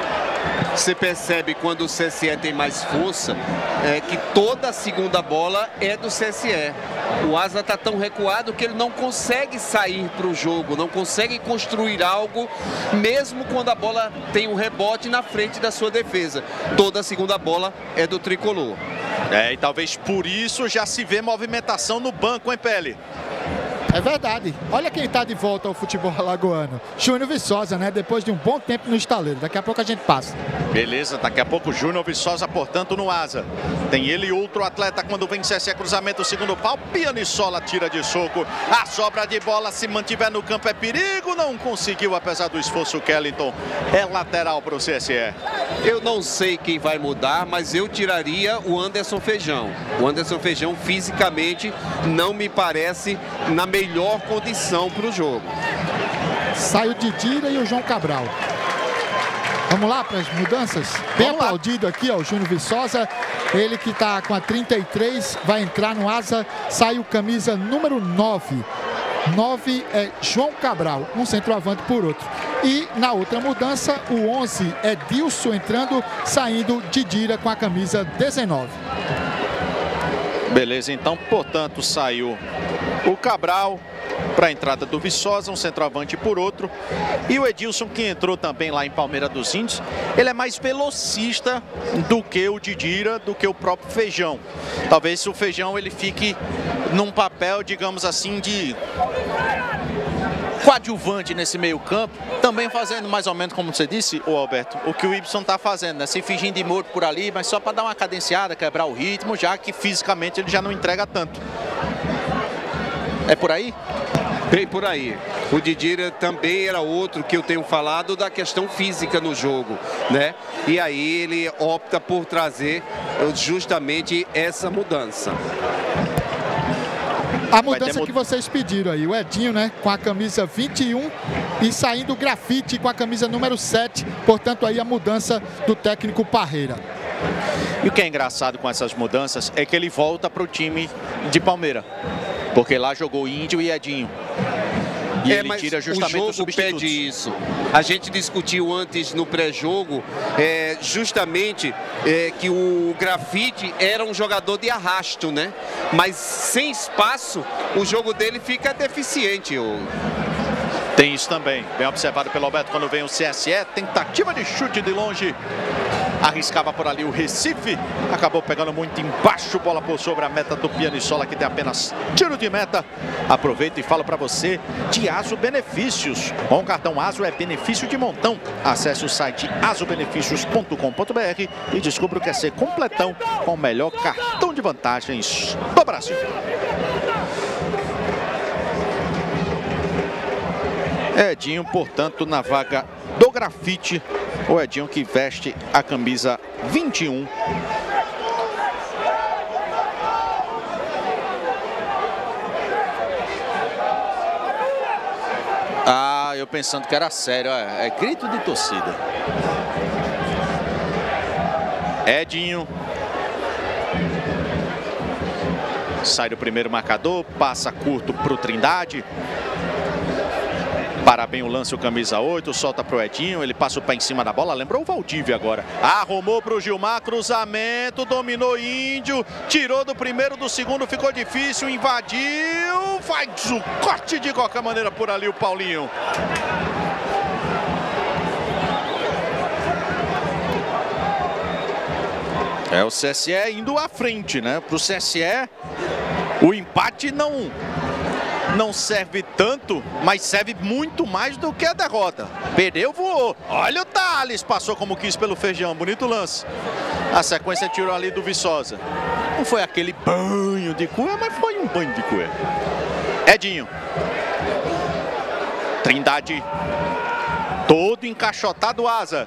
Você percebe quando o CSE tem mais força, que toda a segunda bola é do CSE. O Asa está tão recuado que ele não consegue sair para o jogo, não consegue construir algo, mesmo quando a bola tem um rebote na frente da sua defesa. Toda a segunda bola é do tricolor. E talvez por isso já se vê movimentação no banco, hein, Pele? É verdade. Olha quem está de volta ao futebol alagoano. Júnior Viçosa, né? Depois de um bom tempo no estaleiro. Daqui a pouco a gente passa. Beleza, daqui a pouco o Júnior Viçosa, portanto, no Asa. Tem ele e outro atleta quando vem CSE, cruzamento, segundo pau. Pianissola tira de soco. A sobra de bola, se mantiver no campo, é perigo. Não conseguiu, apesar do esforço, o Kellington. É lateral para o CSE. Eu não sei quem vai mudar, mas eu tiraria o Anderson Feijão. O Anderson Feijão, fisicamente, não me parece na melhor condição para o jogo. Sai o Didira e o João Cabral. Vamos lá para as mudanças? Bem aplaudido aqui, ó, o Júnior Viçosa. Ele que está com a 33, vai entrar no Asa. Sai o camisa número 9. 9 é João Cabral, um centroavante por outro. E na outra mudança, o 11 é Dilson entrando, saindo Didira com a camisa 19. Beleza, então, portanto, saiu o Cabral, para a entrada do Viçosa, um centroavante por outro. E o Edilson, que entrou também lá em Palmeira dos Índios, ele é mais velocista do que o Didira, do que o próprio Feijão. Talvez o Feijão ele fique num papel, digamos assim, de coadjuvante nesse meio campo, também fazendo mais ou menos, como você disse, o Alberto, o que o Ibson está fazendo, né? Se fingindo de morto por ali, mas só para dar uma cadenciada, quebrar o ritmo, já que fisicamente ele já não entrega tanto. É por aí? Bem por aí. O Didira também era outro que eu tenho falado da questão física no jogo, né? E aí ele opta por trazer justamente essa mudança. A mudança que vocês pediram aí, o Edinho, né, com a camisa 21 e saindo o Grafite com a camisa número 7, portanto aí a mudança do técnico Parreira. E o que é engraçado com essas mudanças é que ele volta para o time de Palmeira, porque lá jogou Índio e Edinho. E ele tira justamente os substitutos. Pede isso. A gente discutiu antes no pré-jogo, justamente que o Grafite era um jogador de arrasto, né? Mas sem espaço, o jogo dele fica deficiente. Tem isso também. Bem observado pelo Alberto quando vem o CSE. Tentativa de chute de longe. Arriscava por ali o Recife, acabou pegando muito embaixo, bola por sobre a meta do Pianissola, que tem apenas tiro de meta. Aproveito e falo para você de Aso Benefícios. Com o cartão Aso é benefício de montão. Acesse o site asobenefícios.com.br e descubra o que é ser completão com o melhor cartão de vantagens do Brasil. Edinho, portanto, na vaga do Grafite. O Edinho que veste a camisa 21. Ah, eu pensando que era sério. É grito de torcida. Edinho. Sai do primeiro marcador, passa curto para o Trindade. Para bem o lance o camisa 8, solta pro Edinho, ele passa o pé em cima da bola, lembrou o Valdívia agora. Arrumou pro Gilmar, cruzamento, dominou Índio, tirou do primeiro, do segundo, ficou difícil, invadiu, faz o corte de qualquer maneira por ali o Paulinho. É o CSE indo à frente, né? Pro CSE, o empate não serve tanto, mas serve muito mais do que a derrota. Perdeu, voou. Olha o Thales, passou como quis pelo Feijão, bonito lance. A sequência tirou ali do Viçosa. Não foi aquele banho de cuia, mas foi um banho de cuia. Edinho. Trindade. Todo encaixotado, Asa.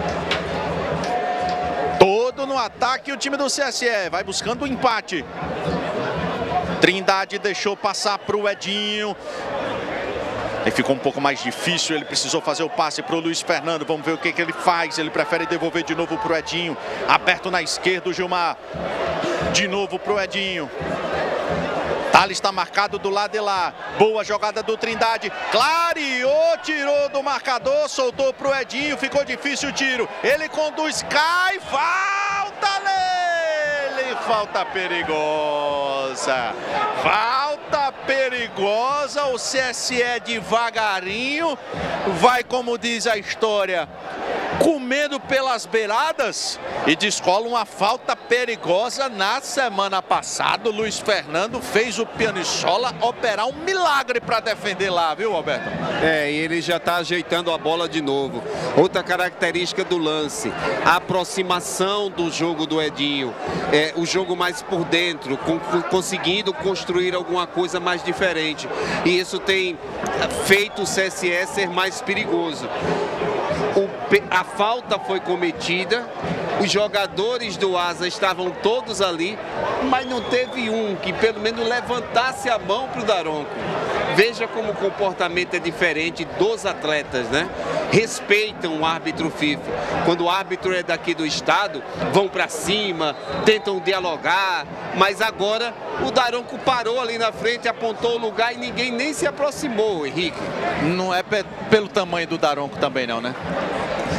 Todo no ataque o time do CSE. Vai buscando o empate. Trindade deixou passar para o Edinho. Aí ficou um pouco mais difícil, ele precisou fazer o passe para o Luiz Fernando. Vamos ver o que ele faz. Ele prefere devolver de novo para o Edinho. Aberto na esquerda o Gilmar. De novo para o Edinho. Thales está marcado do lado de lá. Boa jogada do Trindade. Clareou, tirou do marcador, soltou para o Edinho. Ficou difícil o tiro. Ele conduz, cai, falta nele. Falta perigosa. Falta perigosa. O CSE devagarinho. Vai, como diz a história, comendo pelas beiradas e descola uma falta perigosa. Na semana passada, o Luiz Fernando fez o Pianissola operar um milagre para defender lá, viu, Alberto? E ele já está ajeitando a bola de novo. Outra característica do lance, a aproximação do jogo do Edinho, o jogo mais por dentro, conseguindo construir alguma coisa mais diferente. E isso tem feito o CSE ser mais perigoso. A falta foi cometida, os jogadores do Asa estavam todos ali, mas não teve um que pelo menos levantasse a mão para o Daronco. Veja como o comportamento é diferente dos atletas, né? Respeitam o árbitro FIFA. Quando o árbitro é daqui do estado, vão para cima, tentam dialogar, mas agora o Daronco parou ali na frente, apontou o lugar e ninguém nem se aproximou, Henrique. Não é pelo tamanho do Daronco também não, né?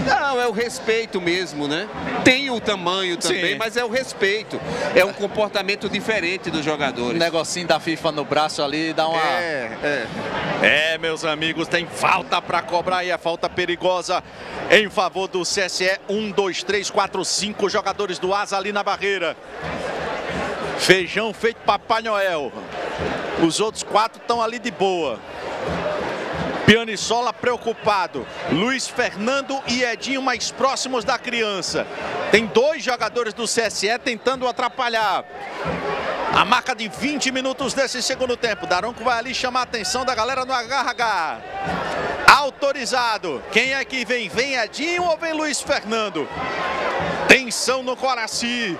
Não, é o respeito mesmo, né? Tem o tamanho também, Sim. mas é o respeito. É um comportamento diferente dos jogadores. Um negocinho da FIFA no braço ali, dá uma... É, meus amigos, tem falta para cobrar e é falta perigosa em favor do CSE. 1, 2, 3, 4, 5 jogadores do Asa ali na barreira. Feijão feito Papai Noel. Os outros 4 estão ali de boa. Pianissola preocupado. Luiz Fernando e Edinho mais próximos da criança. Tem 2 jogadores do CSE tentando atrapalhar. A marca de 20 minutos desse segundo tempo. Daronco vai ali chamar a atenção da galera no HH. Autorizado. Quem é que vem? Vem Edinho ou vem Luiz Fernando? Tensão no Coraci.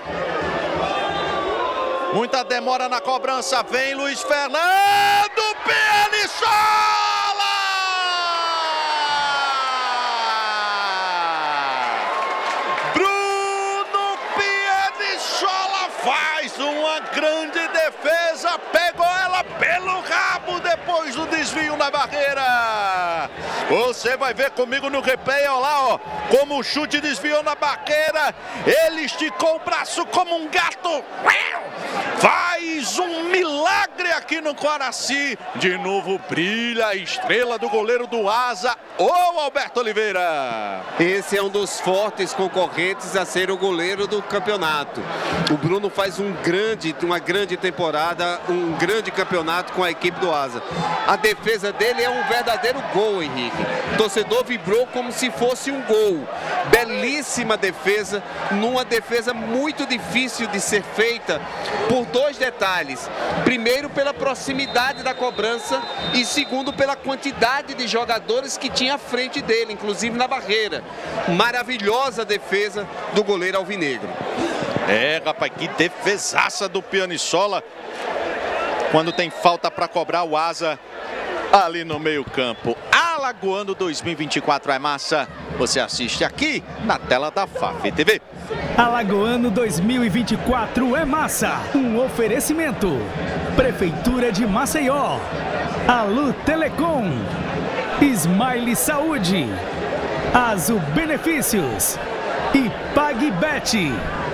Muita demora na cobrança. Vem Luiz Fernando. Pianissola! Faz uma grande defesa, pegou ela pelo rabo depois do desvio na barreira. Você vai ver comigo no replay, olha lá, ó, como o chute desviou na barreira. Ele esticou o braço como um gato. Faz um milagre aqui no Coraci. De novo brilha a estrela do goleiro do Asa, o Alberto Oliveira. Esse é um dos fortes concorrentes a ser o goleiro do campeonato. O Bruno faz uma grande temporada, um grande campeonato com a equipe do Asa. A defesa dele é um verdadeiro gol, Henrique. O torcedor vibrou como se fosse um gol. Belíssima defesa, numa defesa muito difícil de ser feita por 2 detalhes. Primeiro, pela proximidade da cobrança e segundo, pela quantidade de jogadores que tinha à frente dele, inclusive na barreira. Maravilhosa defesa do goleiro alvinegro. É, rapaz, que defesaça do Pianissola. Quando tem falta para cobrar o Asa ali no meio campo. Alagoano 2024 é massa. Você assiste aqui na tela da FAF TV. Alagoano 2024 é massa. Um oferecimento. Prefeitura de Maceió. Alu Telecom. Smile Saúde. Azu Benefícios. E PagBet.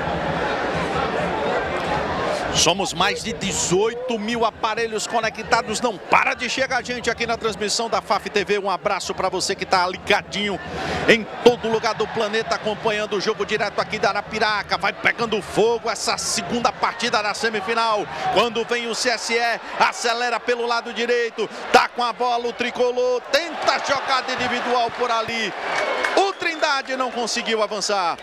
Somos mais de 18 mil aparelhos conectados. Não para de chegar gente aqui na transmissão da FAF TV. Um abraço para você que está ligadinho em todo lugar do planeta, acompanhando o jogo direto aqui da Arapiraca. Vai pegando fogo essa segunda partida da semifinal. Quando vem o CSE, acelera pelo lado direito. Tá com a bola o tricolor. Tenta jogada individual por ali. O Trindade não conseguiu avançar.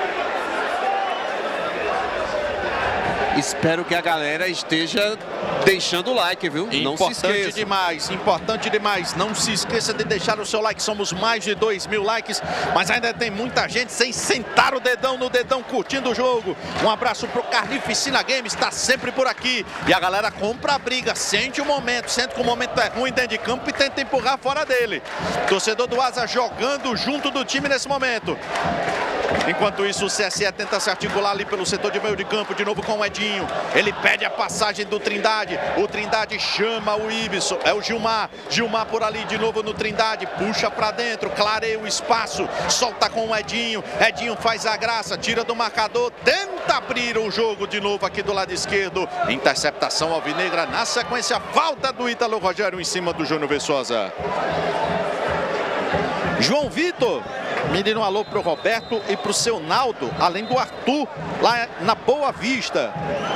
Espero que a galera esteja deixando o like, viu? Não se esqueça. Importante demais. Não se esqueça de deixar o seu like. Somos mais de 2 mil likes, mas ainda tem muita gente sem sentar o dedão no dedão curtindo o jogo. Um abraço pro Carnificina Games, está sempre por aqui. E a galera compra a briga, sente o momento, sente que o momento é ruim dentro de campo e tenta empurrar fora dele. Torcedor do Asa jogando junto do time nesse momento. Enquanto isso, o CSE tenta se articular ali pelo setor de meio de campo, de novo com o Edinho. Ele pede a passagem do Trindade. O Trindade chama o Ibson. É o Gilmar. Gilmar por ali de novo no Trindade. Puxa pra dentro, clareia o espaço. Solta com o Edinho. Edinho faz a graça, tira do marcador. Tenta abrir o jogo de novo aqui do lado esquerdo. Interceptação alvinegra. Na sequência, falta do Ítalo Rogério em cima do Júnior Viçosa. João Vitor. Menino alô pro Roberto e pro seu Naldo, além do Arthur, lá na Boa Vista.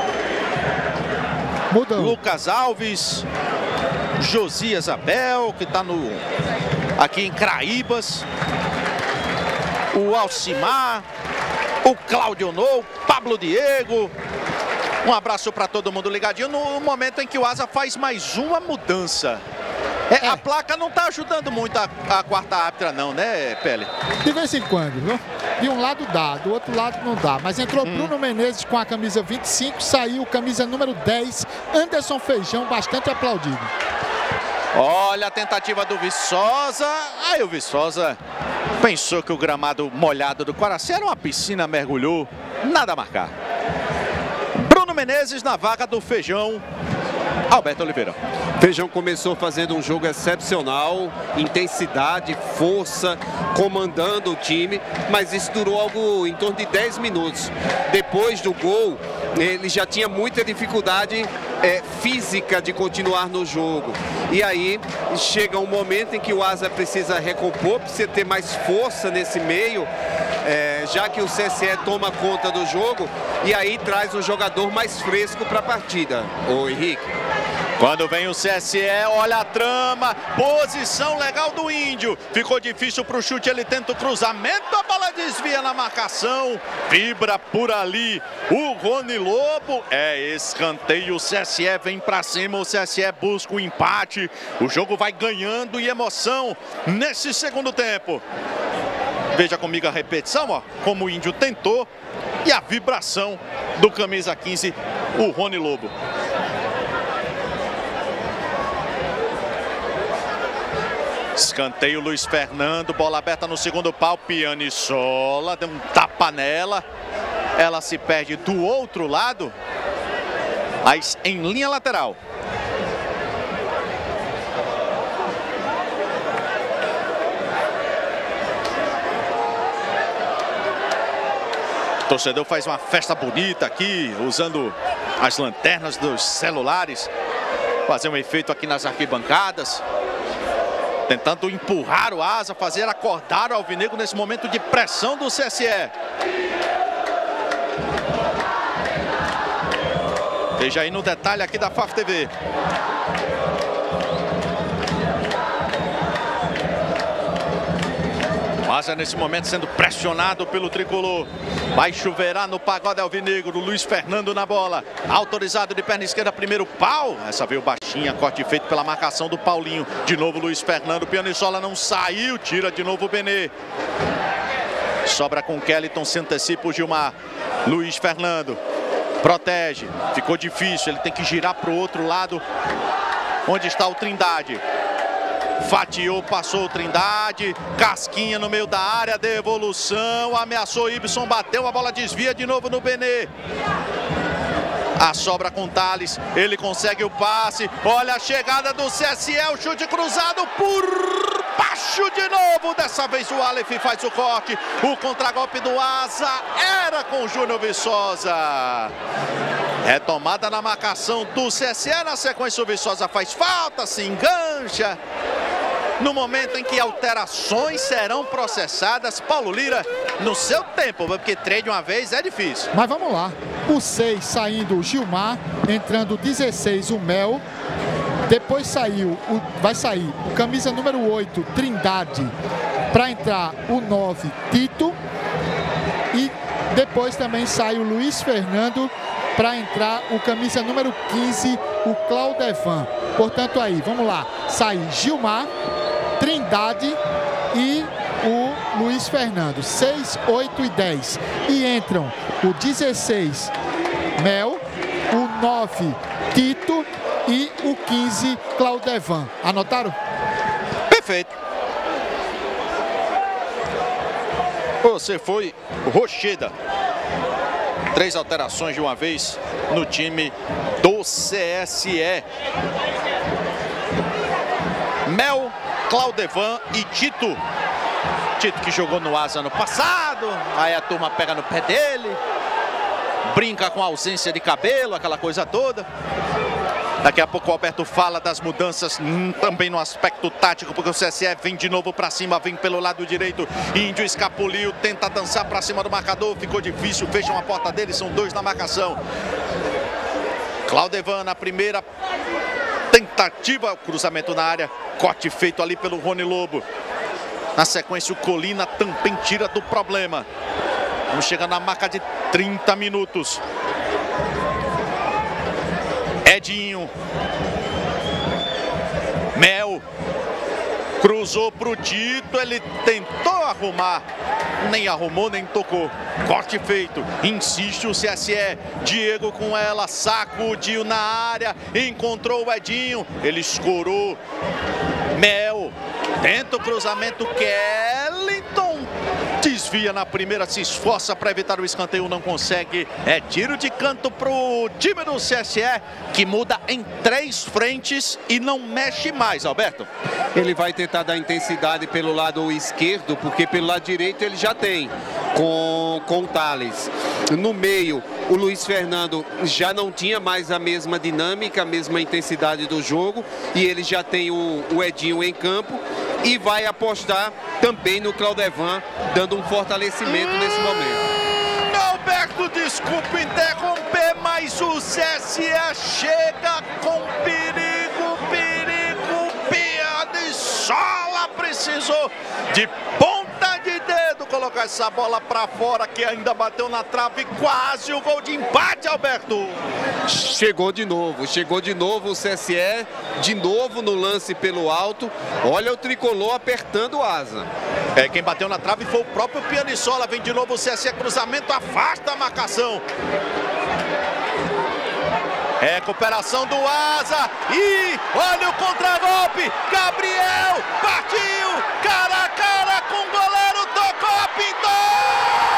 Mudou. Lucas Alves, Josias Abel, que tá aqui em Craíbas. O Alcimar, o Cláudio Nou, Pablo Diego. Um abraço para todo mundo ligadinho no momento em que o Asa faz mais uma mudança. A placa não está ajudando muito a quarta árbitra não, né, Pele? De vez em quando, viu? De um lado dá, do outro lado não dá. Mas entrou Bruno Menezes com a camisa 25, saiu camisa número 10, Anderson Feijão, bastante aplaudido. Olha a tentativa do Viçosa. Aí o Viçosa pensou que o gramado molhado do Coraci era uma piscina, mergulhou. Nada a marcar. Bruno Menezes na vaga do Feijão. Alberto Oliveira. Feijão começou fazendo um jogo excepcional, intensidade, força, comandando o time, mas isso durou algo em torno de 10 minutos. Depois do gol, ele já tinha muita dificuldade física de continuar no jogo. E aí chega um momento em que o Asa precisa recompor, precisa ter mais força nesse meio, já que o CSE toma conta do jogo, e aí traz um jogador mais fresco para a partida. Ô Henrique. Quando vem o CSE, olha a trama, posição legal do Índio. Ficou difícil para o chute, ele tenta o cruzamento, a bola desvia na marcação. Vibra por ali o Rony Lobo. Escanteio, o CSE vem para cima, o CSE busca o empate. O jogo vai ganhando e emoção nesse segundo tempo. Veja comigo a repetição, ó, como o Índio tentou. E a vibração do camisa 15, o Rony Lobo. Escanteio, Luiz Fernando, bola aberta no segundo pau, Pianissola, deu um tapa nela, ela se perde do outro lado, mas em linha lateral. O torcedor faz uma festa bonita aqui, usando as lanternas dos celulares, fazer um efeito aqui nas arquibancadas. Tentando empurrar o Asa, fazer acordar o alvinegro nesse momento de pressão do CSE. Veja aí no detalhe aqui da FAF TV. O Asa nesse momento sendo pressionado pelo tricolor. Vai chuveirar no pagode alvinegro. Luiz Fernando na bola. Autorizado de perna esquerda, primeiro pau. Essa veio baixinha, corte feito pela marcação do Paulinho. De novo Luiz Fernando. Pianissola não saiu. Tira de novo o Benê. Sobra com Kellyton, se antecipa o Gilmar. Luiz Fernando. Protege. Ficou difícil. Ele tem que girar para o outro lado. Onde está o Trindade. Fatiou, passou o Trindade, Casquinha no meio da área, devolução, ameaçou Ibson, bateu, a bola desvia de novo no Benê. A sobra com Thales, ele consegue o passe, olha a chegada do CSE, o chute cruzado por baixo de novo, dessa vez o Aleph faz o corte, o contragolpe do Asa era com o Júnior Viçosa. Retomada na marcação do CSE, na sequência o Viçosa faz falta, se engancha. No momento em que alterações serão processadas, Paulo Lira, no seu tempo, porque 3 de uma vez é difícil. Mas vamos lá, o 6 saindo o Gilmar, entrando o 16 o Mel, depois vai sair o camisa número 8, Trindade, para entrar o 9, Tito, e depois também sai o Luiz Fernando, para entrar o camisa número 15, o Claudevan. Portanto aí, vamos lá, sai Gilmar, Trindade e o Luiz Fernando, 6, 8 e 10. E entram o 16, Mel, o 9, Tito e o 15, Claudevan. Anotaram? Perfeito. Você foi Rocheda. 3 alterações de uma vez no time do CSE. Mel, Claudevan e Tito. Tito que jogou no Asa no passado. Aí a turma pega no pé dele. Brinca com a ausência de cabelo, aquela coisa toda. Daqui a pouco o Alberto fala das mudanças também no aspecto tático, porque o CSE vem de novo para cima, vem pelo lado direito. Índio escapuliu, tenta dançar para cima do marcador, ficou difícil, fecham a porta dele, são 2 na marcação. Claudevan na primeira tentativa, cruzamento na área, corte feito ali pelo Rony Lobo. Na sequência o Colina também tira do problema. Vamos chegar na marca de 30 minutos. Edinho, Mel, cruzou pro Tito, ele tentou arrumar, nem arrumou, nem tocou. Corte feito, insiste o CSE, Diego com ela, sacudiu na área, encontrou o Edinho, ele escorou, Mel, tenta o cruzamento, Kellyton, Desvia na primeira, se esforça para evitar o escanteio, não consegue. É tiro de canto pro time do CSE, que muda em 3 frentes e não mexe mais, Alberto. Ele vai tentar dar intensidade pelo lado esquerdo, porque pelo lado direito ele já tem com o Thales. No meio, o Luiz Fernando já não tinha mais a mesma dinâmica, a mesma intensidade do jogo, e ele já tem o Edinho em campo e vai apostar também no Claudevan, dando um fortalecimento nesse momento. Alberto, desculpa interromper, mas o CSE chega com perigo, Pianiçola precisou de ponta de dedo colocar essa bola para fora, que ainda bateu na trave, quase o gol de empate, Alberto. Chegou de novo o CSE, de novo no lance pelo alto. Olha o tricolor apertando o asa. Quem bateu na trave foi o próprio Pianiçola. Vem de novo o CSE, cruzamento, afasta a marcação. Recuperação do asa e olha o contragolpe. Gabriel partiu, cara a cara com o goleiro, tocou, pintou!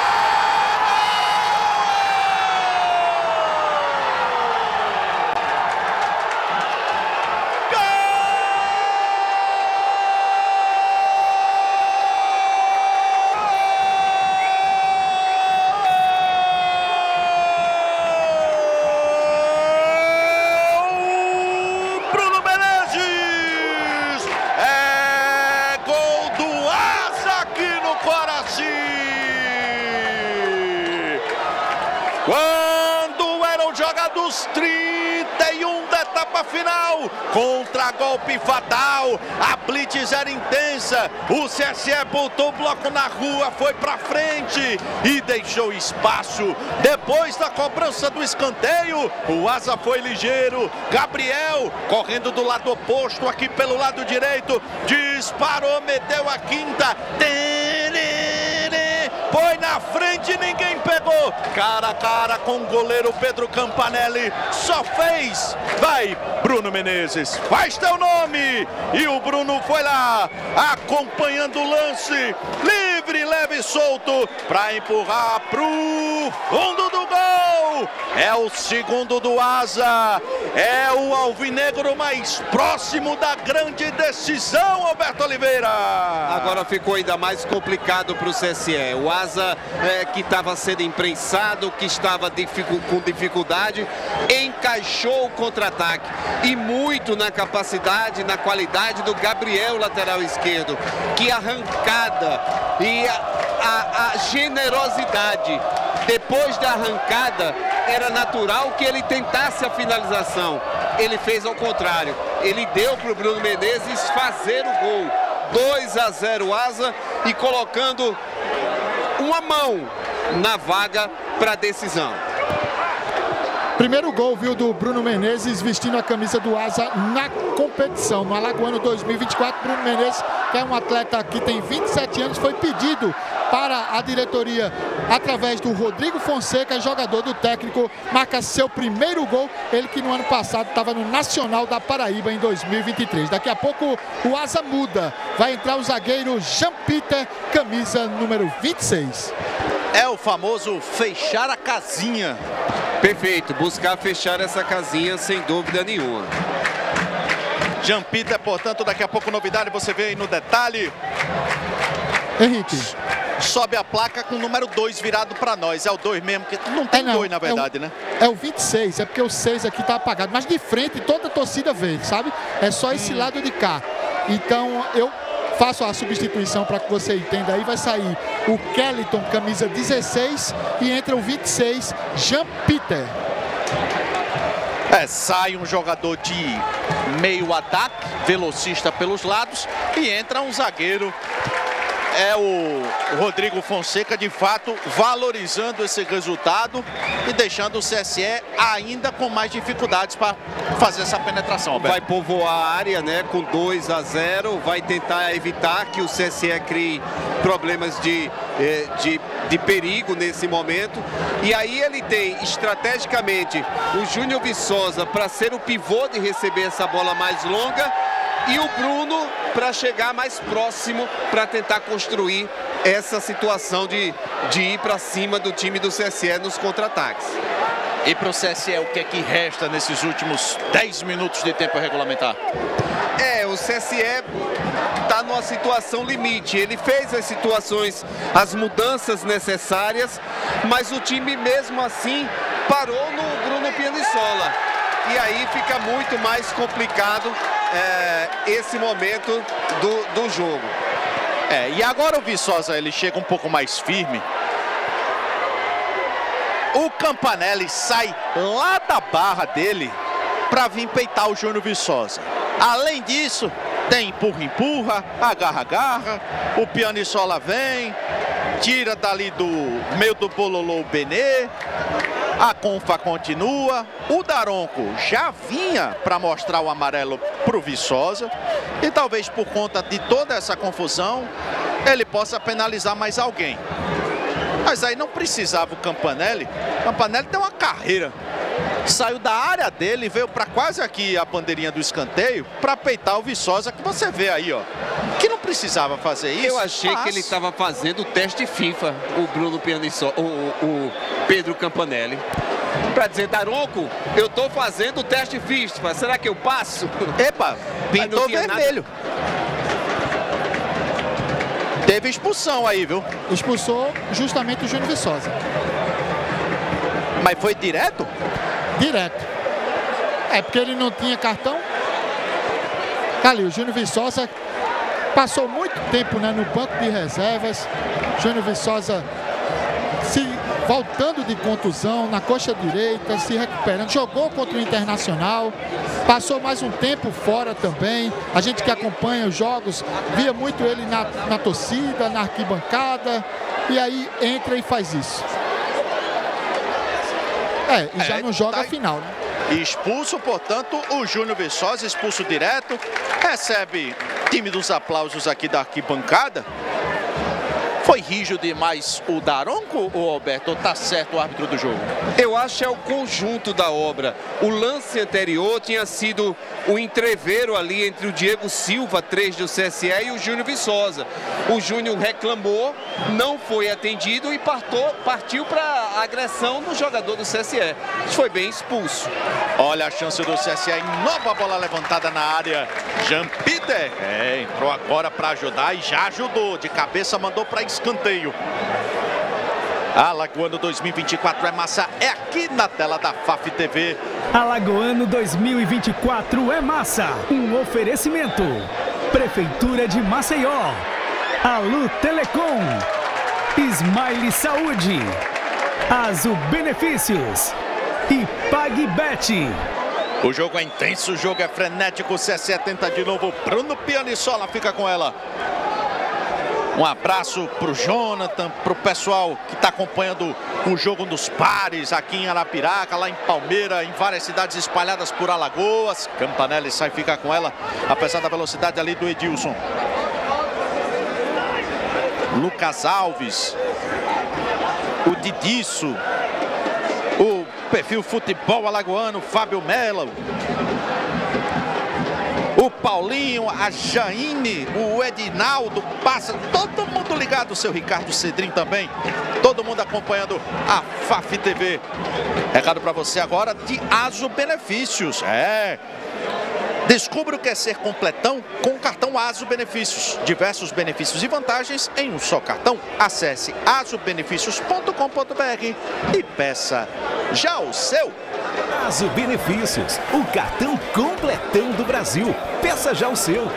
Quando eram jogados 31 da etapa final, contra-golpe fatal, a blitz era intensa, o CSE botou o bloco na rua, foi pra frente e deixou espaço. Depois da cobrança do escanteio, o asa foi ligeiro, Gabriel correndo do lado oposto, aqui pelo lado direito, disparou, meteu a quinta, foi na frente, ninguém pegou. Cara a cara com o goleiro Pedro Campanelli. Só fez. Vai, Bruno Menezes. Faz teu nome. E o Bruno foi lá, acompanhando o lance. Livre, leve e solto. Para empurrar pro fundo do gol. É o segundo do asa. É o alvinegro mais próximo da grande decisão, Alberto Oliveira. Agora ficou ainda mais complicado para o CSE. O asa que estava sendo imprensado, que estava com dificuldade, encaixou o contra-ataque. E muito na capacidade, na qualidade do Gabriel, lateral esquerdo. Que arrancada e a generosidade. Depois da arrancada, era natural que ele tentasse a finalização. Ele fez ao contrário. Ele deu para o Bruno Menezes fazer o gol. 2-0 asa e colocando uma mão na vaga para a decisão. Primeiro gol, viu, do Bruno Menezes vestindo a camisa do asa na competição. No Alagoano 2024, Bruno Menezes, que é um atleta que tem 27 anos, foi pedido para a diretoria através do Rodrigo Fonseca, jogador do técnico, marca seu primeiro gol, ele que no ano passado estava no Nacional da Paraíba em 2023. Daqui a pouco o asa muda, vai entrar o zagueiro Jean Peter, camisa número 26. É o famoso fechar a casinha. Perfeito, buscar fechar essa casinha sem dúvida nenhuma. Jean Peter, portanto, daqui a pouco novidade, você vê aí no detalhe. Henrique. Sobe a placa com o número 2 virado para nós. É o 2 mesmo, que não tem 2 na verdade, né? É o 26, é porque o 6 aqui tá apagado. Mas de frente toda a torcida vê, sabe? É só esse lado de cá. Então eu faço a substituição para que você entenda aí. Vai sair o Kellyton, camisa 16, e entra o 26, Jean Peter. Sai um jogador de meio ataque, velocista pelos lados, e entra um zagueiro. É o Rodrigo Fonseca, de fato, valorizando esse resultado e deixando o CSE ainda com mais dificuldades para fazer essa penetração, Alberto. Vai povoar a área, né, com 2-0, vai tentar evitar que o CSE crie problemas de perigo nesse momento. E aí ele tem, estrategicamente, o Júnior Viçosa para ser o pivô de receber essa bola mais longa, e o Bruno para chegar mais próximo para tentar construir essa situação de ir para cima do time do CSE nos contra-ataques. E para o CSE, o que é que resta nesses últimos 10 minutos de tempo regulamentar? O CSE está numa situação limite. Ele fez as situações, as mudanças necessárias, mas o time mesmo assim parou no Bruno Pianisola. E aí fica muito mais complicado esse momento do jogo. E agora o Viçosa ele chega um pouco mais firme. O Campanelli sai lá da barra dele para vir peitar o Júnior Viçosa. Além disso, tem empurra-empurra, agarra-agarra, o Pianisola vem, tira dali do meio do bololô o Benê, a Confa continua, o Daronco já vinha para mostrar o amarelo para o Viçosa e talvez por conta de toda essa confusão ele possa penalizar mais alguém. Mas aí não precisava o Campanelli. O Campanelli tem uma carreira. Saiu da área dele, veio para quase aqui a bandeirinha do escanteio para peitar o Viçosa, que você vê aí, ó. Que não precisava fazer isso. Eu achei que ele estava fazendo o teste FIFA, o Bruno Pianisola, o Pedro Campanelli. Para dizer, Daronco, eu tô fazendo o teste FIFA, será que eu passo? Epa, pintou vermelho. Teve expulsão aí, viu? Expulsou justamente o Júnior Viçosa. Mas foi direto? Direto. Porque ele não tinha cartão. Tá ali, o Júnior Viçosa passou muito tempo, né, no banco de reservas. Júnior Viçosa se voltando de contusão na coxa direita, se recuperando. Jogou contra o Internacional. Passou mais um tempo fora também. A gente que acompanha os jogos via muito ele na torcida, na arquibancada. E aí entra e faz isso. E já não joga a final, né? Expulso, portanto, o Júnior Viçosa, expulso direto. Recebe tímidos aplausos aqui da arquibancada. Foi rígido demais o Daronco, ou Alberto? Ou tá certo o árbitro do jogo? Eu acho que é o conjunto da obra. O lance anterior tinha sido o entreveiro ali entre o Diego Silva, 3 do CSE, e o Júnior Viçosa. O Júnior reclamou, não foi atendido e partiu para agressão no jogador do CSE. Foi bem expulso. Olha a chance do CSE, nova bola levantada na área. Jean Peter entrou agora para ajudar e já ajudou. De cabeça mandou para escanteio. Alagoano 2024 é massa, é aqui na tela da FAF TV. Alagoano 2024 é massa. Um oferecimento. Prefeitura de Maceió. Alu Telecom. Smile Saúde. Azul Benefícios. E PagBet. O jogo é intenso, o jogo é frenético. O CSE tenta de novo. Bruno Pianisola fica com ela. Um abraço para o Jonathan, para o pessoal que está acompanhando o jogo dos pares aqui em Arapiraca, lá em Palmeira, em várias cidades espalhadas por Alagoas. Campanelli sai ficar com ela, apesar da velocidade ali do Edilson. Lucas Alves, o Didiço, o perfil futebol alagoano, Fábio Melo. O Paulinho, a Jaine, o Edinaldo, passa, todo mundo ligado, o seu Ricardo Cedrim também, todo mundo acompanhando a FAF TV. Recado para você agora de Aso Benefícios. Descubra o que é ser completão com o cartão Aso Benefícios. Diversos benefícios e vantagens em um só cartão. Acesse asobenefícios.com.br e peça já o seu. Aso Benefícios, o cartão completão do Brasil. Peça já o seu.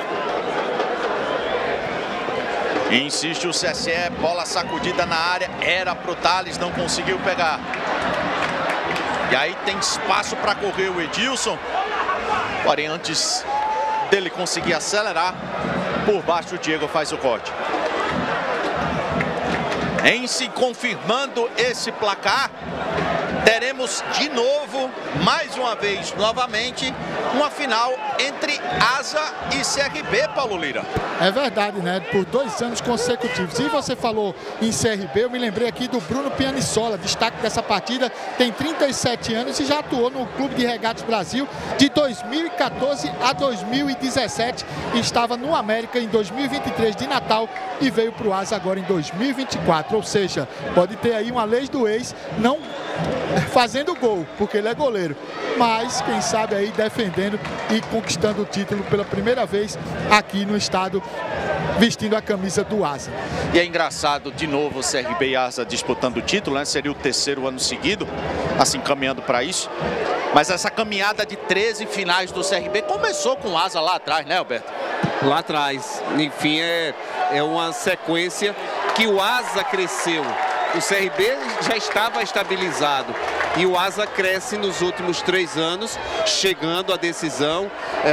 Insiste o CSE, bola sacudida na área, era pro Thales, não conseguiu pegar. E aí tem espaço para correr o Edilson. Porém, antes dele conseguir acelerar, por baixo o Diego faz o corte. Em se confirmando esse placar, teremos de novo, mais uma vez, novamente, uma final entre Asa e CRB, Paulo Lira. É verdade, né? Por 2 anos consecutivos. E você falou em CRB, eu me lembrei aqui do Bruno Pianissola, destaque dessa partida, tem 37 anos e já atuou no Clube de Regatas Brasil de 2014 a 2017 e estava no América em 2023 de Natal e veio para o Asa agora em 2024, ou seja, pode ter aí uma lei do ex, não fazendo gol, porque ele é goleiro, mas quem sabe aí defendendo e conquistando o título pela primeira vez aqui no estado, vestindo a camisa do Asa. E é engraçado, de novo, o CRB e Asa disputando o título, né? Seria o 3º ano seguido, assim, caminhando para isso. Mas essa caminhada de 13 finais do CRB começou com o Asa lá atrás, né, Alberto? Lá atrás. Enfim, é uma sequência que o Asa cresceu. O CRB já estava estabilizado e o Asa cresce nos últimos 3 anos, chegando à decisão,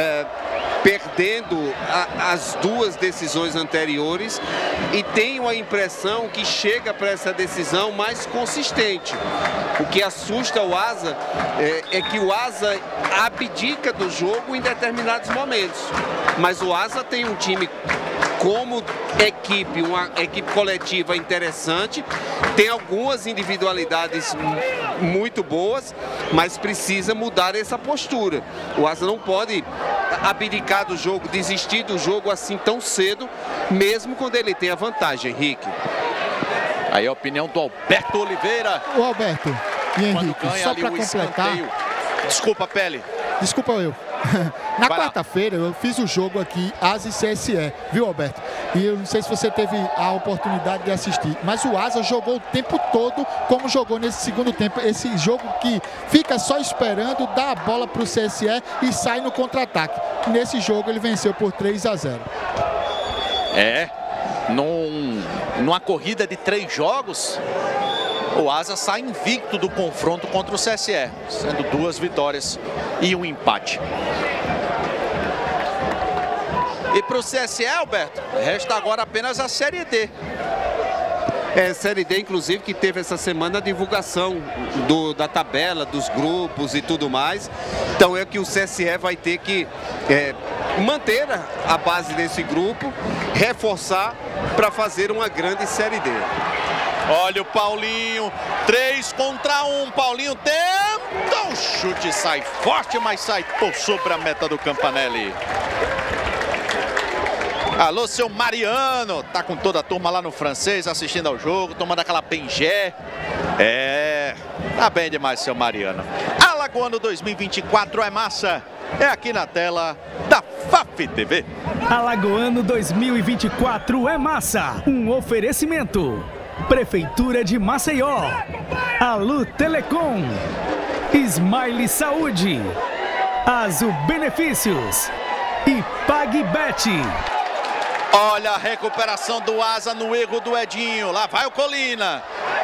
perdendo as 2 decisões anteriores e tenho a impressão que chega para essa decisão mais consistente. O que assusta o Asa é que o Asa abdica do jogo em determinados momentos, mas o Asa tem um time como equipe, uma equipe coletiva interessante, tem algumas individualidades muito boas, mas precisa mudar essa postura. O Asa não pode abdicar do jogo, desistir do jogo assim tão cedo, mesmo quando ele tem a vantagem, Henrique. Aí a opinião do Alberto Oliveira. O Alberto e Henrique, só para completar... Desculpa, Pele. Desculpa eu. Na quarta-feira eu fiz o jogo aqui, Asa e CSE, viu, Alberto? E eu não sei se você teve a oportunidade de assistir, mas o Asa jogou o tempo todo como jogou nesse segundo tempo. Esse jogo que fica só esperando, dá a bola para o CSE e sai no contra-ataque. Nesse jogo ele venceu por 3-0. Numa corrida de 3 jogos, o Asa sai invicto do confronto contra o CSE, sendo 2 vitórias e um empate. E para o CSE, Alberto, resta agora apenas a Série D. Série D, inclusive, que teve essa semana a divulgação da tabela, dos grupos e tudo mais. Então é que o CSE vai ter que manter a base desse grupo, reforçar para fazer uma grande Série D. Olha o Paulinho, 3 contra 1, Paulinho tenta, o chute sai forte, mas sai por sobre a meta do Campanelli. Alô, seu Mariano, tá com toda a turma lá no Francês assistindo ao jogo, tomando aquela bengé. Tá bem demais, seu Mariano. Alagoano 2024 é massa, é aqui na tela da FAF TV. Alagoano 2024 é massa, um oferecimento. Prefeitura de Maceió, Alu Telecom, Smile Saúde, Azu Benefícios e PagBet. Olha a recuperação do Asa no erro do Edinho. Lá vai o Colina.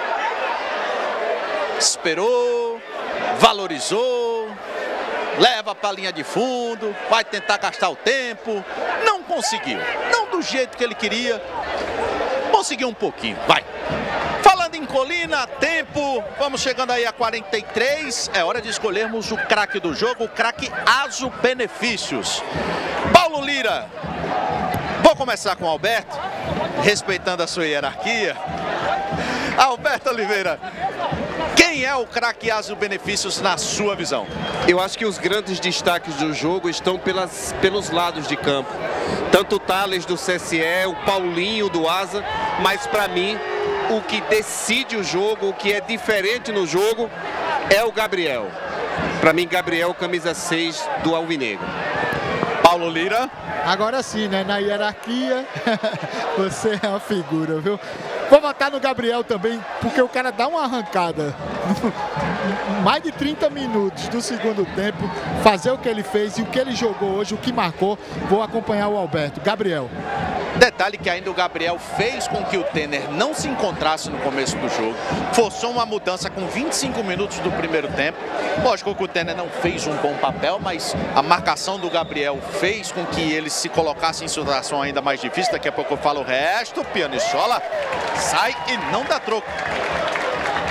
Esperou, valorizou, leva para a linha de fundo, vai tentar gastar o tempo. Não conseguiu, não do jeito que ele queria. Conseguiu um pouquinho, vai. Falando em Colina, tempo, vamos chegando aí a 43. É hora de escolhermos o craque do jogo, o craque Azu Benefícios. Paulo Lira. Vou começar com o Alberto, respeitando a sua hierarquia. Alberto Oliveira, quem é o craque Azu Benefícios na sua visão? Eu acho que os grandes destaques do jogo estão pelos lados de campo. Tanto o Thales do CSE, o Paulinho do Asa, mas para mim o que decide o jogo, o que é diferente no jogo é o Gabriel. Para mim, Gabriel, camisa 6 do Alvinegro. Paulo Lira. Agora sim, né? Na hierarquia, você é uma figura, viu? Vou votar no Gabriel também, porque o cara dá uma arrancada. Mais de 30 minutos do segundo tempo, fazer o que ele fez e o que ele jogou hoje, o que marcou. Vou acompanhar o Alberto. Gabriel. Detalhe que ainda o Gabriel fez com que o Tenner não se encontrasse no começo do jogo. Forçou uma mudança com 25 minutos do primeiro tempo. Lógico que o Tenner não fez um bom papel, mas a marcação do Gabriel fez com que ele se colocasse em situação ainda mais difícil. Daqui a pouco eu falo o resto. Pianissola sai e não dá troco.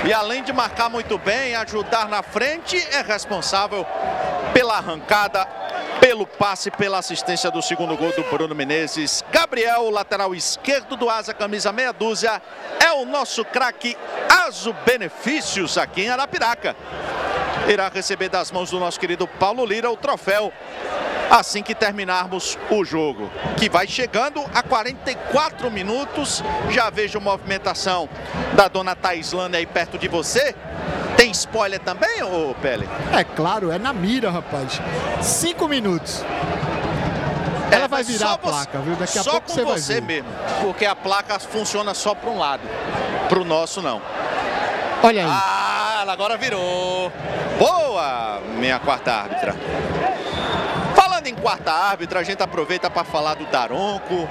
E além de marcar muito bem, ajudar na frente, é responsável pela arrancada, pelo passe, pela assistência do segundo gol do Bruno Menezes. Gabriel, lateral esquerdo do Asa, camisa meia dúzia, é o nosso craque Aso Benefícios aqui em Arapiraca. Irá receber das mãos do nosso querido Paulo Lira o troféu assim que terminarmos o jogo, que vai chegando a 44 minutos. Já vejo movimentação da dona Taislane aí perto de você. Tem spoiler também, ô Pele? É claro, é na mira, rapaz. 5 minutos. Ela vai virar a placa, viu? Daqui a pouco você vai ver. Só com você mesmo, porque a placa funciona só para um lado, para o nosso não. Olha aí. Ah, ela agora virou. Boa, minha quarta árbitra. Falando em quarta árbitra, a gente aproveita para falar do Daronco.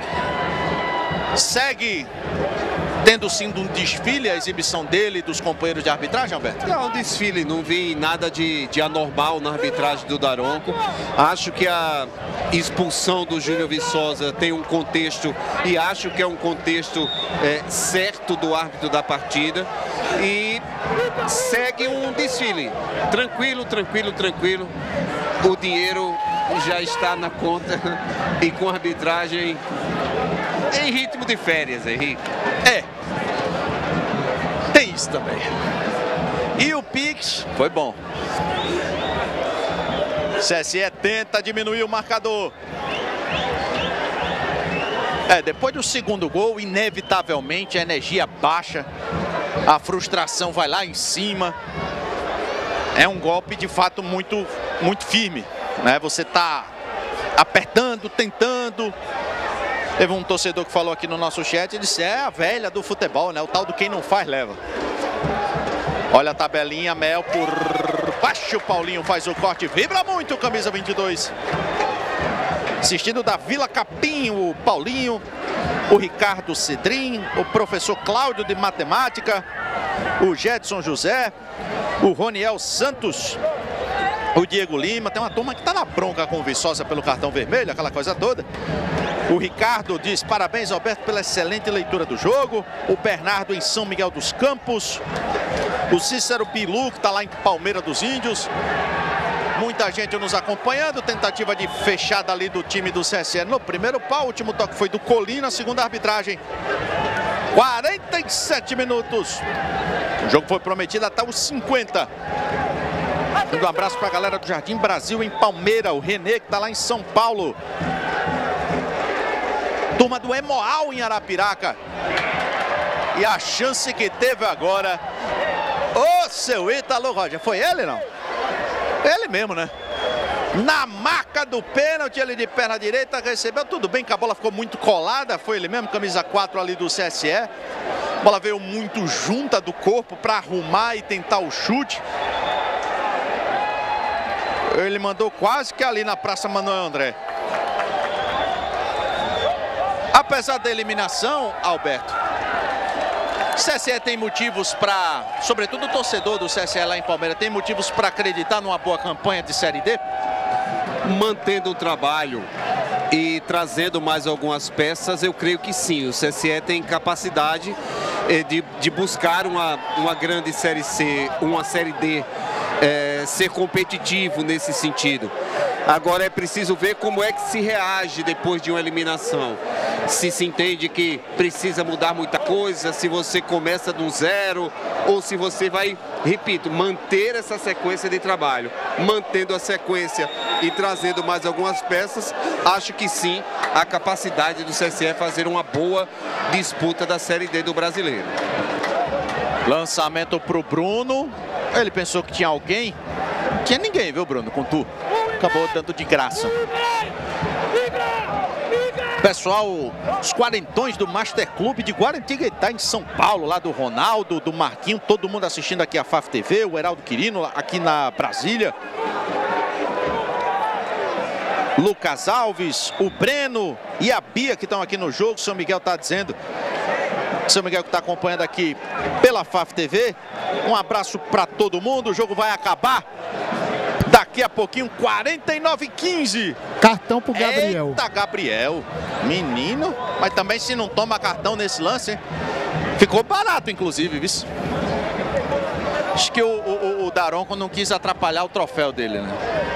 Segue tendo sido um desfile a exibição dele e dos companheiros de arbitragem, Alberto? Não, um desfile, não vi nada de anormal na arbitragem do Daronco. Acho que a expulsão do Júnior Viçosa tem um contexto, e acho que é um contexto certo do árbitro da partida. E segue um desfile, tranquilo, tranquilo, tranquilo. O dinheiro já está na conta e com a arbitragem em ritmo de férias, Henrique. Tem isso também. E o Pix foi bom. CSE tenta diminuir o marcador. Depois do segundo gol, inevitavelmente a energia baixa, a frustração vai lá em cima. É um golpe de fato muito firme, né? Você tá apertando, tentando. Teve um torcedor que falou aqui no nosso chat e disse: é a velha do futebol, né? O tal do quem não faz leva. Olha a tabelinha, Mel por baixo, o Paulinho faz o corte, vibra muito, camisa 22. Assistindo da Vila Capim, o Paulinho, o Ricardo Cedrim, o professor Cláudio de Matemática, o Jedson José, o Roniel Santos, o Diego Lima. Tem uma turma que tá na bronca com o Viçosa pelo cartão vermelho, aquela coisa toda. O Ricardo diz: parabéns, Alberto, pela excelente leitura do jogo. O Bernardo em São Miguel dos Campos. O Cícero Bilu, que está lá em Palmeira dos Índios. Muita gente nos acompanhando. Tentativa de fechada ali do time do CSE no primeiro pau. O último toque foi do Colina, segunda arbitragem. 47 minutos. O jogo foi prometido até os 50. Um abraço para a galera do Jardim Brasil em Palmeira. O Renê, que está lá em São Paulo. Turma do Emoal em Arapiraca. E a chance que teve agora, o seu Ítalo Roger. Foi ele, não? Ele mesmo, né? Na marca do pênalti, ele de perna direita recebeu. Tudo bem que a bola ficou muito colada. Foi ele mesmo, camisa 4 ali do CSE. A bola veio muito junta do corpo para arrumar e tentar o chute. Ele mandou quase que ali na Praça Manuel André. Apesar da eliminação, Alberto, o CSE tem motivos para, sobretudo o torcedor do CSE lá em Palmeiras, tem motivos para acreditar numa boa campanha de Série D? Mantendo o trabalho e trazendo mais algumas peças, eu creio que sim. O CSE tem capacidade de buscar uma grande Série C, uma Série D, ser competitivo nesse sentido. Agora é preciso ver como é que se reage depois de uma eliminação. Se entende que precisa mudar muita coisa, se você começa do zero, ou se você vai, repito, manter essa sequência de trabalho. Mantendo a sequência e trazendo mais algumas peças, acho que sim, a capacidade do CSE fazer uma boa disputa da Série D do Brasileiro. Lançamento para o Bruno. Ele pensou que tinha alguém. Tinha ninguém, viu, Bruno, com tu. Acabou dando de graça. Pessoal, os quarentões do Master Clube de Guaratinguetá, em São Paulo, lá do Ronaldo, do Marquinho, todo mundo assistindo aqui a FAF TV, o Heraldo Quirino aqui na Brasília. Lucas Alves, o Breno e a Bia que estão aqui no jogo. São Miguel está dizendo. São Miguel que está acompanhando aqui pela FAF TV. Um abraço para todo mundo. O jogo vai acabar daqui a pouquinho, 49-15. Cartão pro Gabriel. Eita, Gabriel. Menino. Mas também se não toma cartão nesse lance, hein? Ficou barato, inclusive, viu? Acho que o Daronco não quis atrapalhar o troféu dele, né?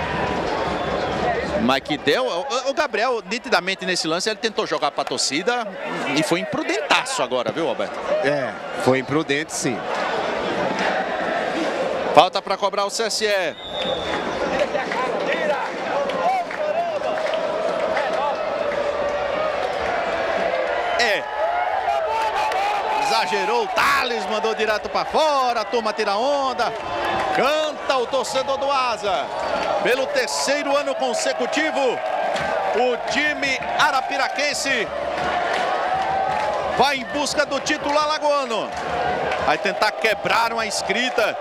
Mas que deu... O Gabriel, nitidamente nesse lance, ele tentou jogar para a torcida e foi imprudentaço agora, viu, Roberto? É, foi imprudente, sim. Falta para cobrar o CSE. Exagerou o Thales, mandou direto para fora, a turma tira onda. Canta o torcedor do Asa. Pelo terceiro ano consecutivo, o time arapiraquense vai em busca do título alagoano. Vai tentar quebrar uma escrita.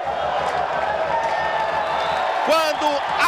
Quando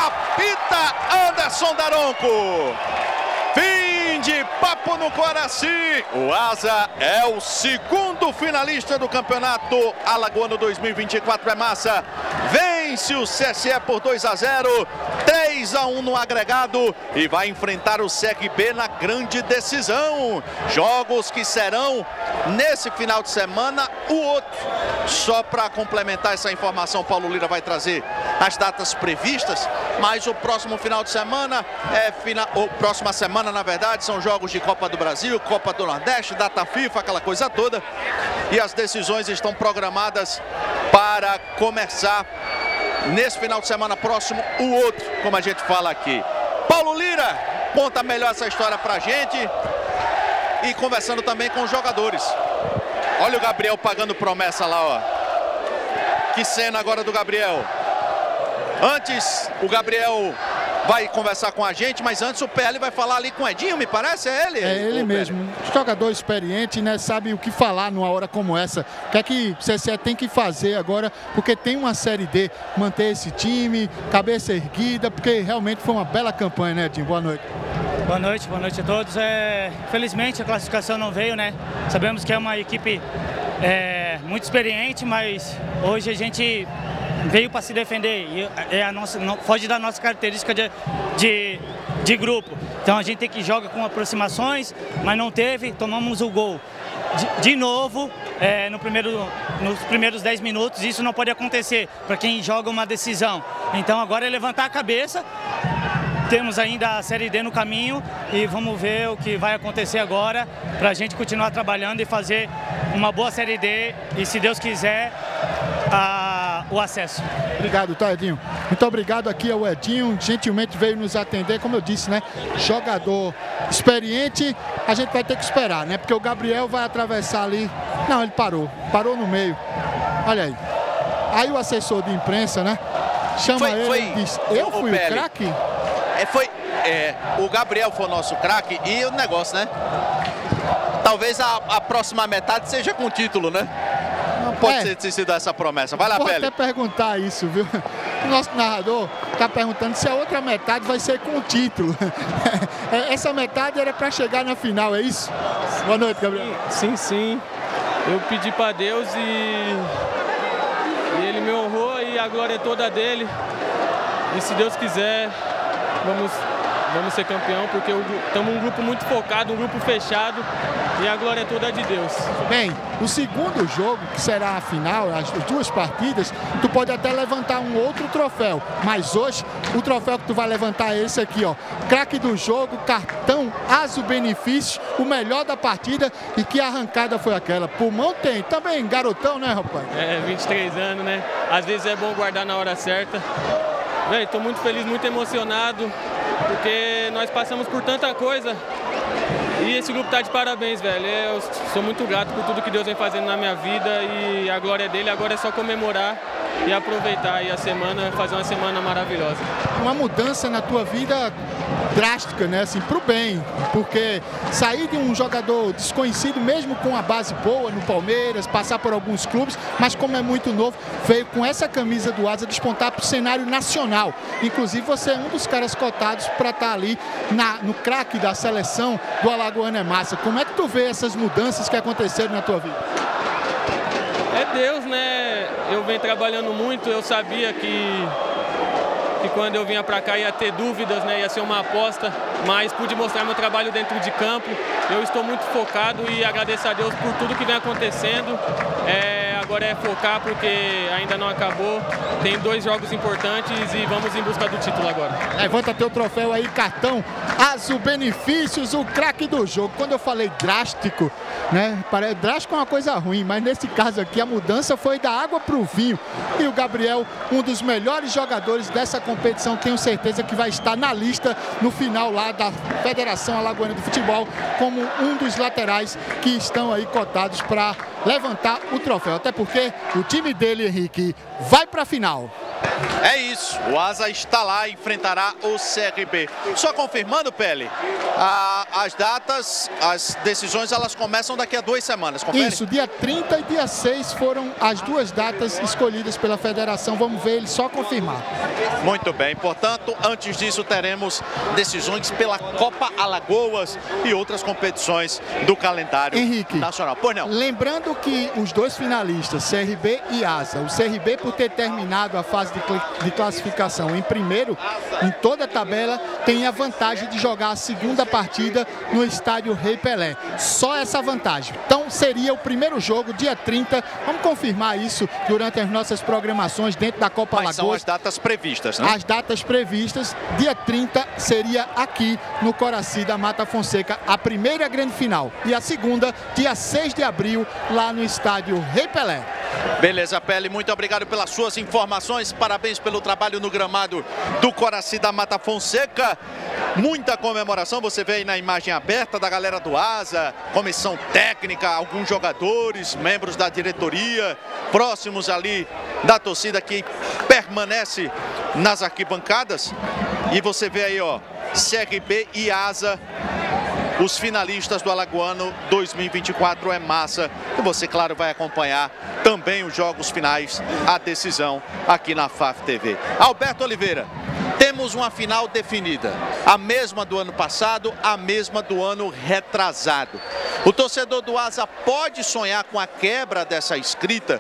apita Anderson Daronco. Fim de papo no Coraci. O Asa é o segundo finalista do campeonato alagoano 2024. É massa. Vence o CSE por 2-0, 3-1 no agregado e vai enfrentar o CRB na grande decisão. Jogos que serão nesse final de semana, o outro. Só para complementar essa informação, Paulo Lira vai trazer as datas previstas, mas o próximo final de semana próxima semana, na verdade, são jogos de Copa do Brasil, Copa do Nordeste, data FIFA, aquela coisa toda. E as decisões estão programadas para começar nesse final de semana próximo, o outro, como a gente fala aqui. Paulo Lira conta melhor essa história pra gente e conversando também com os jogadores. Olha o Gabriel pagando promessa lá, ó. Que cena agora do Gabriel. Antes, o Gabriel vai conversar com a gente, mas antes o PL vai falar ali com o Edinho, me parece? É ele? É ele mesmo. Jogador experiente, né? Sabe o que falar numa hora como essa. O que é que o CSE tem que fazer agora, porque tem uma Série D. Manter esse time, cabeça erguida, porque realmente foi uma bela campanha, né, Edinho? Boa noite. Boa noite a todos. Felizmente a classificação não veio, né? Sabemos que é uma equipe muito experiente, mas hoje a gente veio para se defender e não foge da nossa característica de grupo. Então a gente tem que jogar com aproximações, mas não teve, tomamos o gol de novo nos primeiros 10 minutos. Isso não pode acontecer para quem joga uma decisão. Então agora é levantar a cabeça. Temos ainda a Série D no caminho e vamos ver o que vai acontecer agora para a gente continuar trabalhando e fazer uma boa Série D e, se Deus quiser, o acesso. Obrigado, tá, Edinho? Muito obrigado aqui ao Edinho, gentilmente veio nos atender, como eu disse, né? Jogador experiente, a gente vai ter que esperar, né? Porque o Gabriel vai atravessar ali. Não, ele parou no meio. Olha aí. Aí o assessor de imprensa, né? Chama ele e diz: eu fui o craque? O Gabriel foi o nosso craque e o negócio, né? Talvez a próxima metade seja com título, né? Não pode ter sido essa promessa. Vai lá, Pele. Vou até perguntar isso, viu? O nosso narrador está perguntando se a outra metade vai ser com o título. Essa metade era para chegar na final, é isso? Boa noite, Gabriel. Sim. Eu pedi para Deus e Ele me honrou e a glória é toda dele. E se Deus quiser, vamos ser campeão, porque estamos um grupo muito focado, um grupo fechado e a glória é toda de Deus. Bem, o segundo jogo, que será a final, as duas partidas, tu pode até levantar um outro troféu, mas hoje o troféu que tu vai levantar é esse aqui, ó. Craque do jogo, cartão Aso Benefício, o melhor da partida. E que arrancada foi aquela? Pulmão tem, também garotão, né, rapaz? 23 anos, né? Às vezes é bom guardar na hora certa. Velho, estou muito feliz, muito emocionado, porque nós passamos por tanta coisa e esse grupo tá de parabéns, velho. Eu sou muito grato por tudo que Deus vem fazendo na minha vida e a glória dele. Agora é só comemorar e aproveitar aí a semana, fazer uma semana maravilhosa. Uma mudança na tua vida drástica, né, assim, pro bem, porque sair de um jogador desconhecido, mesmo com a base boa no Palmeiras, passar por alguns clubes, mas como é muito novo, veio com essa camisa do Asa despontar pro cenário nacional. Inclusive você é um dos caras cotados para estar ali no craque da seleção do Alagoano é Massa. Como é que tu vê essas mudanças que aconteceram na tua vida? É Deus, né? Eu venho trabalhando muito, eu sabia que quando eu vinha para cá ia ter dúvidas, né? Ia ser uma aposta, mas pude mostrar meu trabalho dentro de campo. Eu estou muito focado e agradeço a Deus por tudo que vem acontecendo. A agora é focar porque ainda não acabou. Tem 2 jogos importantes e vamos em busca do título agora. Levanta teu troféu aí, cartão Azul Benefícios, o craque do jogo. Quando eu falei drástico, né? Drástico é uma coisa ruim, mas nesse caso aqui a mudança foi da água para o vinho. E o Gabriel, um dos melhores jogadores dessa competição, tenho certeza que vai estar na lista no final lá da Federação Alagoana de Futebol como um dos laterais que estão aí cotados para levantar o troféu. Até porque o time dele, Henrique, vai para a final. É isso, o Asa está lá, enfrentará o CRB. Só confirmando, Pele, as datas, as decisões, elas começam daqui a 2 semanas, confere? Isso, dia 30 e dia 6 foram as 2 datas escolhidas pela federação, vamos ver ele só confirmar. Muito bem, portanto, antes disso teremos decisões pela Copa Alagoas e outras competições do calendário Henrique, nacional. Pois não. Lembrando que os 2 finalistas, CRB e Asa, o CRB por ter terminado a fase de classificação em primeiro em toda a tabela, tem a vantagem de jogar a segunda partida no estádio Rei Pelé. Só essa vantagem. Então seria o primeiro jogo, dia 30. Vamos confirmar isso durante as nossas programações dentro da Copa Alagoas. São as datas previstas, né? As datas previstas, dia 30 seria aqui no Coraci da Mata Fonseca, a primeira grande final. E a segunda, dia 6 de abril, lá no estádio Rei Pelé. Beleza, Pele, muito obrigado pelas suas informações, parabéns pelo trabalho no gramado do Coraci da Mata Fonseca. Muita comemoração, você vê aí na imagem aberta da galera do Asa, comissão técnica, alguns jogadores, membros da diretoria, próximos ali da torcida que permanece nas arquibancadas. E você vê aí, ó, CRB e Asa, os finalistas do Alagoano 2024 é massa. E você, claro, vai acompanhar também os jogos finais, a decisão aqui na FAF TV. Alberto Oliveira, temos uma final definida. A mesma do ano passado, a mesma do ano retrasado. O torcedor do Asa pode sonhar com a quebra dessa escrita?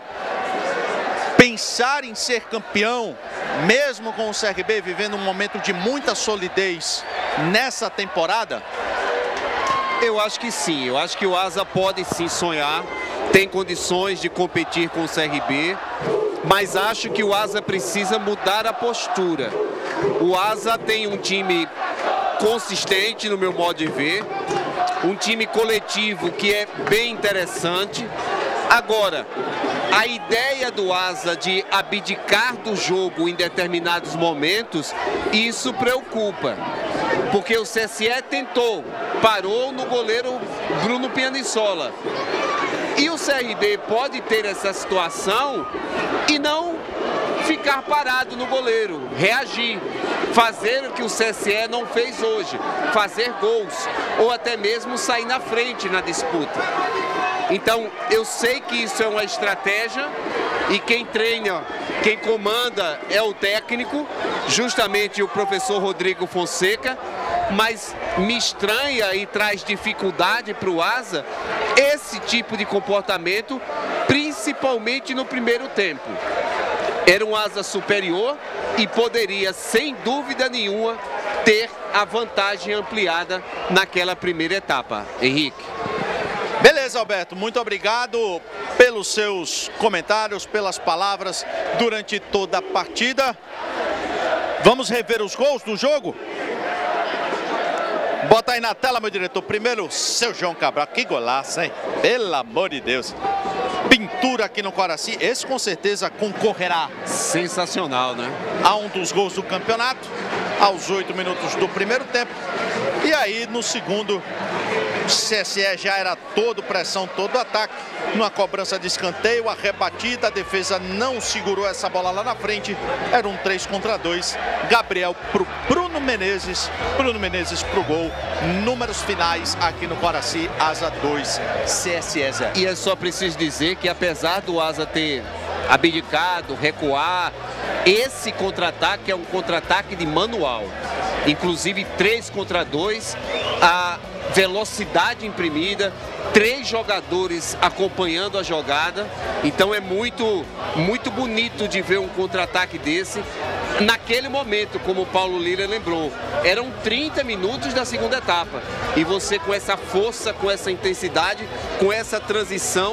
Pensar em ser campeão, mesmo com o CRB vivendo um momento de muita solidez nessa temporada? Eu acho que sim, eu acho que o Asa pode sim sonhar, tem condições de competir com o CRB, mas acho que o Asa precisa mudar a postura. O Asa tem um time consistente, no meu modo de ver, um time coletivo que é bem interessante. Agora, a ideia do Asa de abdicar do jogo em determinados momentos, isso preocupa. Porque o CSE tentou, parou no goleiro Bruno Pianissola. E o CRB pode ter essa situação e não ficar parado no goleiro, reagir, fazer o que o CSE não fez hoje, fazer gols, ou até mesmo sair na frente na disputa. Então, eu sei que isso é uma estratégia e quem treina, quem comanda é o técnico, justamente o professor Rodrigo Fonseca, mas me estranha e traz dificuldade para o Asa esse tipo de comportamento, principalmente no primeiro tempo. Era um Asa superior e poderia, sem dúvida nenhuma, ter a vantagem ampliada naquela primeira etapa. Henrique. Beleza, Alberto, muito obrigado pelos seus comentários, pelas palavras durante toda a partida. Vamos rever os gols do jogo? Bota aí na tela, meu diretor. Primeiro, seu João Cabral. Que golaço, hein? Pelo amor de Deus. Pintura aqui no Coraci. Esse com certeza concorrerá. Sensacional, né? A um dos gols do campeonato, aos 8 minutos do primeiro tempo. E aí, no segundo, o CSE já era todo pressão, todo ataque. Numa cobrança de escanteio, a rebatida, a defesa não segurou essa bola lá na frente. Era um 3 contra 2. Gabriel pro Bruno Menezes pro gol. Números finais aqui no Coraci, Asa 2, CSE 0. E é só preciso dizer que apesar do Asa ter abdicado, recuar, esse contra-ataque é um contra-ataque de manual. Inclusive 3 contra 2, a velocidade imprimida, 3 jogadores acompanhando a jogada. Então é muito bonito de ver um contra-ataque desse. Naquele momento, como o Paulo Lira lembrou, eram 30 minutos da segunda etapa. E você com essa força, com essa intensidade, com essa transição,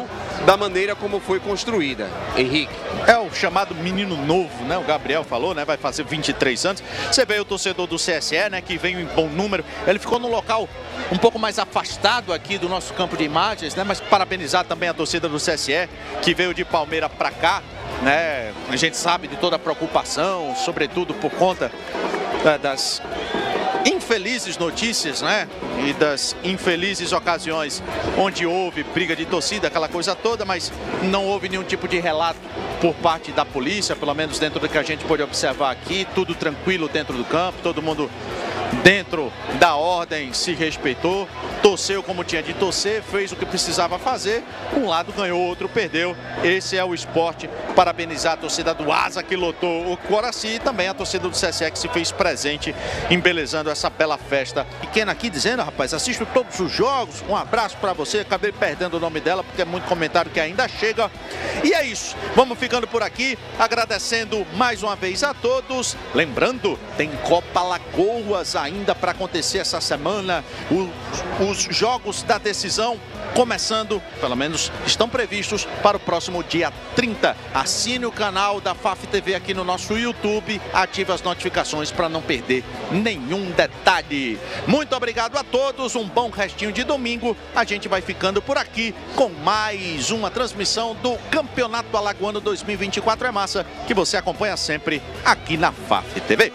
da maneira como foi construída. Henrique. É o chamado menino novo, né? O Gabriel falou, né? Vai fazer 23 anos. Você vê o torcedor do CSE, né? Que veio em bom número. Ele ficou num local um pouco mais afastado aqui do nosso campo de imagens, né? Mas parabenizar também a torcida do CSE, que veio de Palmeira para cá, né? A gente sabe de toda a preocupação, sobretudo por conta das infelizes notícias, né? E das infelizes ocasiões onde houve briga de torcida, aquela coisa toda, mas não houve nenhum tipo de relato por parte da polícia, pelo menos dentro do que a gente pôde observar aqui, tudo tranquilo dentro do campo, todo mundo dentro da ordem se respeitou, torceu como tinha de torcer, fez o que precisava fazer, um lado ganhou, outro perdeu. Esse é o esporte. Parabenizar a torcida do Asa que lotou o Coraci e também a torcida do CSE que se fez presente, embelezando essa bela festa. Pequena aqui dizendo, rapaz, assisto todos os jogos, um abraço para você, acabei perdendo o nome dela porque é muito comentário que ainda chega. E é isso, vamos ficando por aqui, agradecendo mais uma vez a todos. Lembrando, tem Copa Lagoas ainda para acontecer essa semana, os jogos da decisão começando, pelo menos estão previstos para o próximo dia 30. Assine o canal da FAF TV aqui no nosso YouTube, ative as notificações para não perder nenhum detalhe. Muito obrigado a todos, um bom restinho de domingo. A gente vai ficando por aqui com mais uma transmissão do Campeonato Alagoano 2024 é Massa, que você acompanha sempre aqui na FAF TV.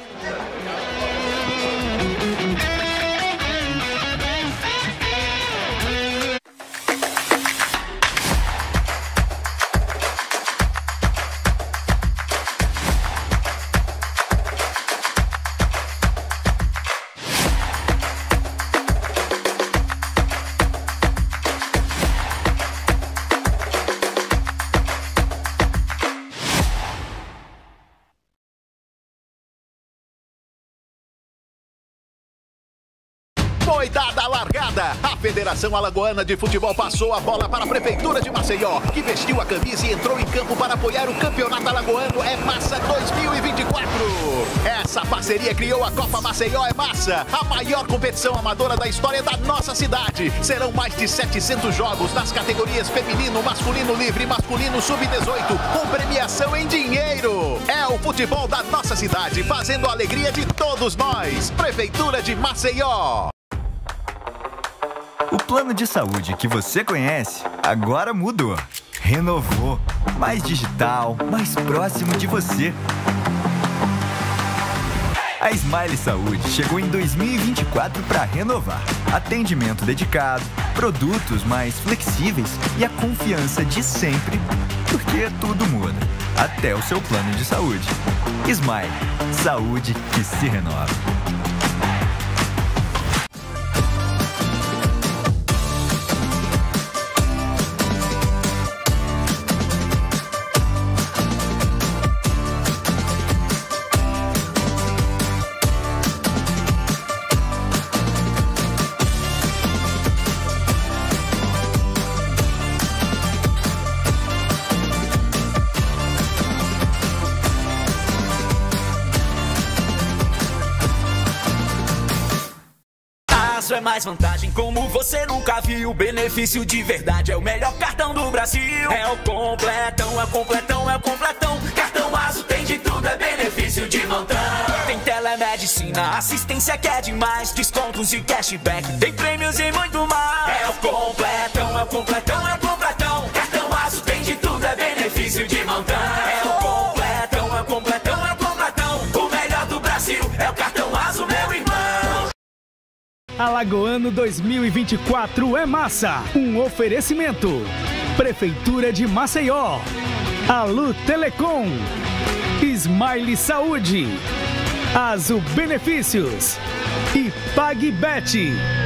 Foi dada a largada. A Federação Alagoana de Futebol passou a bola para a Prefeitura de Maceió, que vestiu a camisa e entrou em campo para apoiar o Campeonato Alagoano é Massa 2024. Essa parceria criou a Copa Maceió é Massa, a maior competição amadora da história da nossa cidade. Serão mais de 700 jogos nas categorias feminino, masculino livre e masculino sub-18, com premiação em dinheiro. É o futebol da nossa cidade, fazendo a alegria de todos nós. Prefeitura de Maceió. O plano de saúde que você conhece agora mudou. Renovou. Mais digital, mais próximo de você. A Smile Saúde chegou em 2024 para renovar. Atendimento dedicado, produtos mais flexíveis e a confiança de sempre. Porque tudo muda, até o seu plano de saúde. Smile, saúde que se renova. É mais vantagem como você nunca viu. Benefício de verdade, é o melhor cartão do Brasil. É o completão, é o completão, é o completão. Cartão Azul tem de tudo, é benefício de montão. Tem telemedicina, assistência que é demais, descontos e cashback, tem prêmios e muito mais. É o completão, é o completão, é o completão. Cartão Azul tem de tudo, é benefício de montão. É o completão, é o completão, é o completão. O melhor do Brasil é o Cartão Azul, meu irmão. Alagoano 2024 é Massa. Um oferecimento. Prefeitura de Maceió. Alu Telecom. Smile Saúde. Azul Benefícios. E PagBet.